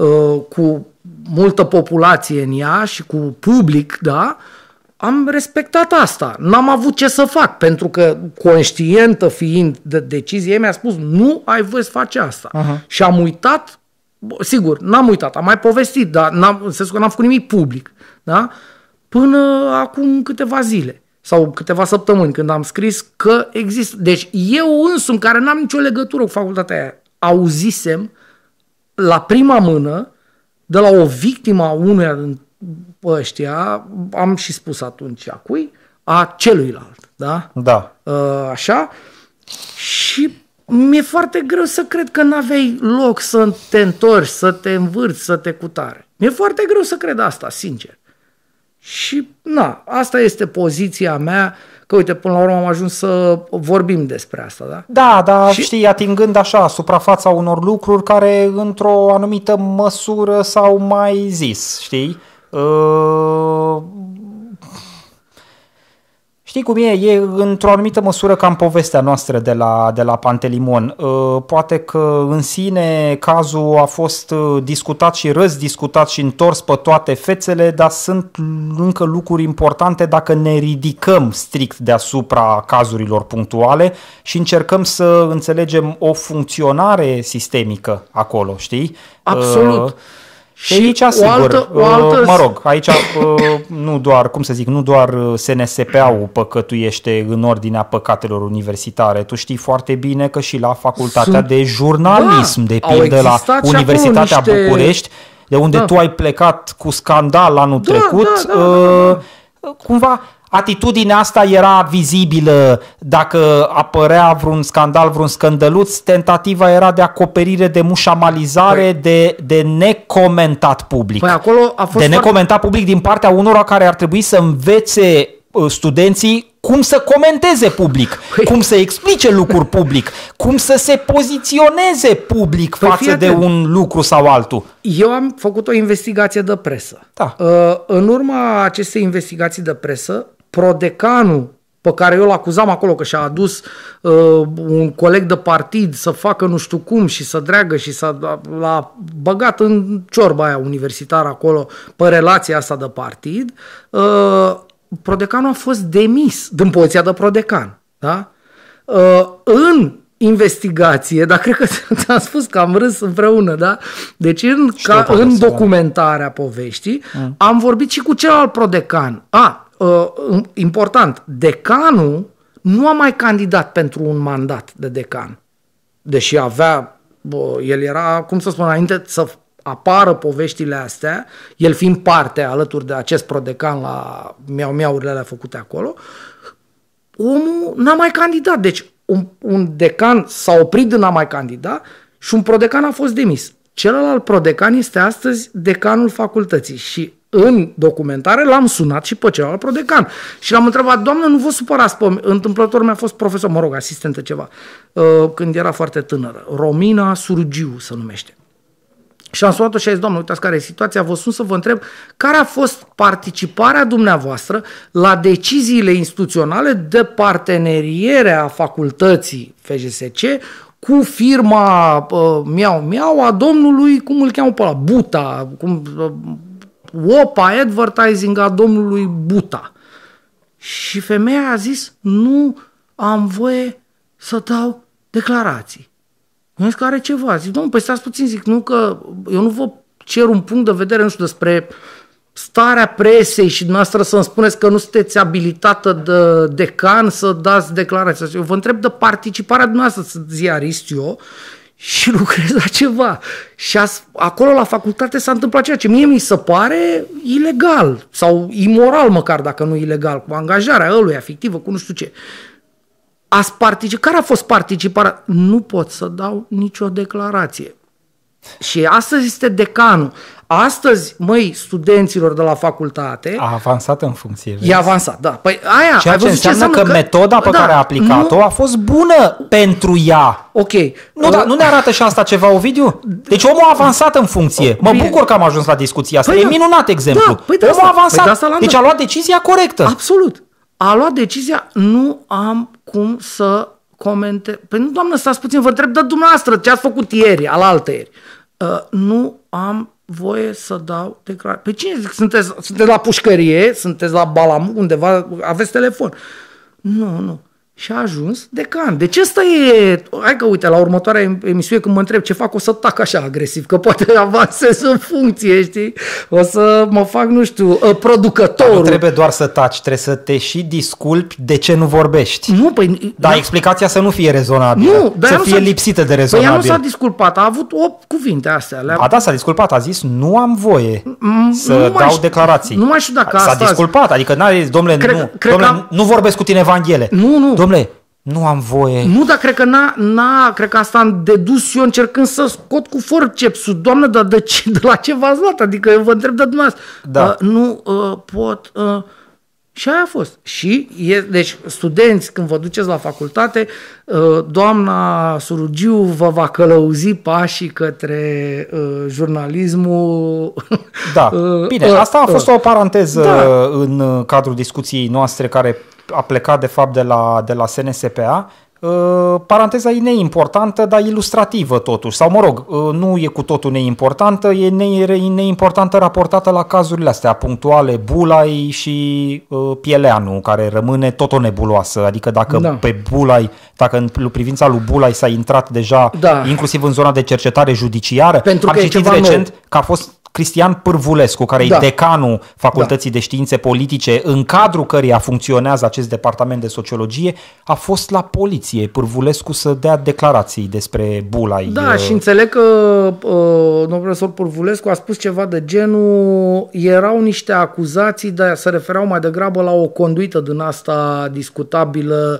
B: cu multă populație în ea și cu public, da, am respectat asta. N-am avut ce să fac, pentru că conștientă fiind de decizie, ei mi-a spus nu ai voie să faci asta. Uh-huh. Și am uitat. Sigur, n-am uitat, am mai povestit, dar în sensul că n-am făcut nimic public, da? Până acum câteva zile sau câteva săptămâni când am scris că există. Deci eu însumi, care n-am nicio legătură cu facultatea aia, auzisem la prima mână de la o victimă a unuia din ăștia, am și spus atunci a cui, a celuilalt, da?
A: Da.
B: Așa, și mi-e foarte greu să cred că n-aveai loc să te întorci, să te învârți, să te cutare. Mi-e foarte greu să cred asta, sincer. Și, na, asta este poziția mea, că, uite, până la urmă am ajuns să vorbim despre asta, da?
A: Da, dar și... știi, atingând așa suprafața unor lucruri care, într-o anumită măsură, s-au mai zis, știi? știi cum e într-o anumită măsură cam povestea noastră de la Pantelimon. Poate că în sine cazul a fost discutat și răzdiscutat și întors pe toate fețele, dar sunt încă lucruri importante dacă ne ridicăm strict deasupra cazurilor punctuale și încercăm să înțelegem o funcționare sistemică acolo, știi?
B: Absolut.
A: Și aici, sigur, mă rog, aici nu doar, cum să zic, nu doar SNSP-ul păcătuiește în ordinea păcatelor universitare. Tu știi foarte bine că și la facultatea de jurnalism, de pildă la Universitatea București, de unde tu ai plecat cu scandal anul trecut, cumva atitudinea asta era vizibilă dacă apărea vreun scandal, vreun scândăluț, tentativa era de acoperire, de mușamalizare, de necomentat public.
B: Păi acolo a fost
A: necomentat public din partea unora care ar trebui să învețe studenții cum să comenteze public, cum să explice lucruri public, cum să se poziționeze public față de un lucru sau altul.
B: Eu am făcut o investigație de presă.
A: Da.
B: În urma acestei investigații de presă, prodecanul pe care eu l-acuzam acolo că și-a adus un coleg de partid să facă nu știu cum și să dreagă și l-a băgat în ciorba aia universitară acolo pe relația asta de partid, prodecanul a fost demis din poziția de prodecan. Da? În investigație, dar cred că ți-am spus că am râs împreună, da? Deci în documentarea poveștii am vorbit și cu celălalt prodecan. Important, decanul nu a mai candidat pentru un mandat de decan. Deși el era, cum să spun, înainte să apară poveștile astea, el fiind parte alături de acest prodecan la miau-miaurile alea făcute acolo, omul n-a mai candidat. Deci un decan s-a oprit de n-a mai candidat și un prodecan a fost demis. Celălalt prodecan este astăzi decanul facultății și în documentare l-am sunat și pe celălalt prodecan și l-am întrebat: doamnă, nu vă supărați pe... Întâmplător mi-a fost profesor, mă rog, asistentă ceva, când era foarte tânără. Romina Surgiu se numește. Și am sunat-o și a zis: doamnă, uitați care e situația, vă sun să vă întreb care a fost participarea dumneavoastră la deciziile instituționale de parteneriere a facultății FJSC cu firma Miau a domnului, cum îl cheamă pe ăla, Buta, OPA Advertising a domnului Buta. Și femeia a zis: nu am voie să dau declarații. Eu zic că are ceva. Zic: domnule, păi stați puțin, zic, nu că eu nu vă cer un punct de vedere, nu știu, despre starea presei și dumneavoastră să-mi spuneți că nu sunteți abilitată de decan să dați declarații. Eu vă întreb de participarea dumneavoastră, sunt ziarist eu și lucrez la ceva. Și acolo la facultate s-a întâmplat ceea ce mie mi se pare ilegal sau imoral măcar, dacă nu ilegal, cu angajarea ăluia fictivă, cu nu știu ce. Care a fost participarea? Nu pot să dau nicio declarație. Și astăzi este decanul. Astăzi, măi, studenților de la facultate...
A: A avansat în funcție. Vezi?
B: E avansat, da. Păi aia,
A: ceea ce înseamnă că metoda pe care a aplicat-o a fost bună pentru ea.
B: Ok.
A: Nu ne arată și asta ceva, Ovidiu? Deci omul a avansat în funcție. Mă bucur că am ajuns la discuția asta. Păi e minunat exemplu. Da, păi omul a avansat. Deci a luat decizia corectă.
B: Absolut. A luat decizia, nu am cum să comente. Păi nu, doamnă, stați puțin, vă întreb de dumneavoastră ce ați făcut ieri, alaltăieri. Nu am voie să dau declarații. Pe cine zic? Sunteți la pușcărie, sunteți la Balamu, undeva, aveți telefon. Nu. Și a ajuns decan. Deci ăsta e... Hai că uite, la următoarea emisiune când mă întreb ce fac, o să tac așa agresiv, că poate avansez în funcție, știi? O să mă fac, nu știu, producătorul.
A: Nu trebuie doar să taci, trebuie să te și disculpi de ce nu vorbești.
B: Nu, păi...
A: Dar explicația să nu fie rezonabilă.
B: Nu,
A: să fie lipsită de rezonabil.
B: Păi ea nu s-a disculpat, a avut 8 cuvinte astea.
A: Da, s-a disculpat, a zis: nu am voie să dau declarații.
B: Nu mai știu dacă asta...
A: S-a disculpat, adică n-a zis: domnule, nu vorbesc cu tine Evanghelie.
B: Nu.
A: Domnule, nu am voie.
B: Nu, dar cred că cred că asta am dedus eu încercând să scot cu forcepsul. Doamnă, dar de la ce v-ați luat? Adică eu vă întreb de dumneavoastră.
A: Da.
B: Nu pot... Și aia a fost. Și, deci, studenți, când vă duceți la facultate, doamna Surugiu vă va călăuzi pașii către jurnalismul.
A: Da, bine, asta a fost o paranteză în cadrul discuției noastre care a plecat de fapt de la SNSPA. Paranteza e neimportantă, dar ilustrativă totuși. Sau mă rog, nu e cu totul neimportantă, e neimportantă raportată la cazurile astea punctuale, Bulai și Pieleanu, care rămâne tot o nebuloasă. Adică dacă pe Bulai, dacă în privința lui Bulai s-a intrat deja inclusiv în zona de cercetare judiciară,
B: pentru
A: am citit recent că a fost Cristian Pârvulescu, care e decanul Facultății de Științe Politice, în cadrul căreia funcționează acest departament de sociologie, a fost la poliție Pârvulescu să dea declarații despre Bulai.
B: Da, și înțeleg că domnul profesor Pârvulescu a spus ceva de genul, erau niște acuzații, dar se refereau mai degrabă la o conduită din asta discutabilă,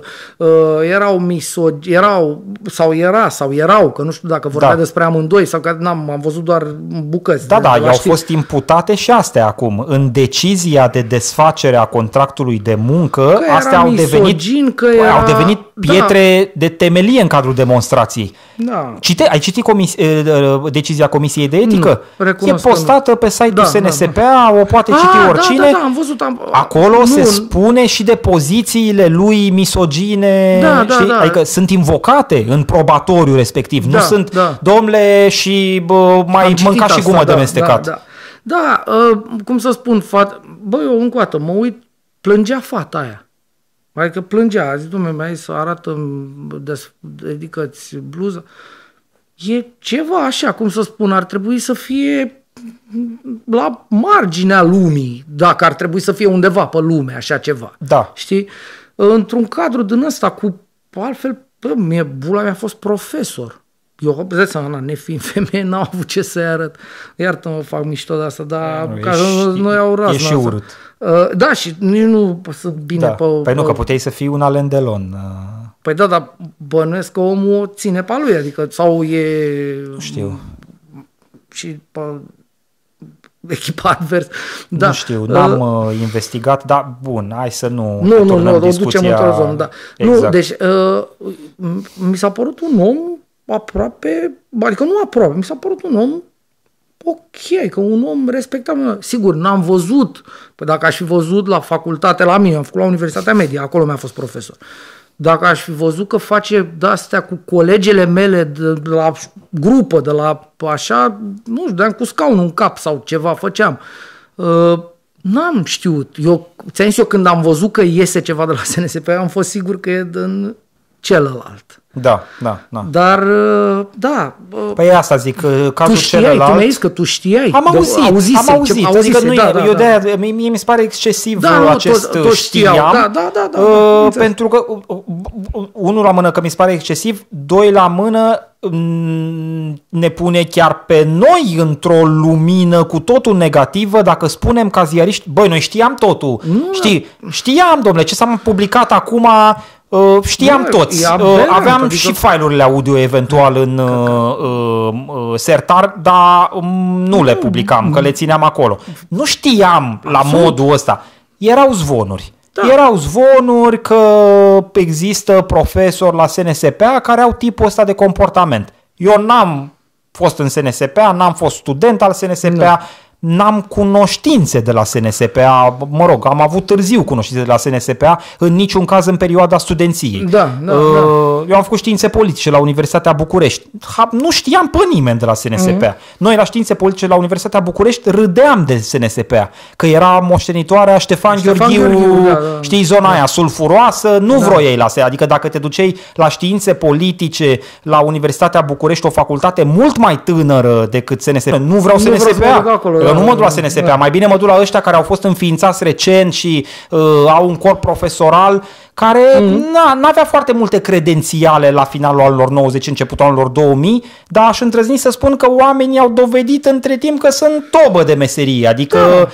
B: erau, că nu știu dacă vorbea despre amândoi, sau că am văzut doar bucăți.
A: Au fost imputate și astea acum. În decizia de desfacere a contractului de muncă, astea au devenit pietre de temelie în cadrul demonstrației.
B: Da.
A: Ai citit decizia Comisiei de Etică?
B: E
A: postată pe site-ul SNSPA, o poate citi oricine.
B: Am văzut.
A: Acolo se spune și de pozițiile lui misogine, adică sunt invocate în probatoriu respectiv. Nu sunt, domnule, și mai mânca și gumă de mestecat.
B: Da, cum să spun, eu încă o dată mă uit, plângea fata aia. Adică plângea, a zis, dom'le, mi-a zis să arată, dedică-ți bluză. E ceva așa, cum să spun, ar trebui să fie la marginea lumii, dacă ar trebui să fie undeva pe lume, așa ceva.
A: Da.
B: Știi? Într-un cadru din ăsta, altfel, Bula mi-a fost profesor. Eu, nefiind femeie, n-am avut ce să-i arăt. Iartă-mă, fac mișto de asta, dar noi au razna.
A: E și urât.
B: Da, și nici nu sunt bine pe...
A: Păi nu, că puteai să fii un Alain Delon.
B: Păi dar bănuiesc că omul ține pe lui, adică, sau e...
A: Nu știu.
B: Și pe echipa advers.
A: Nu știu, n-am investigat, dar bun, hai să nu
B: o ducem într-o zonă, da. Exact. Nu, deci, mi s-a părut un om aproape, adică nu aproape, mi s-a părut un om ok, că un om respectabil. Sigur, n-am văzut, dacă aș fi văzut la facultate, la mine, am făcut la Universitatea Media, acolo mi-a fost profesor. Dacă aș fi văzut că face de-astea cu colegele mele de la grupă, de la așa, nu știu, de-am cu scaunul în cap sau ceva făceam. N-am știut. Ți-am zis eu, când am văzut că iese ceva de la SNSP, am fost sigur că e din celălalt.
A: Da.
B: Dar, da.
A: Păi asta zic, cazul celălalt...
B: Tu mi-ai zis că tu știai.
A: Am auzit. Adică eu de-aia, mie mi se pare excesiv acest știam.
B: Da.
A: Pentru că, unul la mână că mi se pare excesiv, doi la mână ne pune chiar pe noi într-o lumină cu totul negativă dacă spunem ca ziariști, băi, noi știam totul. Știam, domnule, ce s-a publicat acum... știam toți. Aveam și file-urile audio eventual în sertar, dar nu le publicam, că le țineam acolo. Nu știam la modul ăsta. Erau zvonuri. Erau zvonuri că există profesori la SNSPA care au tipul ăsta de comportament. Eu n-am fost în SNSPA, n-am fost student al SNSPA, n-am cunoștințe de la SNSPA, mă rog, am avut târziu cunoștințe de la SNSPA, în niciun caz în perioada studenției. Eu am făcut științe politice la Universitatea București. Nu știam pe nimeni de la SNSPA. Noi la științe politice la Universitatea București râdeam de SNSPA, că era moștenitoarea Ștefan Gheorghiu, știi, zona aia sulfuroasă, nu vroiei la SNSPA. Adică dacă te duceai la științe politice la Universitatea București, o facultate mult mai tânără decât SNSPA, nu vreau SNSPA. Eu nu mă duc la SNSPA, mai bine mă duc la ăștia care au fost înființați recent și au un corp profesoral care n-avea foarte multe credențiale la finalul anilor 90, începutul anilor 2000, dar aș îndrăzni să spun că oamenii au dovedit între timp că sunt tobă de meserie, adică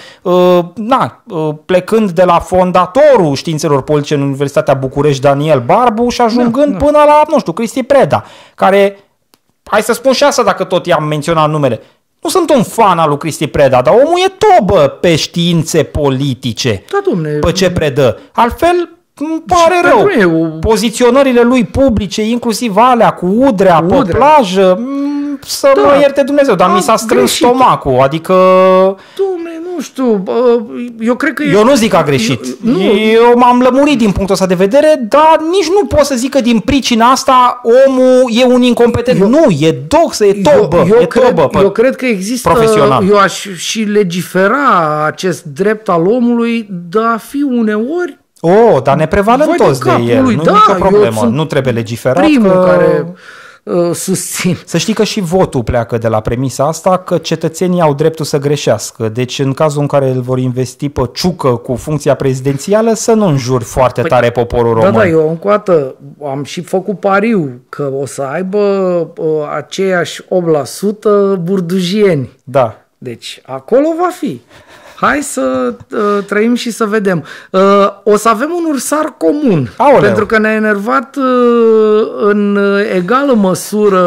A: plecând de la fondatorul științelor politice în Universitatea București, Daniel Barbu, și ajungând până la, nu știu, Cristi Preda, care, hai să spun și asta dacă tot i-am menționat numele, nu sunt un fan al lui Cristi Preda, dar omul e tobă pe științe politice, pe ce predă. Altfel, îmi pare rău. Poziționările lui publice, inclusiv alea cu Udrea pe plajă, să mă ierte Dumnezeu, dar mi s-a strâns stomacul. Adică...
B: Dom'le, nu Nu știu, eu cred că...
A: Eu nu zic că a greșit. Eu m-am lămurit din punctul ăsta de vedere, dar nici nu pot să zic că din pricina asta omul e un incompetent. Nu, e doxă, e tobă.
B: Eu cred că există...
A: Profesional.
B: Eu aș și legifera acest drept al omului de a fi uneori...
A: Dar ne prevalăm toți de el. Nu nicio problemă. Nu trebuie legiferat.
B: Primul care... susțin.
A: Să știi că și votul pleacă de la premisa asta că cetățenii au dreptul să greșească. Deci în cazul în care îl vor investi pe Ciucă cu funcția prezidențială, să nu înjuri foarte tare poporul român.
B: Da, eu încă o dată am și făcut pariu că o să aibă aceiași 8% burdujieni.
A: Da.
B: Deci acolo va fi. Hai să trăim și să vedem. O să avem un ursar comun.
A: Aoleu.
B: Pentru că ne-a enervat în egală măsură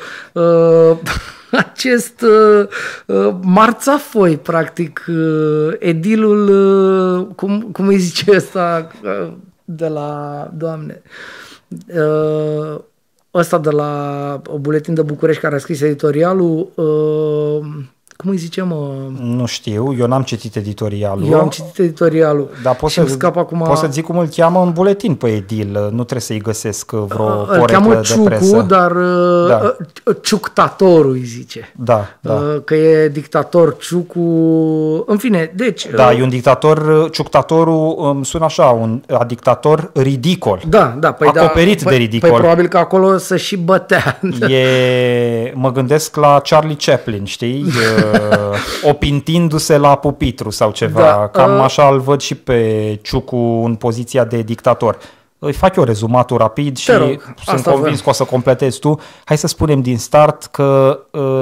B: acest marțafoi, practic, edilul, cum îi zice ăsta de la, Doamne, ăsta de la Buletin de București care a scris editorialul, cum îi zice, mă?
A: Nu știu, eu n-am citit editorialul.
B: Eu am citit editorialul.
A: Dar pot să zic cum îl cheamă în buletin pe edil, nu trebuie să-i găsesc vreo poreclă de presă.
B: Ciucu, dar Ciuctatorul îi zice.
A: Da.
B: Că e dictator Ciucu, în fine, deci...
A: Da, e un dictator, Ciuctatorul sună așa, un dictator ridicol.
B: Da,
A: acoperit de ridicol.
B: Păi probabil că acolo se și bătea.
A: Mă gândesc la Charlie Chaplin, știi? Opintindu-se la pupitru sau ceva. Da, cam așa îl văd și pe Ciucu în poziția de dictator. Îi fac eu rezumatul rapid și sunt convins că o să completezi tu. Hai să spunem din start că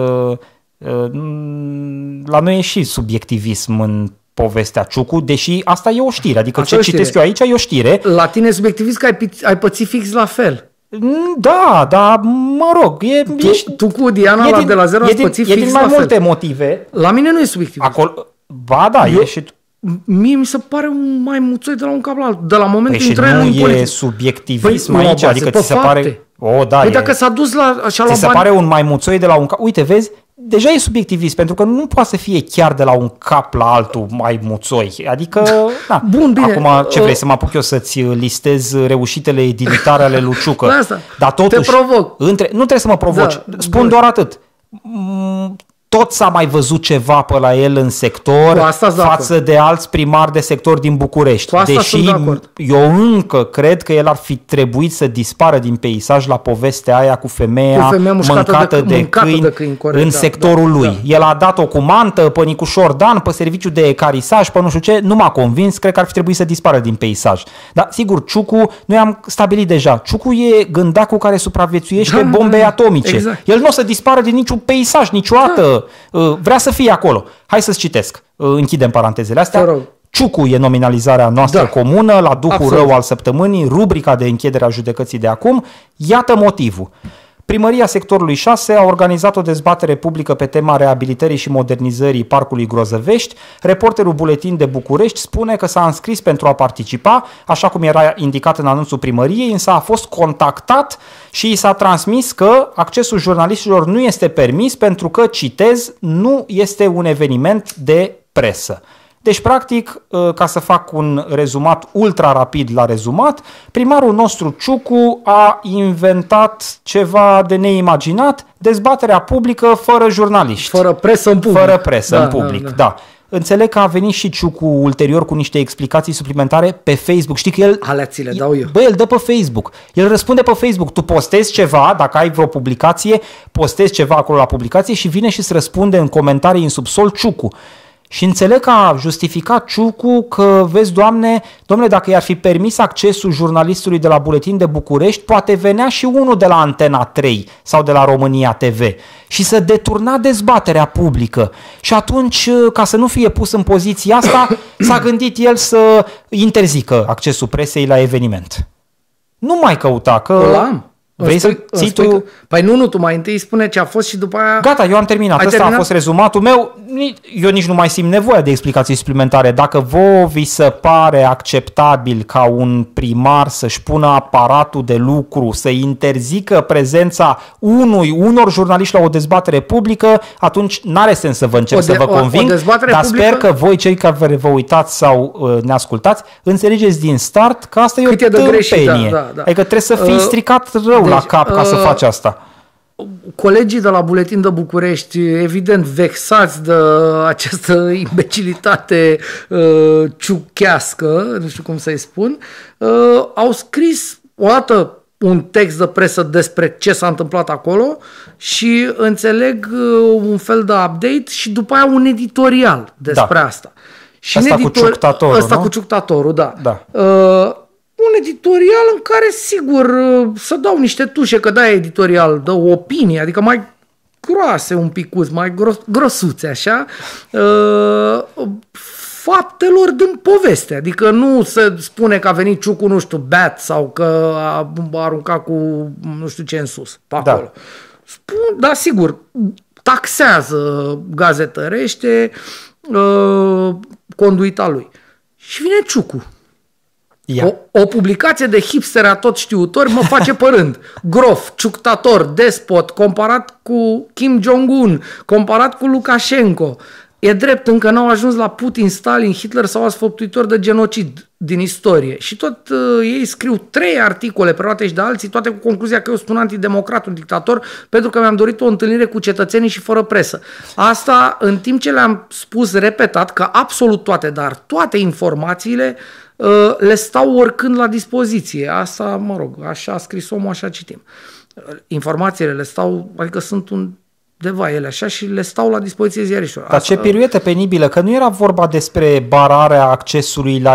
A: la noi e și subiectivism în povestea Ciucu, deși asta e o știre. Adică ce citesc eu aici e o știre.
B: La tine e subiectivist că ai pățit fix la fel.
A: Da, mă rog.
B: Tu cu Diana de la 0 ați pățit fix la fel.
A: E din mai multe motive.
B: La mine nu e subiectivist.
A: Ba da, e și...
B: Mie mi se pare un maimuțoi de la un cap la altul. De la momentul
A: intrării în politică. Nu e subiectivism aici, adică ți se pare...
B: Păi dacă s-a dus la...
A: Ți se pare un maimuțoi de la un cap... Uite, vezi, deja e subiectivist, pentru că nu poate să fie chiar de la un cap la altul maimuțoi. Adică, na.
B: Bun, bine.
A: Acum, ce vrei, să mă apuc eu să-ți listez reușitele edilitare ale lui Ciucă?
B: Asta.
A: Dar totuși...
B: Te provoc.
A: Nu trebuie să mă provoci. Spun doar atât. Tot s-a mai văzut ceva pe la el în sector față de alți primari de sector din București. Deși eu încă cred că el ar fi trebuit să dispară din peisaj la povestea aia cu femeia mâncată de câini în sectorul lui. El a dat-o cu mantă pe Nicușor Dan, pe serviciu de ecarisaj, pe nu știu ce, nu m-a convins, cred că ar fi trebuit să dispară din peisaj. Dar sigur, Ciucu, noi am stabilit deja, Ciucu e gândacul care supraviețuiește bombei atomice.
B: Exact.
A: El nu o să dispară din niciun peisaj, niciodată. Vrea să fie acolo. Hai să-ți citesc. Închidem parantezele astea. Ciucu e nominalizarea noastră comună la Duhul Rău al săptămânii, rubrica de închidere a judecății de acum. Iată motivul. Primăria sectorului 6 a organizat o dezbatere publică pe tema reabilitării și modernizării Parcului Grozăvești. Reporterul Buletin de București spune că s-a înscris pentru a participa, așa cum era indicat în anunțul primăriei, însă a fost contactat și i s-a transmis că accesul jurnaliștilor nu este permis pentru că, citez, nu este un eveniment de presă. Deci, practic, ca să fac un rezumat ultra rapid la rezumat, primarul nostru Ciucu a inventat ceva de neimaginat, dezbaterea publică fără jurnaliști.
B: Fără presă în public.
A: Fără presă în public, da. Înțeleg că a venit și Ciucu ulterior cu niște explicații suplimentare pe Facebook. Știi că el...
B: Alea ți le dau eu.
A: Bă, el dă pe Facebook. El răspunde pe Facebook. Tu postezi ceva, dacă ai vreo publicație, postezi ceva acolo la publicație și vine și îți răspunde în comentarii în subsol Ciucu. Și înțeleg că a justificat Ciucu că, vezi, domnule, dacă i-ar fi permis accesul jurnalistului de la Buletin de București, poate venea și unul de la Antena 3 sau de la România TV și să deturna dezbaterea publică. Și atunci, ca să nu fie pus în poziția asta, s-a gândit el să interzică accesul presei la eveniment. Nu mai căuta, că... Vrei să ții tu?
B: Păi nu, tu mai întâi spune ce a fost și după aia...
A: Gata, eu am terminat. Ăsta a fost rezumatul meu. eu nici nu mai simt nevoia de explicații suplimentare. Dacă vouă vi se pare acceptabil ca un primar să-și pună aparatul de lucru, să interzică prezența unor jurnaliști la o dezbatere publică, atunci n-are sens să vă încerc să vă conving, dar sper că voi, cei care vă uitați sau ne ascultați, înțelegeți din start că asta e o tâmpenie. Adică trebuie să fii stricat rău la cap ca să faci asta.
B: Colegii de la Buletin de București, evident vexați de această imbecilitate ciuchească, nu știu cum să-i spun, au scris o dată un text de presă despre ce s-a întâmplat acolo și înțeleg un fel de update și după aia un editorial despre asta. Și
A: asta cu ciuctatorul,
B: Asta cu ciuctatorul, da. Un editorial în care, sigur, să dau niște tușe, că da, editorial de opinie, adică mai groase un picuț, mai grosuțe, așa, faptelor din poveste. Adică nu se spune că a venit Ciucu, nu știu, beat sau că a aruncat cu nu știu ce în sus, pe acolo. Da, sigur, taxează gazetărește conduita lui. Și vine Ciucu. O publicație de hipster a tot știutori mă face părând. Grof, ciuctator, despot, comparat cu Kim Jong-un, comparat cu Lukashenko. E drept, încă n-au ajuns la Putin, Stalin, Hitler sau alți făptuitori de genocid din istorie. Și tot ei scriu 3 articole preluate și de alții, toate cu concluzia că eu sunt un antidemocrat, un dictator, pentru că mi-am dorit o întâlnire cu cetățenii și fără presă. Asta în timp ce le-am spus repetat că absolut toate, dar toate informațiile le stau oricând la dispoziție. Asta, mă rog, așa a scris omul, așa citim. Informațiile le stau, adică sunt undeva ele așa și le stau la dispoziție ziariștilor.
A: Dar ce piruetă penibilă, că nu era vorba despre bararea accesului la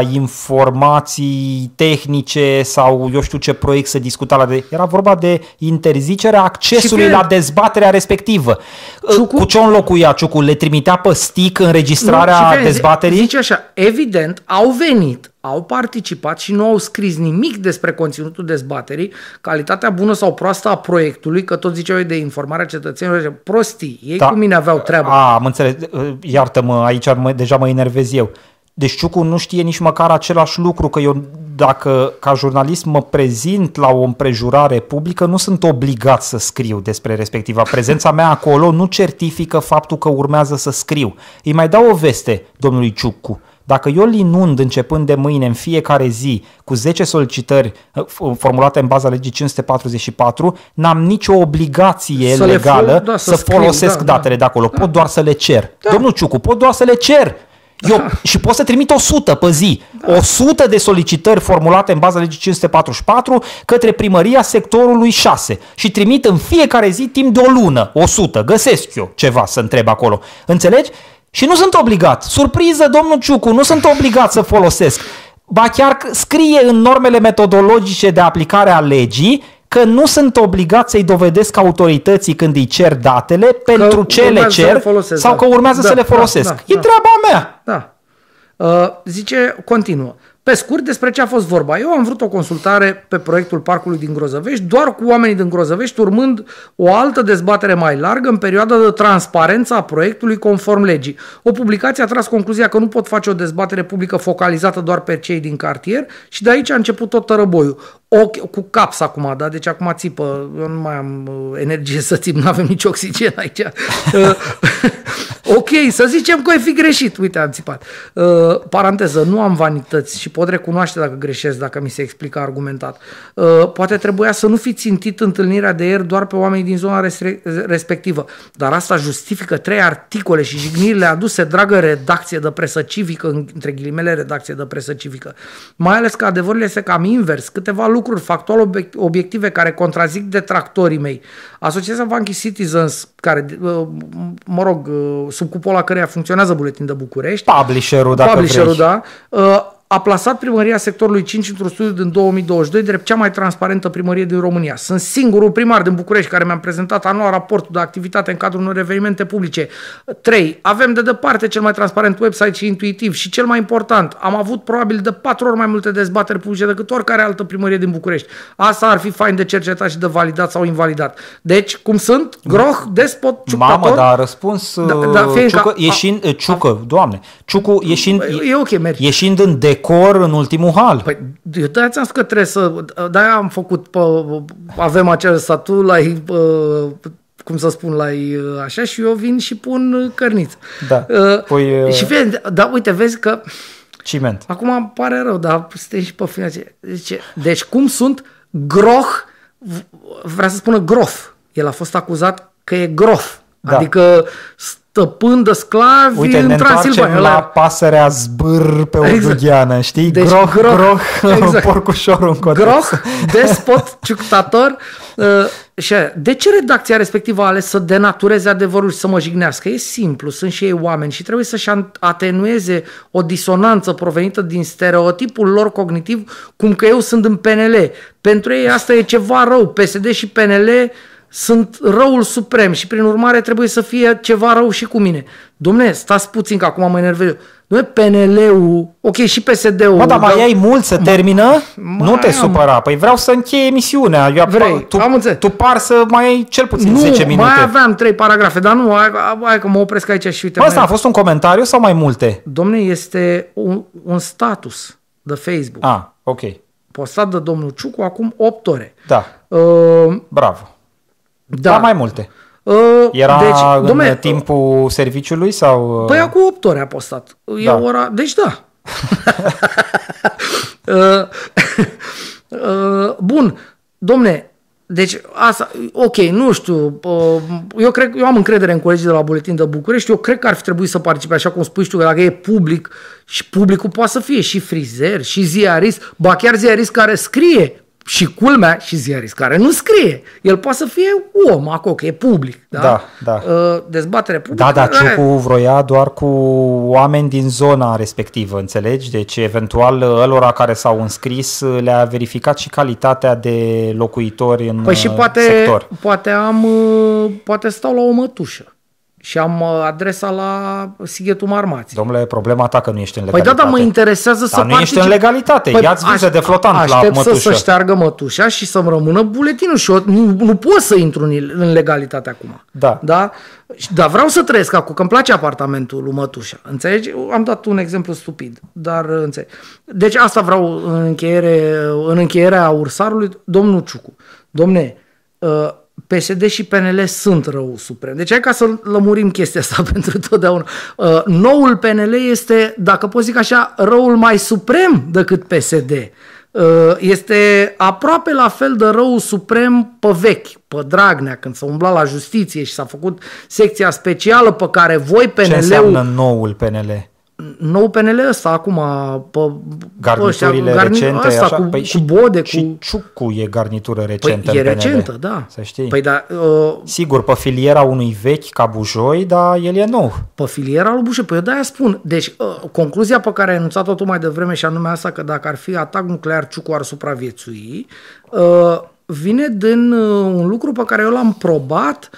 A: informații tehnice sau eu știu ce proiect se discuta era vorba de interzicerea accesului la dezbaterea respectivă. Ciucu? Cu ce o înlocuia Ciucu? Le trimitea pe stick înregistrarea dezbaterii?
B: Zice așa, evident, au venit, au participat și nu au scris nimic despre conținutul dezbaterii, calitatea bună sau proastă a proiectului, că tot ziceau de informarea cetățenilor, prostii. Ei cu mine aveau treabă.
A: Am înțeles. Iartă-mă, aici deja mă enervez eu. Deci Ciucu nu știe nici măcar același lucru, că eu dacă ca jurnalist mă prezint la o împrejurare publică, nu sunt obligat să scriu despre respectiva. Prezența mea acolo nu certifică faptul că urmează să scriu. Îi mai dau o veste domnului Ciucu. Dacă eu îl inund începând de mâine în fiecare zi cu 10 solicitări formulate în baza legii 544, n-am nicio obligație legală să folosesc datele de acolo. Pot doar să le cer. Domnul Ciucu, pot doar să le cer. Și pot să trimit 100 pe zi. 100 de solicitări formulate în baza legii 544 către primăria sectorului 6 și trimit în fiecare zi timp de o lună 100. Găsesc eu ceva să întreb acolo. Înțelegi? Și nu sunt obligat. Surpriză, domnul Ciucu, nu sunt obligat să folosesc. Ba chiar scrie în normele metodologice de aplicare a legii că nu sunt obligat să-i dovedesc autorității când îi cer datele pentru ce le cer sau că urmează să le folosesc. E treaba mea.
B: Zice, continuă. Pe scurt, despre ce a fost vorba. Eu am vrut o consultare pe proiectul parcului din Grozăvești, doar cu oamenii din Grozăvești, urmând o altă dezbatere mai largă în perioada de transparență a proiectului conform legii. O publicație a tras concluzia că nu pot face o dezbatere publică focalizată doar pe cei din cartier și de aici a început tot tărăboiul. Cu caps acum, da? Deci acum țipă, eu nu mai am energie să țip, nu avem nici oxigen aici. Ok, să zicem că ai fi greșit. Uite, am țipat. Paranteză, nu am vanități și pot recunoaște dacă greșesc, dacă mi se explică argumentat. Poate trebuia să nu fi țintit întâlnirea de ieri doar pe oamenii din zona respectivă, dar asta justifică 3 articole și jignirile aduse, dragă redacție de presă civică, între ghilimele redacție de presă civică. Mai ales că adevărul este cam invers. Câteva lucruri factual obiective care contrazic detractorii mei. Asociația Funky Citizens, care, mă rog, sub cupola căreia funcționează Buletin de București,
A: Publisherul, dacă vrei.
B: Da, a plasat primăria sectorului 5 într-un studiu din 2022 drept cea mai transparentă primărie din România. Sunt singurul primar din București care mi-a prezentat anual raportul de activitate în cadrul unor evenimente publice. 3. Avem de departe cel mai transparent website și intuitiv și cel mai important, am avut probabil de 4 ori mai multe dezbateri publice decât oricare altă primărie din București. Asta ar fi fain de cercetat și de validat sau invalidat. Deci, cum sunt? Groh, despot, ciuctator.
A: Mamă, dar a răspuns Ciucă, Ciucă, Doamne, Ciucu ieșind, ieșind în decor în ultimul hal.
B: Păi, eu de-aia ți-am spus că trebuie să... De-aia am făcut... avem acel statut la... cum să spun, la așa și eu vin și pun cărniță.
A: Da.
B: Și fie, da, uite, vezi că...
A: Ciment.
B: Acum îmi pare rău, dar suntem și pe financiare. Deci cum sunt groh, vrea să spună grof. El a fost acuzat că e grof. Da. Adică stăpân de sclavi.
A: Uite,
B: în
A: ne întoarcem la pasărea zbâr pe o dugheană, știi? Deci, groh, exact. Porcușorul în coteț.
B: Groh, despot, ciuctator. Și de ce redacția respectivă a ales să denatureze adevărul și să mă jignească? E simplu, sunt și ei oameni și trebuie să-și atenueze o disonanță provenită din stereotipul lor cognitiv, cum că eu sunt în PNL. Pentru ei asta e ceva rău. PSD și PNL sunt răul suprem și prin urmare trebuie să fie ceva rău și cu mine. Dom'le, stați puțin că acum mă enervez eu. Dom'le, PNL-ul, ok, și PSD-ul.
A: Mă, dar mai ai mult să termină? Nu te supăra. Păi vreau să încheie emisiunea. Tu par să mai ai cel puțin 10 minute.
B: Nu, mai aveam 3 paragrafe, dar nu, hai că mă opresc aici și uite.
A: Asta a fost un comentariu sau mai multe?
B: Dom'le, este un status de Facebook.
A: Ah, ok.
B: Postat de domnul Ciucu acum 8 ore.
A: Da. Bravo.
B: Da,
A: mai multe. Era deci, în timpul serviciului sau...
B: Păi acum 8 ore a postat. E ora... Deci da. Bun. Domne, deci asta... Ok, nu știu. Eu am încredere în colegii de la Buletin de București. Eu cred că ar fi trebuit să participe, așa cum spui tu, că dacă e public și publicul poate să fie și frizer, și ziarist, ba chiar ziarist care scrie. Și culmea, și ziarist care nu scrie. El poate să fie om acolo, că e public. Da?
A: Da.
B: Dezbatere publică.
A: Da, Ciucu vroia doar cu oameni din zona respectivă, înțelegi? Deci, eventual, ălora care s-au înscris le-a verificat și calitatea de locuitori în sector.
B: Poate stau la o mătușă. Și am adresa la Sighetul Marmației.
A: Domnule, problema ta că nu ești în legalitate.
B: Păi da, dar mă interesează să
A: nu ești în legalitate.
B: Păi
A: ia-ți viză de flotant la mătușă.
B: Aștept să șteargă mătușa și să-mi rămână buletinul. Și eu nu pot să intru în legalitate acum.
A: Da.
B: Dar vreau să trăiesc acum, că îmi place apartamentul lui mătușa. Înțelegi? Am dat un exemplu stupid. Dar înțelegi. Deci asta vreau în încheierea Ursarului. Domnul Ciucu. Domne, PSD și PNL sunt răul suprem. Deci hai ca să lămurim chestia asta pentru totdeauna. Noul PNL este, dacă pot zic așa, răul mai suprem decât PSD. Este aproape la fel de răul suprem pe vechi, pe Dragnea, când s-a umblat la justiție și s-a făcut secția specială pe care voi PNL-ul...
A: Ce înseamnă noul PNL?
B: Nou PNL ăsta acum pe
A: garniturile recente
B: ăsta,
A: așa?
B: Cu Bode,
A: și Ciucu e garnitură recentă.
B: Păi,
A: în
B: e
A: PNL,
B: recentă, da.
A: Să știi.
B: Păi,
A: sigur, pe filiera unui vechi ca Bujoi, dar el e nou.
B: Pe filiera lui Bujoi, păi eu de-aia spun. Deci, concluzia pe care ai enunțat-o tu mai devreme și anume asta, că dacă ar fi atac nuclear, Ciucu ar supraviețui, vine din un lucru pe care eu l-am probat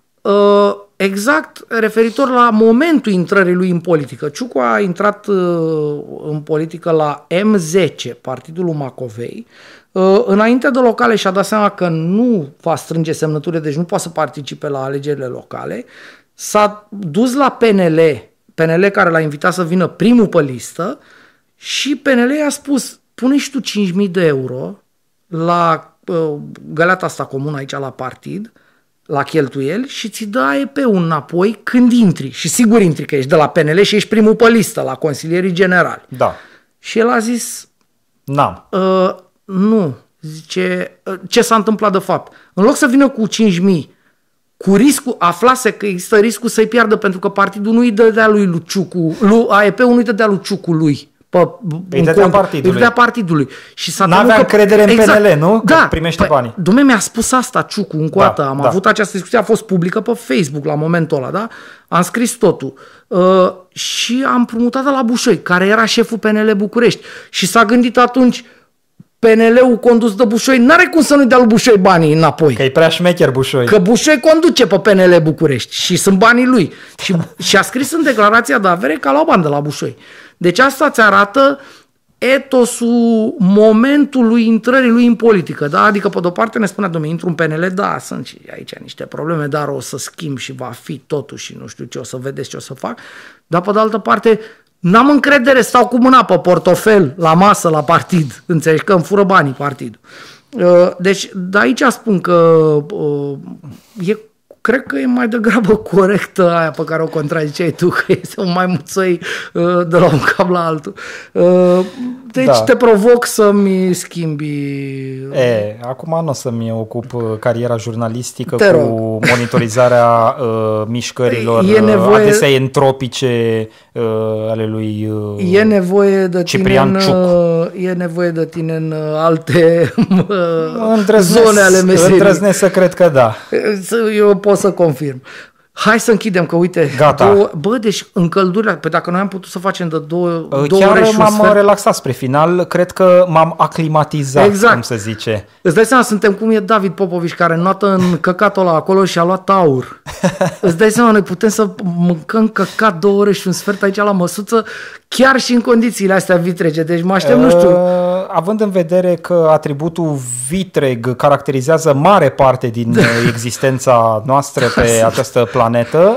B: exact referitor la momentul intrării lui în politică. Ciucu a intrat în politică la M10, Partidul lui Macovei. Înainte de locale și-a dat seama că nu va strânge semnături, deci nu poate să participe la alegerile locale. S-a dus la PNL care l-a invitat să vină primul pe listă și PNL i-a spus, pune și tu 5.000 de euro la găleata asta comună aici la partid, la cheltuieli și ți dă AEP-ul înapoi când intri. Și sigur intri, că ești de la PNL și ești primul pe listă, la consilierii generali.
A: Da.
B: Și el a zis...
A: N-am.
B: Nu. Zice, ce s-a întâmplat de fapt? În loc să vină cu 5.000, cu riscul, aflase că există riscul să-i piardă pentru că partidul nu-i dădea lui Ciucu, AEP-ul nu-i dădea lui Ciucu lui. Îi dădea partidului. Și
A: n-avea încredere în PNL, nu? Că
B: da,
A: primește banii.
B: Dumnezeu mi-a spus asta Ciucu încoată. Am avut această discuție, a fost publică pe Facebook la momentul ăla, da? Am scris totul. și am împrumutat de la Bușoi, care era șeful PNL București. Și s-a gândit atunci, PNL-ul condus de Bușoi n-are cum să nu-i dea lui Bușoi banii înapoi.
A: Că e prea șmecher Bușoi.
B: Că Bușoi conduce pe PNL București și sunt banii lui. Și a scris în declarația de avere că a luat bani de la Bușoi. Deci asta ți arată etosul momentului intrării lui în politică. Da? Adică, pe de-o parte, ne spunea, dom'le, intru în PNL, da, sunt și aici niște probleme, dar o să schimb și va fi totul și nu știu ce, o să vedeți ce o să fac. Dar, pe de altă parte, n-am încredere, stau cu mâna pe portofel, la masă, la partid. Înțelegi că îmi fură banii partidul. Deci, de aici spun că cred că e mai degrabă corectă aia pe care o contraziceai tu, că este un maimuțoi de la un cap la altul. Deci te provoc să-mi schimbi...
A: Acum nu o să-mi ocup cariera jurnalistică cu monitorizarea mișcărilor adesea entropice ale lui
B: e nevoie de
A: Ciprian Ciuc.
B: E nevoie de tine în alte zone ale meserii.
A: Îndrăznesc să cred că da.
B: Eu pot să confirm. Hai să închidem, că uite,
A: gata.
B: Deci încăldurile, pe dacă noi am putut să facem de două
A: chiar
B: ore și
A: m-am relaxat spre final, cred că m-am aclimatizat, cum se zice.
B: Îți dai seama, suntem cum e David Popovici, care noată în căcatul ăla acolo și a luat aur. Îți dai seama, noi putem să mâncăm căcat 2 ore și un sfert aici la măsuță, chiar și în condițiile astea vitrege. Deci mă aștept, nu știu.
A: Având în vedere că atributul vitreg caracterizează mare parte din existența noastră pe această planetă,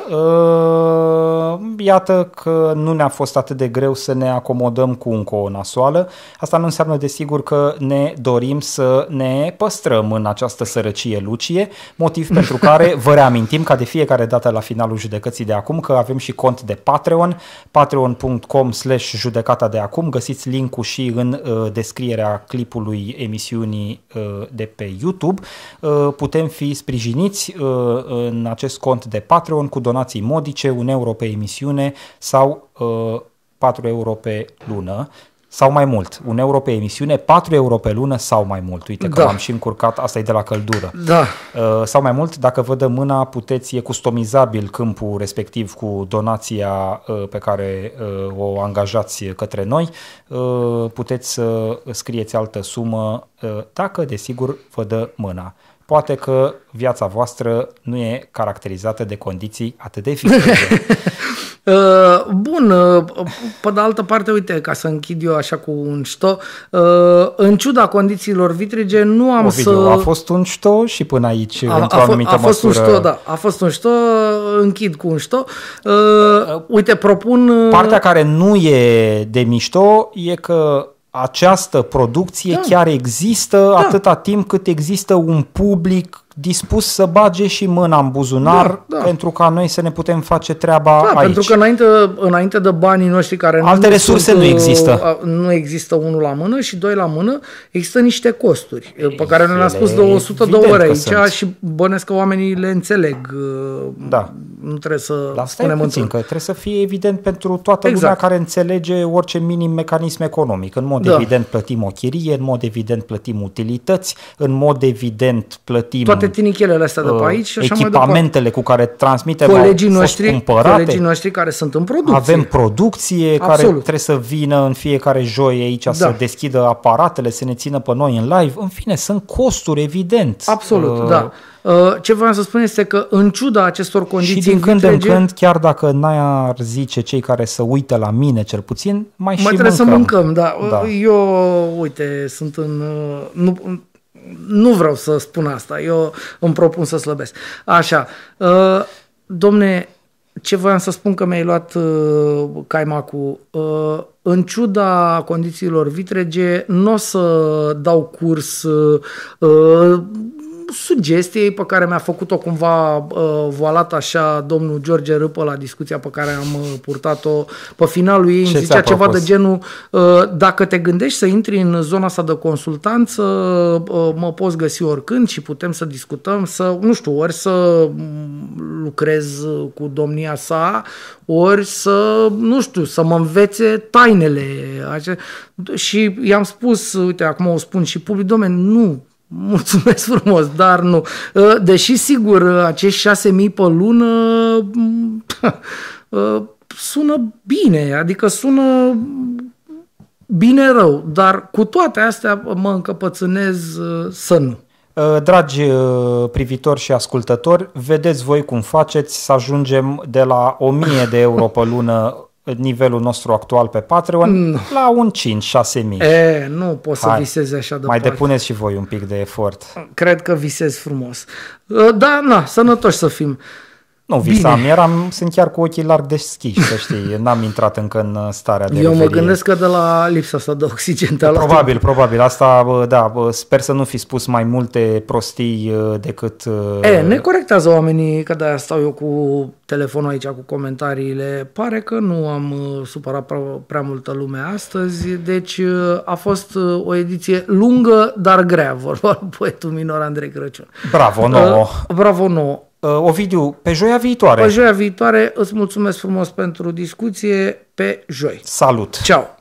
A: iată că nu ne-a fost atât de greu să ne acomodăm cu încă o nasoală. Asta nu înseamnă desigur că ne dorim să ne păstrăm în această sărăcie lucie, motiv pentru care vă reamintim ca de fiecare dată la finalul judecății de acum că avem și cont de Patreon, patreon.com/judecata de acum, găsiți link-ul și în descrierea clipului emisiunii de pe YouTube. Putem fi sprijiniți în acest cont de Patreon cu donații modice, 1 euro pe emisiune sau 4 euro pe lună sau mai mult. 1 euro pe emisiune, 4 euro pe lună sau mai mult. Uite că am și încurcat, asta e de la căldură.
B: Da.
A: Sau mai mult, dacă vă dă mâna, e customizabil câmpul respectiv cu donația pe care o angajați către noi. Puteți să scrieți altă sumă dacă, desigur, vă dă mâna. Poate că viața voastră nu e caracterizată de condiții atât de vitrege.
B: Bun, pe de altă parte, uite, ca să închid eu așa cu un șto, în ciuda condițiilor vitrege, nu am
A: A fost un șto și până aici, într-o anumită măsură.
B: A fost un șto, da. A fost un șto, închid cu un șto. Uite, propun...
A: Partea care nu e de mișto e că această producție chiar există atâta timp cât există un public dispus să bage și mâna în buzunar pentru ca noi să ne putem face treaba aici.
B: Pentru că înainte de banii noștri care
A: alte resurse nu există.
B: Nu există unul la mână și 2 la mână, există niște costuri pe care noi le-am spus de 100 de ore aici și bănesc că oamenii le înțeleg.
A: Da.
B: Nu trebuie să
A: spunem puțin, că trebuie să fie evident pentru toată lumea care înțelege orice minim mecanism economic. În mod evident plătim o chirie, în mod evident plătim utilități, în mod evident plătim
B: toate tinichelele astea de pe aici și așa
A: echipamentele cu care transmitem
B: colegii noștri care sunt în producție.
A: Avem producție care trebuie să vină în fiecare joi aici să deschidă aparatele, să ne țină pe noi în live. În fine, sunt costuri, evident.
B: Absolut, da. Ce vreau să spun este că în ciuda acestor condiții
A: și din când în când, chiar dacă n-ar zice cei care să uită la mine cel puțin, mai
B: trebuie să mâncăm, da. Eu, uite, sunt în... Nu vreau să spun asta, eu îmi propun să slăbesc. Așa, domne, ce voiam să spun, că mi-ai luat caimacul. În ciuda condițiilor vitrege, nu o să dau curs sugestiei pe care mi-a făcut-o cumva voalat așa domnul George Râpă la discuția pe care am purtat-o pe finalul ei. Îmi zicea ceva de genul: dacă te gândești să intri în zona asta de consultanță, mă poți găsi oricând și putem să discutăm, să, nu știu, ori să lucrez cu domnia sa, ori să, nu știu, să mă învețe tainele. Și i-am spus, uite, acum o spun și public, dom'le, nu, mulțumesc frumos, dar nu. Deși, sigur, acești 6.000 pe lună sună bine, adică sună bine rău, dar cu toate astea mă încăpățânez să nu.
A: Dragi privitori și ascultători, vedeți voi cum faceți să ajungem de la 1000 de euro pe lună, nivelul nostru actual pe Patreon, la un 5-6 mii.
B: Nu pot să visezi așa de
A: mai
B: departe.
A: depuneți și voi un pic de efort.
B: Cred că visez frumos. Da, sănătoși să fim.
A: Nu visam, sunt chiar cu ochii larg deschiși, să știi, n-am intrat încă în starea de
B: Eu
A: reverie.
B: mă gândesc că de la lipsa asta de oxigen te-a luat.
A: Probabil, asta, da, sper să nu fi spus mai multe prostii decât...
B: Ne corectează oamenii, că de-aia stau eu cu telefonul aici, cu comentariile. Pare că nu am supărat prea multă lume astăzi, deci a fost o ediție lungă, dar grea, vorba poetul minor Andrei Crăciun.
A: Bravo nouă!
B: Bravo nouă!
A: Ovidiu, pe joia viitoare!
B: Pe joia viitoare îți mulțumesc frumos pentru discuție, pe joi.
A: Salut!
B: Ceau!